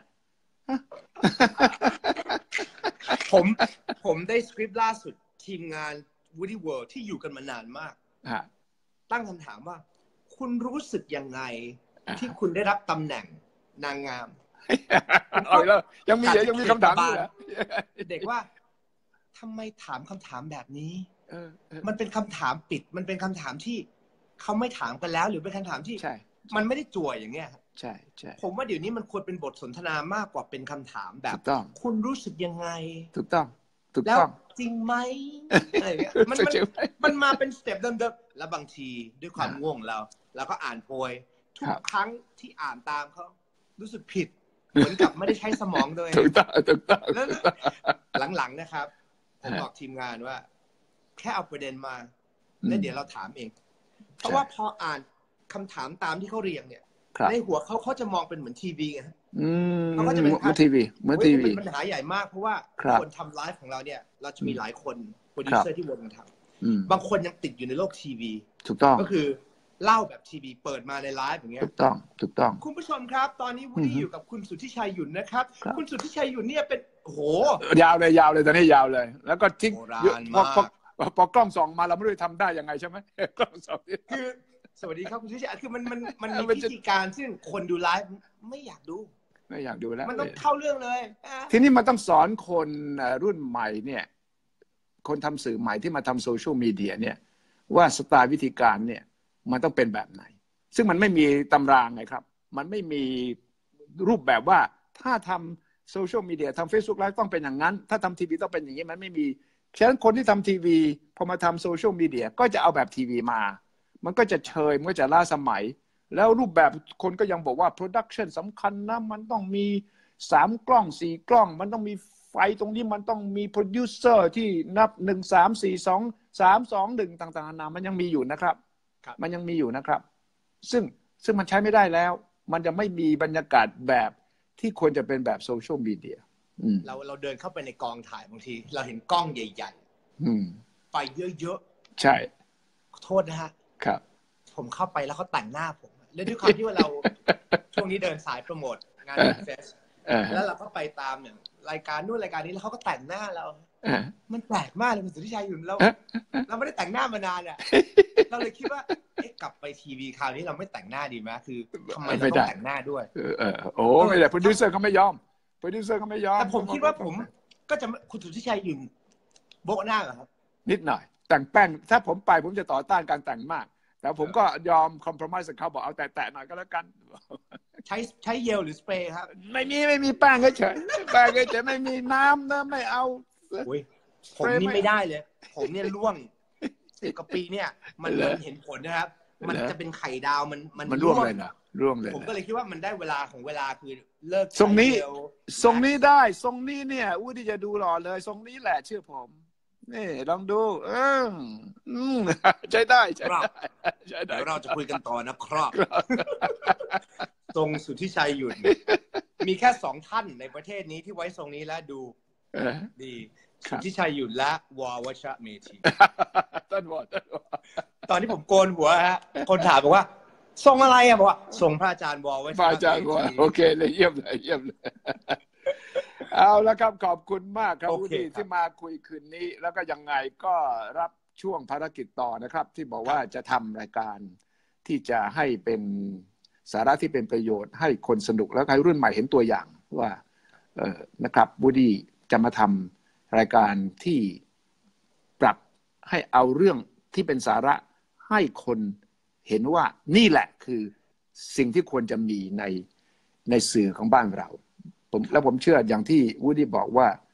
ผมผมได้สคริปต์ล่าสุดทีมงาน Woody World ที่อยู่กันมานานมากตั้งคำถามว่าคุณรู้สึกยังไงที่คุณได้รับตำแหน่งนางงามเอาแล้วยังมียังมีคำถามอยู่นะเด็กว่าทำไมถามคำถามแบบนี้มันเป็นคำถามปิดมันเป็นคำถามที่เขาไม่ถามกันแล้วหรือเป็นคำถามที่มันไม่ได้จั่วอย่างเงี้ยใช่ใช่ผมว่าเดี๋ยวนี้มันควรเป็นบทสนทนามากกว่าเป็นคำถามแบบคุณรู้สึกยังไงถูกต้องถูกต้องจริงไหมอะไรเงี้ยมันมันมาเป็นสเต็ปเดิมๆแล้วบางทีด้วยความง่วงเราเราก็อ่านโพยทุกครั้งที่อ่านตามเขารู้สึกผิดเหมือนกับไม่ได้ใช้สมองตัวเองถูกต้องถูกต้องแล้วหลังๆนะครับผมบอกทีมงานว่าแค่เอาประเด็นมาแล้วเดี๋ยวเราถามเองเพราะว่าพออ่านคำถามตามที่เขาเรียงเนี่ยในหัวเขาเขาจะมองเป็นเหมือนทีวีไงเขาก็จะเป็นเหมือนทีวีเหมือนทีวีเป็นปัญหาใหญ่มากเพราะว่าคนทำไลฟ์ของเราเนี่ยเราจะมีหลายคนโปรดิวเซอร์ที่วนกันทำบางคนยังติดอยู่ในโลกทีวีถูกต้องก็คือเล่าแบบทีวีเปิดมาในไลฟ์อย่างเงี้ยถูกต้องถูกต้องคุณผู้ชมครับตอนนี้วูดดี้อยู่กับคุณสุทธิชัยหยุ่นนะครับคุณสุทธิชัยหยุ่นเนี่ยเป็นโอ้โหยาวเลยยาวเลยตอนนี้ยาวเลยแล้วก็ทิ้งพอพอกล้องส่องมาเราไม่รู้จะทำได้ยังไงใช่ไหมกล้องส่องคือสวัสดีครับคุณสุทธิชัยคือมันมันมันมีวิธีการซึ่งคนดูไลฟ์ไม่อยากดูไม่อยากดูแล้วมันต้องเข้าเรื่องเลยทีนี้มันต้องสอนคนรุ่นใหม่เนี่ยคนทำสื่อใหม่ที่มาทำโซเชียลมีเดียเนี่ยว่าสไตล์วิธีการเนี่ยมันต้องเป็นแบบไหนซึ่งมันไม่มีตำราไงครับมันไม่มีรูปแบบว่าถ้าทำโซเชียลมีเดียทำ Facebook Live ต้องเป็นอย่างนั้นถ้าทำทีวีต้องเป็นอย่างนี้มันไม่มีฉะนั้นคนที่ทำทีวีพอมาทำโซเชียลมีเดียก็จะเอาแบบทีวีมามันก็จะเชยมันก็จะล้าสมัยแล้วรูปแบบคนก็ยังบอกว่าโปรดักชันสำคัญนะมันต้องมีสามกล้องสี่กล้องมันต้องมีไฟตรงนี้มันต้องมีโปรดิวเซอร์ที่นับหนึ่งสามสี่สองสามสองหนึ่งต่างๆนานามันยังมีอยู่นะครับมันยังมีอยู่นะครับซึ่งซึ่งมันใช้ไม่ได้แล้วมันจะไม่มีบรรยากาศแบบที่ควรจะเป็นแบบโซเชียลมีเดียเราเราเดินเข้าไปในกองถ่ายบางทีเราเห็นกล้องใหญ่ๆไฟเยอะๆใช่ขอโทษนะฮะครับผมเข้าไปแล้วเขาแต่งหน้าผมและด้วยความที่ว่าเราช่วงนี้เดินสายโปรโมทงานเฟสแล้วเราก็ไปตามอย่างรายการนู่นรายการนี้แล้วเขาก็แต่งหน้าเรามันแปลกมากเลยคุณสุทธิชัยอยู่เราเราไม่ได้แต่งหน้ามานานอ่ะเราเลยคิดว่าเอ๊ะกลับไปทีวีคราวนี้เราไม่แต่งหน้าดีไหมคือทำไมเราต้องแต่งหน้าด้วยเออโอ้ไม่ได้โปรดิวเซอร์เขาไม่ยอมโปรดิวเซอร์เขาไม่ยอมแต่ผมคิดว่าผมก็จะคุณสุทธิชัยอยู่โบ๊ะหน้าเหรอครับนิดหน่อยแต่งแป้งถ้าผมไปผมจะต่อต้านการแต่งมากแต่ผมก็ยอมคอมเพลมไพร์กับเขาบอกเอาแต่แตะหน่อยก็แล้วกันใช้ใช้เยลหรือสเปรย์ครับไม่มีไม่มีแป้งเฉยแป้งเฉยไม่มีน้ำนะไม่เอาผมนี่ไม่ได้เลยผมเนี่ยร่วงสิบกว่าปีเนี่ยมันเห็นผลนะครับมันจะเป็นไข่ดาวมันมันร่วงเลยนะร่วงเลยผมก็เลยคิดว่ามันได้เวลาของเวลาคือเลิกทรงนี้ทรงนี้ได้ทรงนี้เนี่ยอู้ที่จะดูหล่อเลยทรงนี้แหละเชื่อผมนี่ลองดูเออใช้ได้ใช้ได้ใช้ได้เราจะคุยกันต่อนะครับทรงสุทธิชัยหยุ่นมีแค่สองท่านในประเทศนี้ที่ไว้ทรงนี้และดูดีสุทธิชัยหยุ่นและวอวชเมธีต้นวอตอนที่ผมโกนหัวฮะคนถามบอกว่าทรงอะไรอ่ะบอกว่าทรงพระอาจารย์วอวชพระอาจารย์วอโอเคเลยเยี่ยมเลยเยี่ยมเลยเอาละครับขอบคุณมากครับวูดดี้ที่มาคุยคืนนี้แล้วก็ยังไงก็รับช่วงภารกิจต่อนะครับที่บอกว่าจะทำรายการที่จะให้เป็นสาระที่เป็นประโยชน์ให้คนสนุกแล้วให้รุ่นใหม่เห็นตัวอย่างว่าเออนะครับวูดดี้จะมาทำรายการที่ปรับให้เอาเรื่องที่เป็นสาระให้คนเห็นว่านี่แหละคือสิ่งที่ควรจะมีในในสื่อของบ้านเราผมแล้วผมเชื่ออย่างที่วูดดี้บอกว่า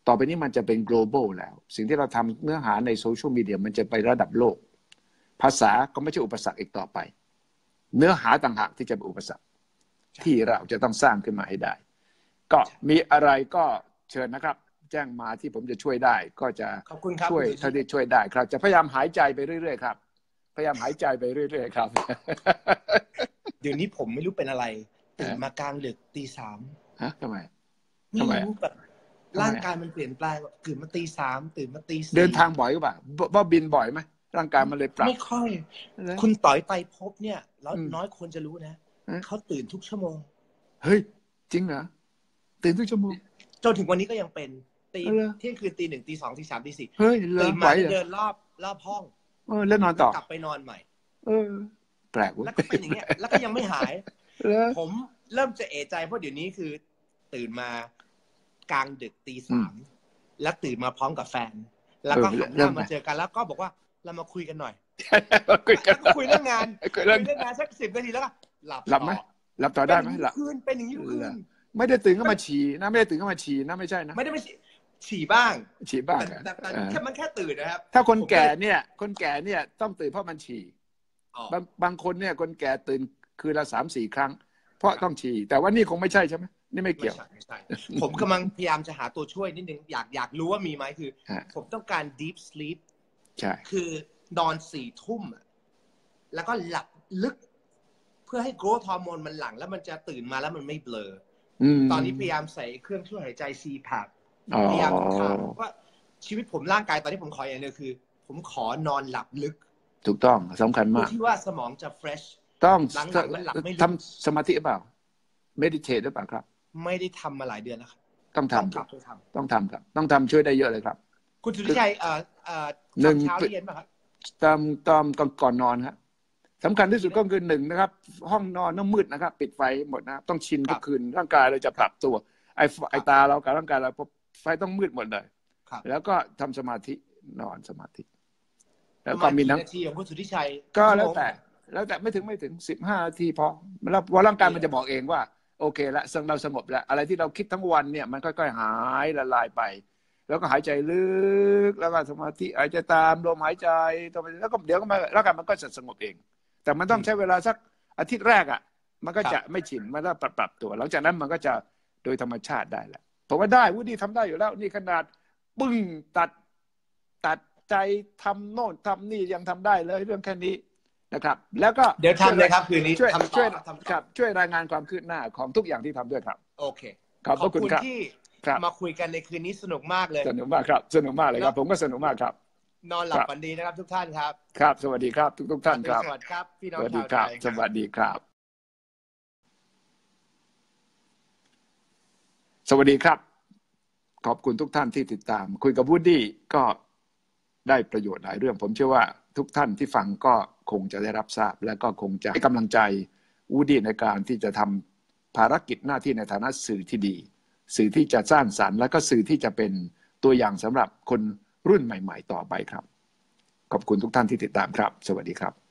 ต่อไปนี้มันจะเป็น global แล้วสิ่งที่เราทำเนื้อหาในโซเชียลมีเดียมันจะไประดับโลกภาษาก็ไม่ใช่อุปสรรคอีกต่อไปเนื้อหาต่างหากที่จะเป็นอุปสรรคที่เราจะต้องสร้างขึ้นมาให้ได้ก็มีอะไรก็เชิญนะครับแจ้งมาที่ผมจะช่วยได้ก็จะช่วยเท่าที่ช่วยได้ครับจะพยายามหายใจไปเรื่อยๆครับพยายามหายใจไปเรื่อยๆครับเดี๋ยวนี้ผมไม่รู้เป็นอะไรตื่นมากลางดึกตีสามฮะทำไมไม่รู้แบบร่างกายมันเปลี่ยนแปลงตื่นมาตีสามตื่นมาตีสี่เดินทางบ่อยก็บ่าว่าบินบ่อยไหมร่างกายมันเลยปรับไม่ค่อยคุณต่อยไตรภพเนี่ยแล้วน้อยคนจะรู้นะเขาตื่นทุกชั่วโมงเฮ้ยจริงเหรอตื่นทุกชั่วโมงจนถึงวันนี้ก็ยังเป็นตีเที่ยงคืนตีหนึ่งตีสองตีสามตีสี่ตื่นมาเดินรอบรอบห้องเออแล้วนอนต่อกลับไปนอนใหม่เออแปลกเว้ยแล้วก็เป็นอย่างเงี้ยแล้วก็ยังไม่หายผมเริ่มจะเอะใจเพราะเดี๋ยวนี้คือตื่นมากลางดึกตีสามแล้วตื่นมาพร้อมกับแฟนแล้วก็หันหน้ามาเจอกันแล้วก็บอกว่าเรามาคุยกันหน่อยคุยกันคุยเรื่องงานคุยเรื่องงานสักสิบนาทีแล้วก็หลับหลับไหมหลับต่อได้ไหมหลับคืนเป็นอย่างนี้คืนไม่ได้ตื่นเข้ามาฉี่นะไม่ได้ตื่นเข้ามาฉี่นะไม่ใช่นะไม่ได้ไม่ฉี่บ้างฉี่บ้างแต่แต่แค่มันแค่ตื่นนะครับถ้าคนแก่เนี่ยคนแก่เนี่ยต้องตื่นเพราะมันฉี่บางบางคนเนี่ยคนแก่ตื่นคืนละสามสี่ครั้งเพราะต้องฉี่แต่ว่านี่คงไม่ใช่ใช่ไหมนี่ไม่เกี่ยวไม่ใช่ผมกำลังพยายามจะหาตัวช่วยนิดนึงอยากอยากรู้ว่ามีไหมคือผมต้องการ deep sleep ใช่คือนอนสี่ทุ่มแล้วก็หลับลึกเพื่อให้ growth hormone มันหลั่งแล้วมันจะตื่นมาแล้วมันไม่เบลอตอนนี้พยายามใส่เครื่องช่วยหายใจ ซี แพป พยายามทำว่าชีวิตผมร่างกายตอนที่ผมขออย่างเดียวคือผมขอนอนหลับลึกถูกต้องสำคัญมากที่ว่าสมองจะ fresh ต้องทำสมาธิหรือเปล่า meditate หรือเปล่าครับไม่ได้ทำมาหลายเดือนแล้วครับต้องทำครับต้องทำครับต้องทำช่วยได้เยอะเลยครับคุณสุทธิชัยเอ่อเอ่อหนึ่งเช้าเย็นป่ะครับตามตามก่อนนอนครับสำคัญที่สุดก็คือหนึ่งนะครับห้องนอนต้องมืดนะครับปิดไฟหมดนะครับต้องชินทุกคืนร่างกายเราจะปรับตัวไอ้ไอ้ตาเรากับร่างกายเราไฟต้องมืดหมดเลยแล้วก็ทำสมาธินอนสมาธิแล้วก็มีนาทีของคุณสุทธิชัยก็แล้วแต่แล้วแต่ไม่ถึงไม่ถึงสิบห้านาทีพอแล้วพอร่างกายมันจะบอกเองว่าโอเคละเราสงบแล้วอะไรที่เราคิดทั้งวันเนี่ยมันค่อยๆหายละลายไปแล้วก็หายใจลึกแล้วก็สมาธิหายใจตามลมหายใจต่อไปแล้วก็เดี๋ยวก็มาร่างกายมันก็จะสงบเองแต่มันต้องใช้เวลาสักอาทิตย์แรกอ่ะมันก็จะไม่ชินมันต้องปรับปรับตัวหลังจากนั้นมันก็จะโดยธรรมชาติได้แหละผมว่าได้วุฒิทำได้อยู่แล้วนี่ขนาดปึ้งตัดตัดใจทำโน่นทำนี่ยังทำได้เลยเรื่องแค่นี้นะครับแล้วก็เดี๋ยวทำเลยครับคืนนี้ช่วยช่วยครับช่วยรายงานความคืบหน้าของทุกอย่างที่ทำด้วยครับโอเคขอบคุณครับที่มาคุยกันในคืนนี้สนุกมากเลยสนุกมากครับสนุกมากเลยครับผมก็สนุกมากครับนอนหลับฝันดีนะครับทุกท่านครับครับสวัสดีครับทุกทุกท่านครับสวัสดีครับพี่น้องชาวไทยสวัสดีครับสวัสดีครับขอบคุณทุกท่านที่ติดตามคุยกับวูดดี้ก็ได้ประโยชน์หลายเรื่องผมเชื่อว่าทุกท่านที่ฟังก็คงจะได้รับทราบและก็คงจะให้กำลังใจวูดดี้ในการที่จะทำภารกิจหน้าที่ในฐานะสื่อที่ดีสื่อที่จะสร้างสรรค์และก็สื่อที่จะเป็นตัวอย่างสำหรับคนรุ่นใหม่ๆต่อไปครับขอบคุณทุกท่านที่ติดตามครับสวัสดีครับ